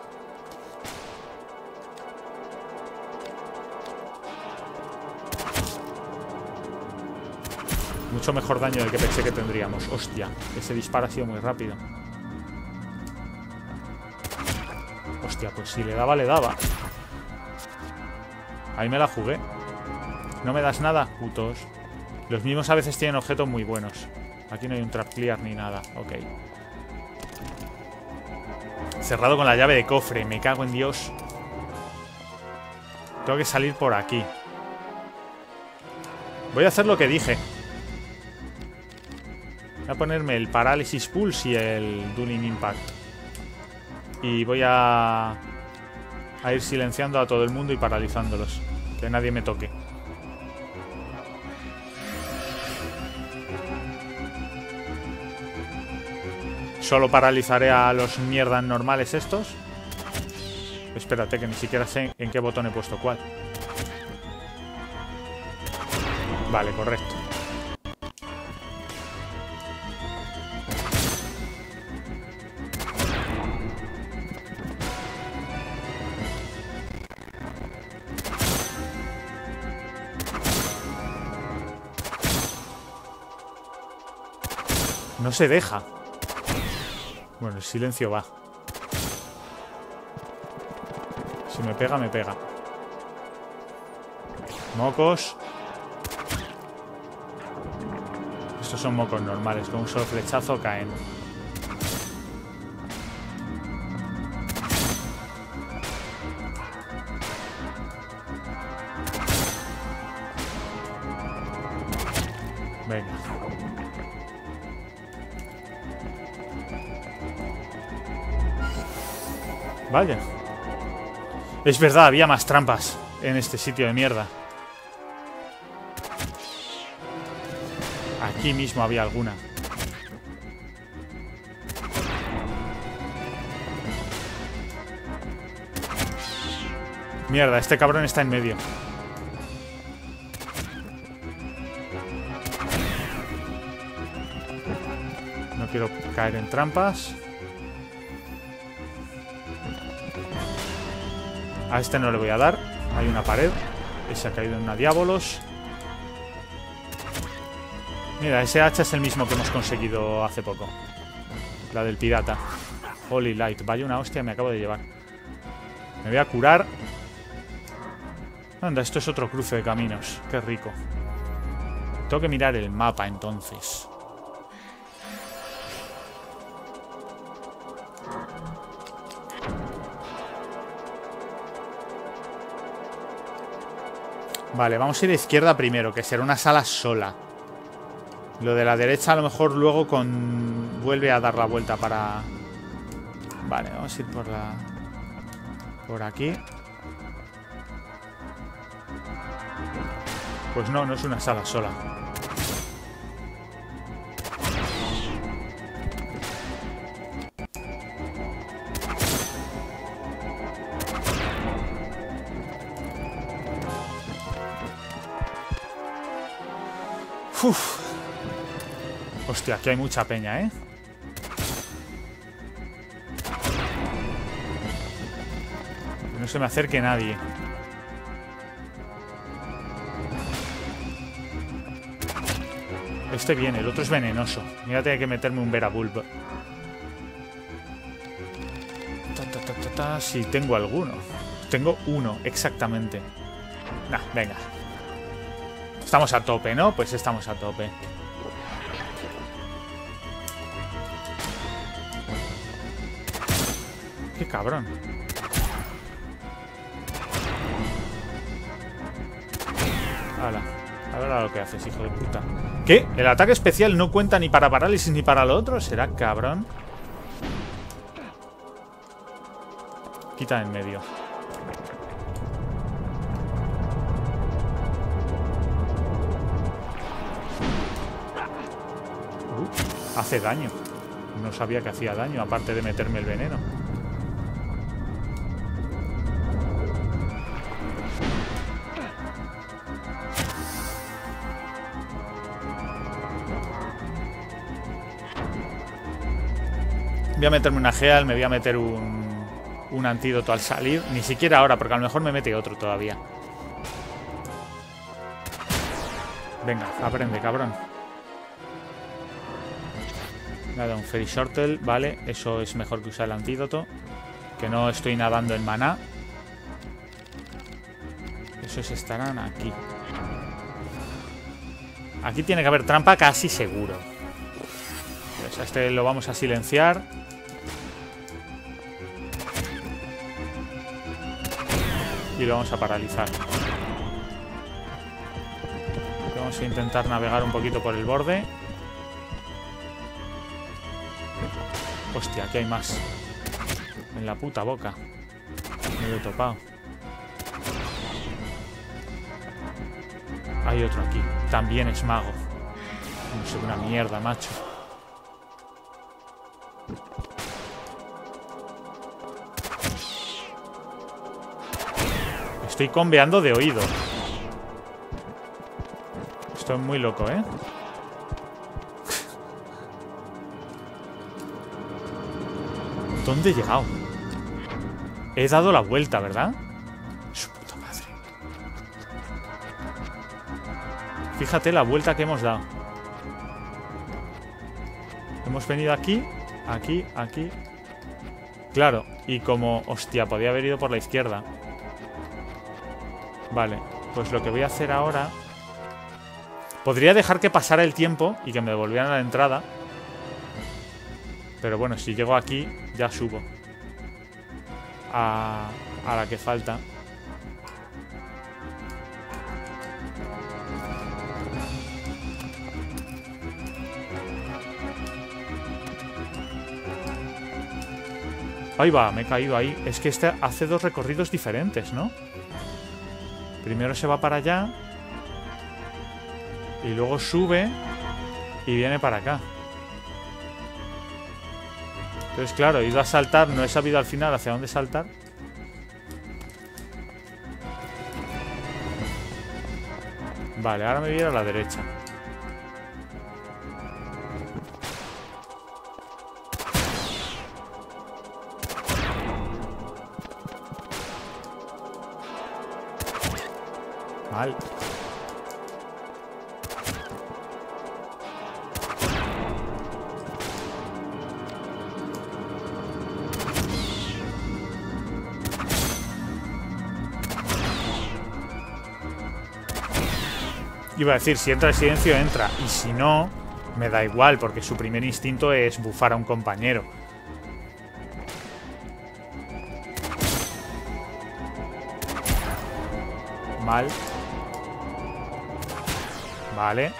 Mucho mejor daño del que pensé que tendríamos. Hostia, ese disparo ha sido muy rápido. Hostia, pues si le daba, le daba. Ahí me la jugué. ¿No me das nada? Putos. Los mismos a veces tienen objetos muy buenos. Aquí no hay un trap clear ni nada. Ok. Cerrado con la llave de cofre. Me cago en Dios. Tengo que salir por aquí. Voy a hacer lo que dije. Voy a ponerme el Paralysis Pulse y el Dueling Impact. Y voy a... a ir silenciando a todo el mundo y paralizándolos. Que nadie me toque. Solo paralizaré a los mierdas normales estos. Espérate, que ni siquiera sé en qué botón he puesto cuál. Vale, correcto. No se deja. Bueno, el silencio va. Si me pega, me pega. Mocos. Estos son mocos normales. Con un solo flechazo caen. Venga. Vaya. Es verdad, había más trampas en este sitio de mierda. Aquí mismo había alguna. Mierda, este cabrón está en medio. No quiero caer en trampas. A este no le voy a dar. Hay una pared. Ese ha caído en una Diabolos. Mira, ese hacha es el mismo que hemos conseguido hace poco. La del pirata. Holy Light. Vaya una hostia, me acabo de llevar. Me voy a curar. Anda, esto es otro cruce de caminos. Qué rico. Tengo que mirar el mapa entonces. Vale, vamos a ir a izquierda primero, que será una sala sola. Lo de la derecha a lo mejor luego con... vuelve a dar la vuelta para... Vale, vamos a ir por la... por aquí. Pues no, no es una sala sola. Uf. Hostia, aquí hay mucha peña, ¿eh? Que no se me acerque nadie. Este viene, el otro es venenoso. Mira, tengo que meterme un Verabulb. Ta, ta, ta, ta, ta. Sí, tengo alguno. Tengo uno, exactamente. Nah, venga. Estamos a tope, ¿no? Pues estamos a tope. ¡Qué cabrón! Hala. A ver Ahora lo que haces, hijo de puta. ¿Qué? ¿El ataque especial no cuenta ni para parálisis ni para lo otro? ¿Será cabrón? Quita en medio. Uh, hace daño. No sabía que hacía daño, aparte de meterme el veneno. Voy a meterme una geal, me voy a meter un, un antídoto al salir. Ni siquiera ahora, porque a lo mejor me mete otro todavía. Venga, aprende, cabrón. Nada, un Fairy Shortle, vale. Eso es mejor que usar el antídoto. Que no estoy nadando en maná. Esos estarán aquí. Aquí tiene que haber trampa casi seguro. Pues a este lo vamos a silenciar. Y lo vamos a paralizar. Vamos a intentar navegar un poquito por el borde. Hostia, aquí hay más. En la puta boca. Me lo he topado. Hay otro aquí. También es mago. No sé, una mierda, macho. Estoy combeando de oído. Estoy muy loco, ¿eh? ¿Dónde he llegado? He dado la vuelta, ¿verdad? Su puta madre. Fíjate la vuelta que hemos dado. Hemos venido aquí, aquí, aquí. Claro, y como... Hostia, podía haber ido por la izquierda. Vale, pues lo que voy a hacer ahora... Podría dejar que pasara el tiempo y que me devolvieran a la entrada. Pero bueno, si llego aquí, ya subo. A, a la que falta. Ahí va, me he caído ahí. Es que este hace dos recorridos diferentes, ¿no? Primero se va para allá. Y luego sube. Y viene para acá. Entonces, claro, he ido a saltar. No he sabido al final hacia dónde saltar. Vale, ahora me voy a ir a la derecha. Mal. Iba a decir, si entra el silencio, entra. Y si no, me da igual, porque su primer instinto es bufar a un compañero. Mal. Vale.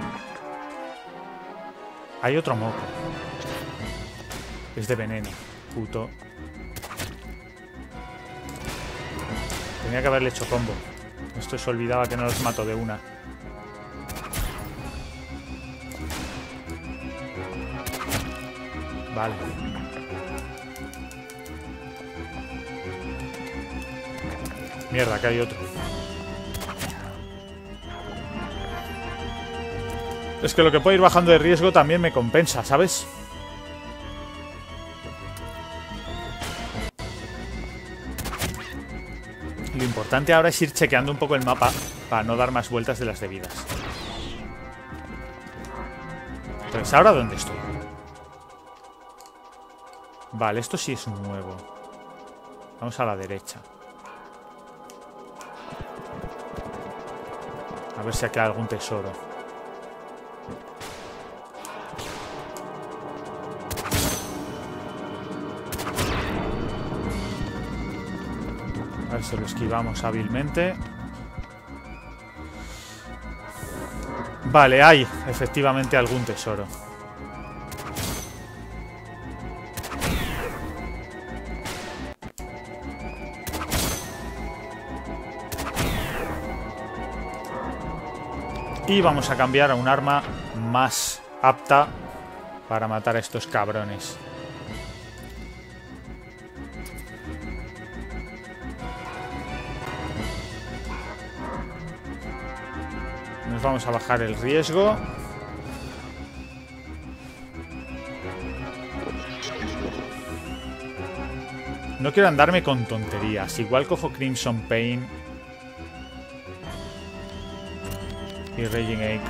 Hay otro moco. Es de veneno. Puto. Tenía que haberle hecho combo. Esto se olvidaba que no los mato de una. Vale. Mierda, que hay otro. Es que lo que puedo ir bajando de riesgo también me compensa, ¿sabes? Lo importante ahora es ir chequeando un poco el mapa para no dar más vueltas de las debidas. Entonces, ¿ahora dónde estoy? Vale, esto sí es nuevo. Vamos a la derecha. A ver si aquí hay algún tesoro. A ver si lo esquivamos hábilmente. Vale, hay efectivamente algún tesoro. Y vamos a cambiar a un arma más apta para matar a estos cabrones. Nos vamos a bajar el riesgo. No quiero andarme con tonterías. Igual cojo Crimson Pain y Raging Ache.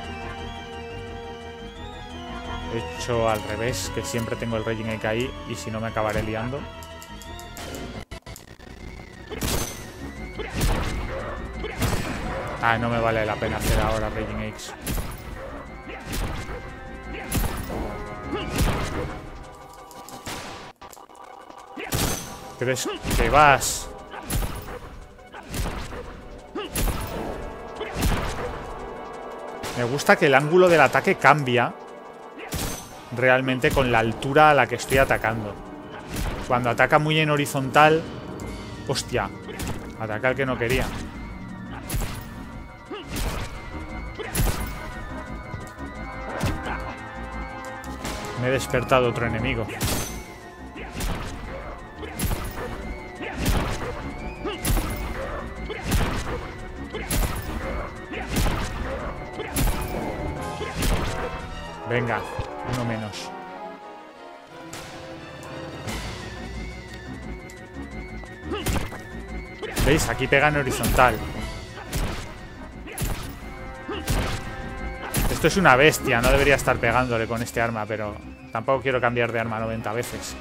He hecho al revés, que siempre tengo el Raging Ache ahí y si no me acabaré liando. Ah, no me vale la pena hacer ahora Raging Aches. ¿Crees que vas? Me gusta que el ángulo del ataque cambia realmente con la altura a la que estoy atacando. Cuando ataca muy en horizontal... Hostia, ataca al que no quería. Me he despertado otro enemigo. Venga, uno menos. ¿Veis? Aquí pega en horizontal. Esto es una bestia, no debería estar pegándole con este arma, pero tampoco quiero cambiar de arma noventa veces.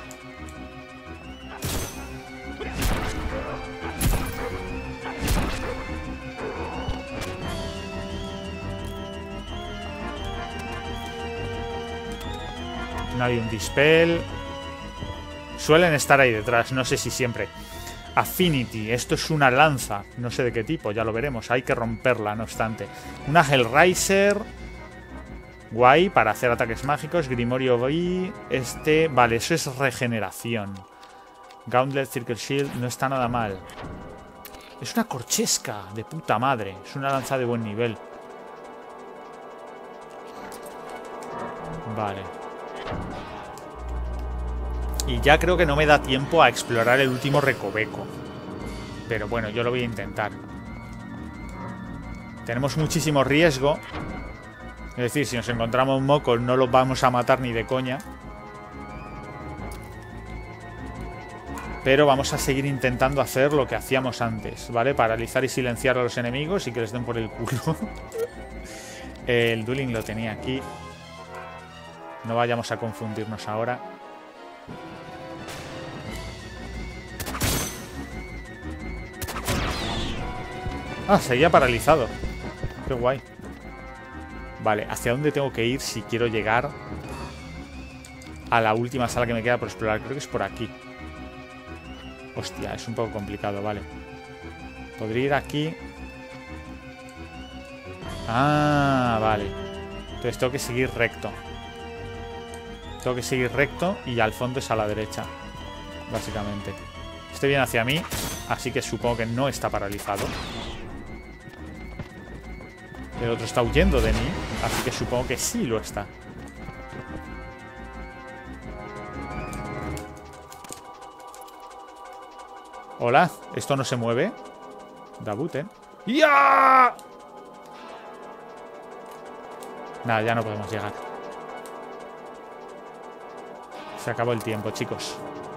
No hay un dispel. Suelen estar ahí detrás, no sé si siempre. Affinity, esto es una lanza. No sé de qué tipo, ya lo veremos. Hay que romperla, no obstante. Una Hellraiser. Guay, para hacer ataques mágicos. Grimorio B. Este, vale, eso es regeneración. Gauntlet, Circle Shield, no está nada mal. Es una corchesca de puta madre. Es una lanza de buen nivel. Vale. Y ya creo que no me da tiempo a explorar el último recoveco. Pero bueno, yo lo voy a intentar. Tenemos muchísimo riesgo. Es decir, si nos encontramos mocos no los vamos a matar ni de coña. Pero vamos a seguir intentando hacer lo que hacíamos antes, ¿vale? Paralizar y silenciar a los enemigos y que les den por el culo. El dueling lo tenía aquí. No vayamos a confundirnos ahora. Ah, seguía paralizado. Qué guay. Vale, ¿hacia dónde tengo que ir si quiero llegar a la última sala que me queda por explorar? Creo que es por aquí. Hostia, es un poco complicado, vale. Podría ir aquí. Ah, vale. Entonces tengo que seguir recto. Tengo que seguir recto y al fondo es a la derecha, básicamente. Este viene hacia mí, así que supongo que no está paralizado. El otro está huyendo de mí, así que supongo que sí lo está. Hola, ¿esto no se mueve? Dabuten. ¡Ya! Nada, ya no podemos llegar. Se acabó el tiempo, chicos.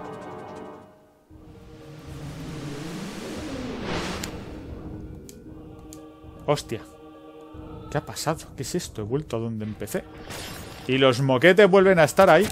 Hostia. ¿Qué ha pasado? ¿Qué es esto? He vuelto a donde empecé. Y los moquetes vuelven a estar ahí.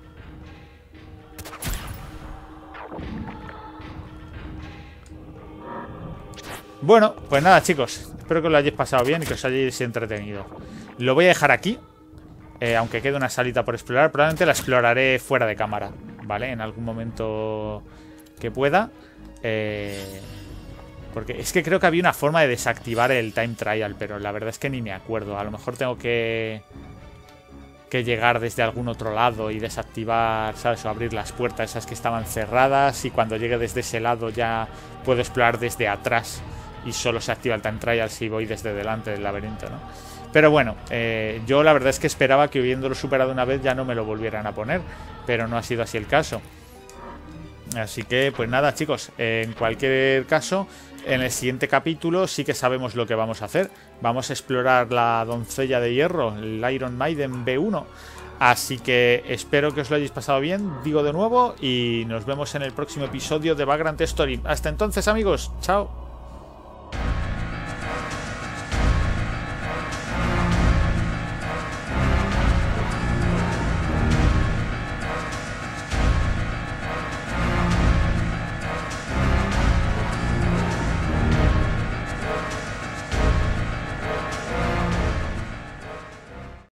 Bueno, pues nada, chicos. Espero que os lo hayáis pasado bien y que os hayáis entretenido. Lo voy a dejar aquí. Eh, aunque quede una salita por explorar. Probablemente la exploraré fuera de cámara, ¿vale? En algún momento que pueda. Eh... Porque es que creo que había una forma de desactivar el time trial, pero la verdad es que ni me acuerdo. A lo mejor tengo que... que llegar desde algún otro lado y desactivar, ¿sabes? O abrir las puertas esas que estaban cerradas, y cuando llegue desde ese lado ya puedo explorar desde atrás y solo se activa el time trial si voy desde delante del laberinto, ¿no? Pero bueno, eh, yo la verdad es que esperaba que habiéndolo superado una vez ya no me lo volvieran a poner, pero no ha sido así el caso. Así que pues nada, chicos, en cualquier caso, en el siguiente capítulo sí que sabemos lo que vamos a hacer. Vamos a explorar la doncella de hierro, el Iron Maiden B uno. Así que espero que os lo hayáis pasado bien, digo de nuevo, y nos vemos en el próximo episodio de Vagrant Story. Hasta entonces, amigos, chao.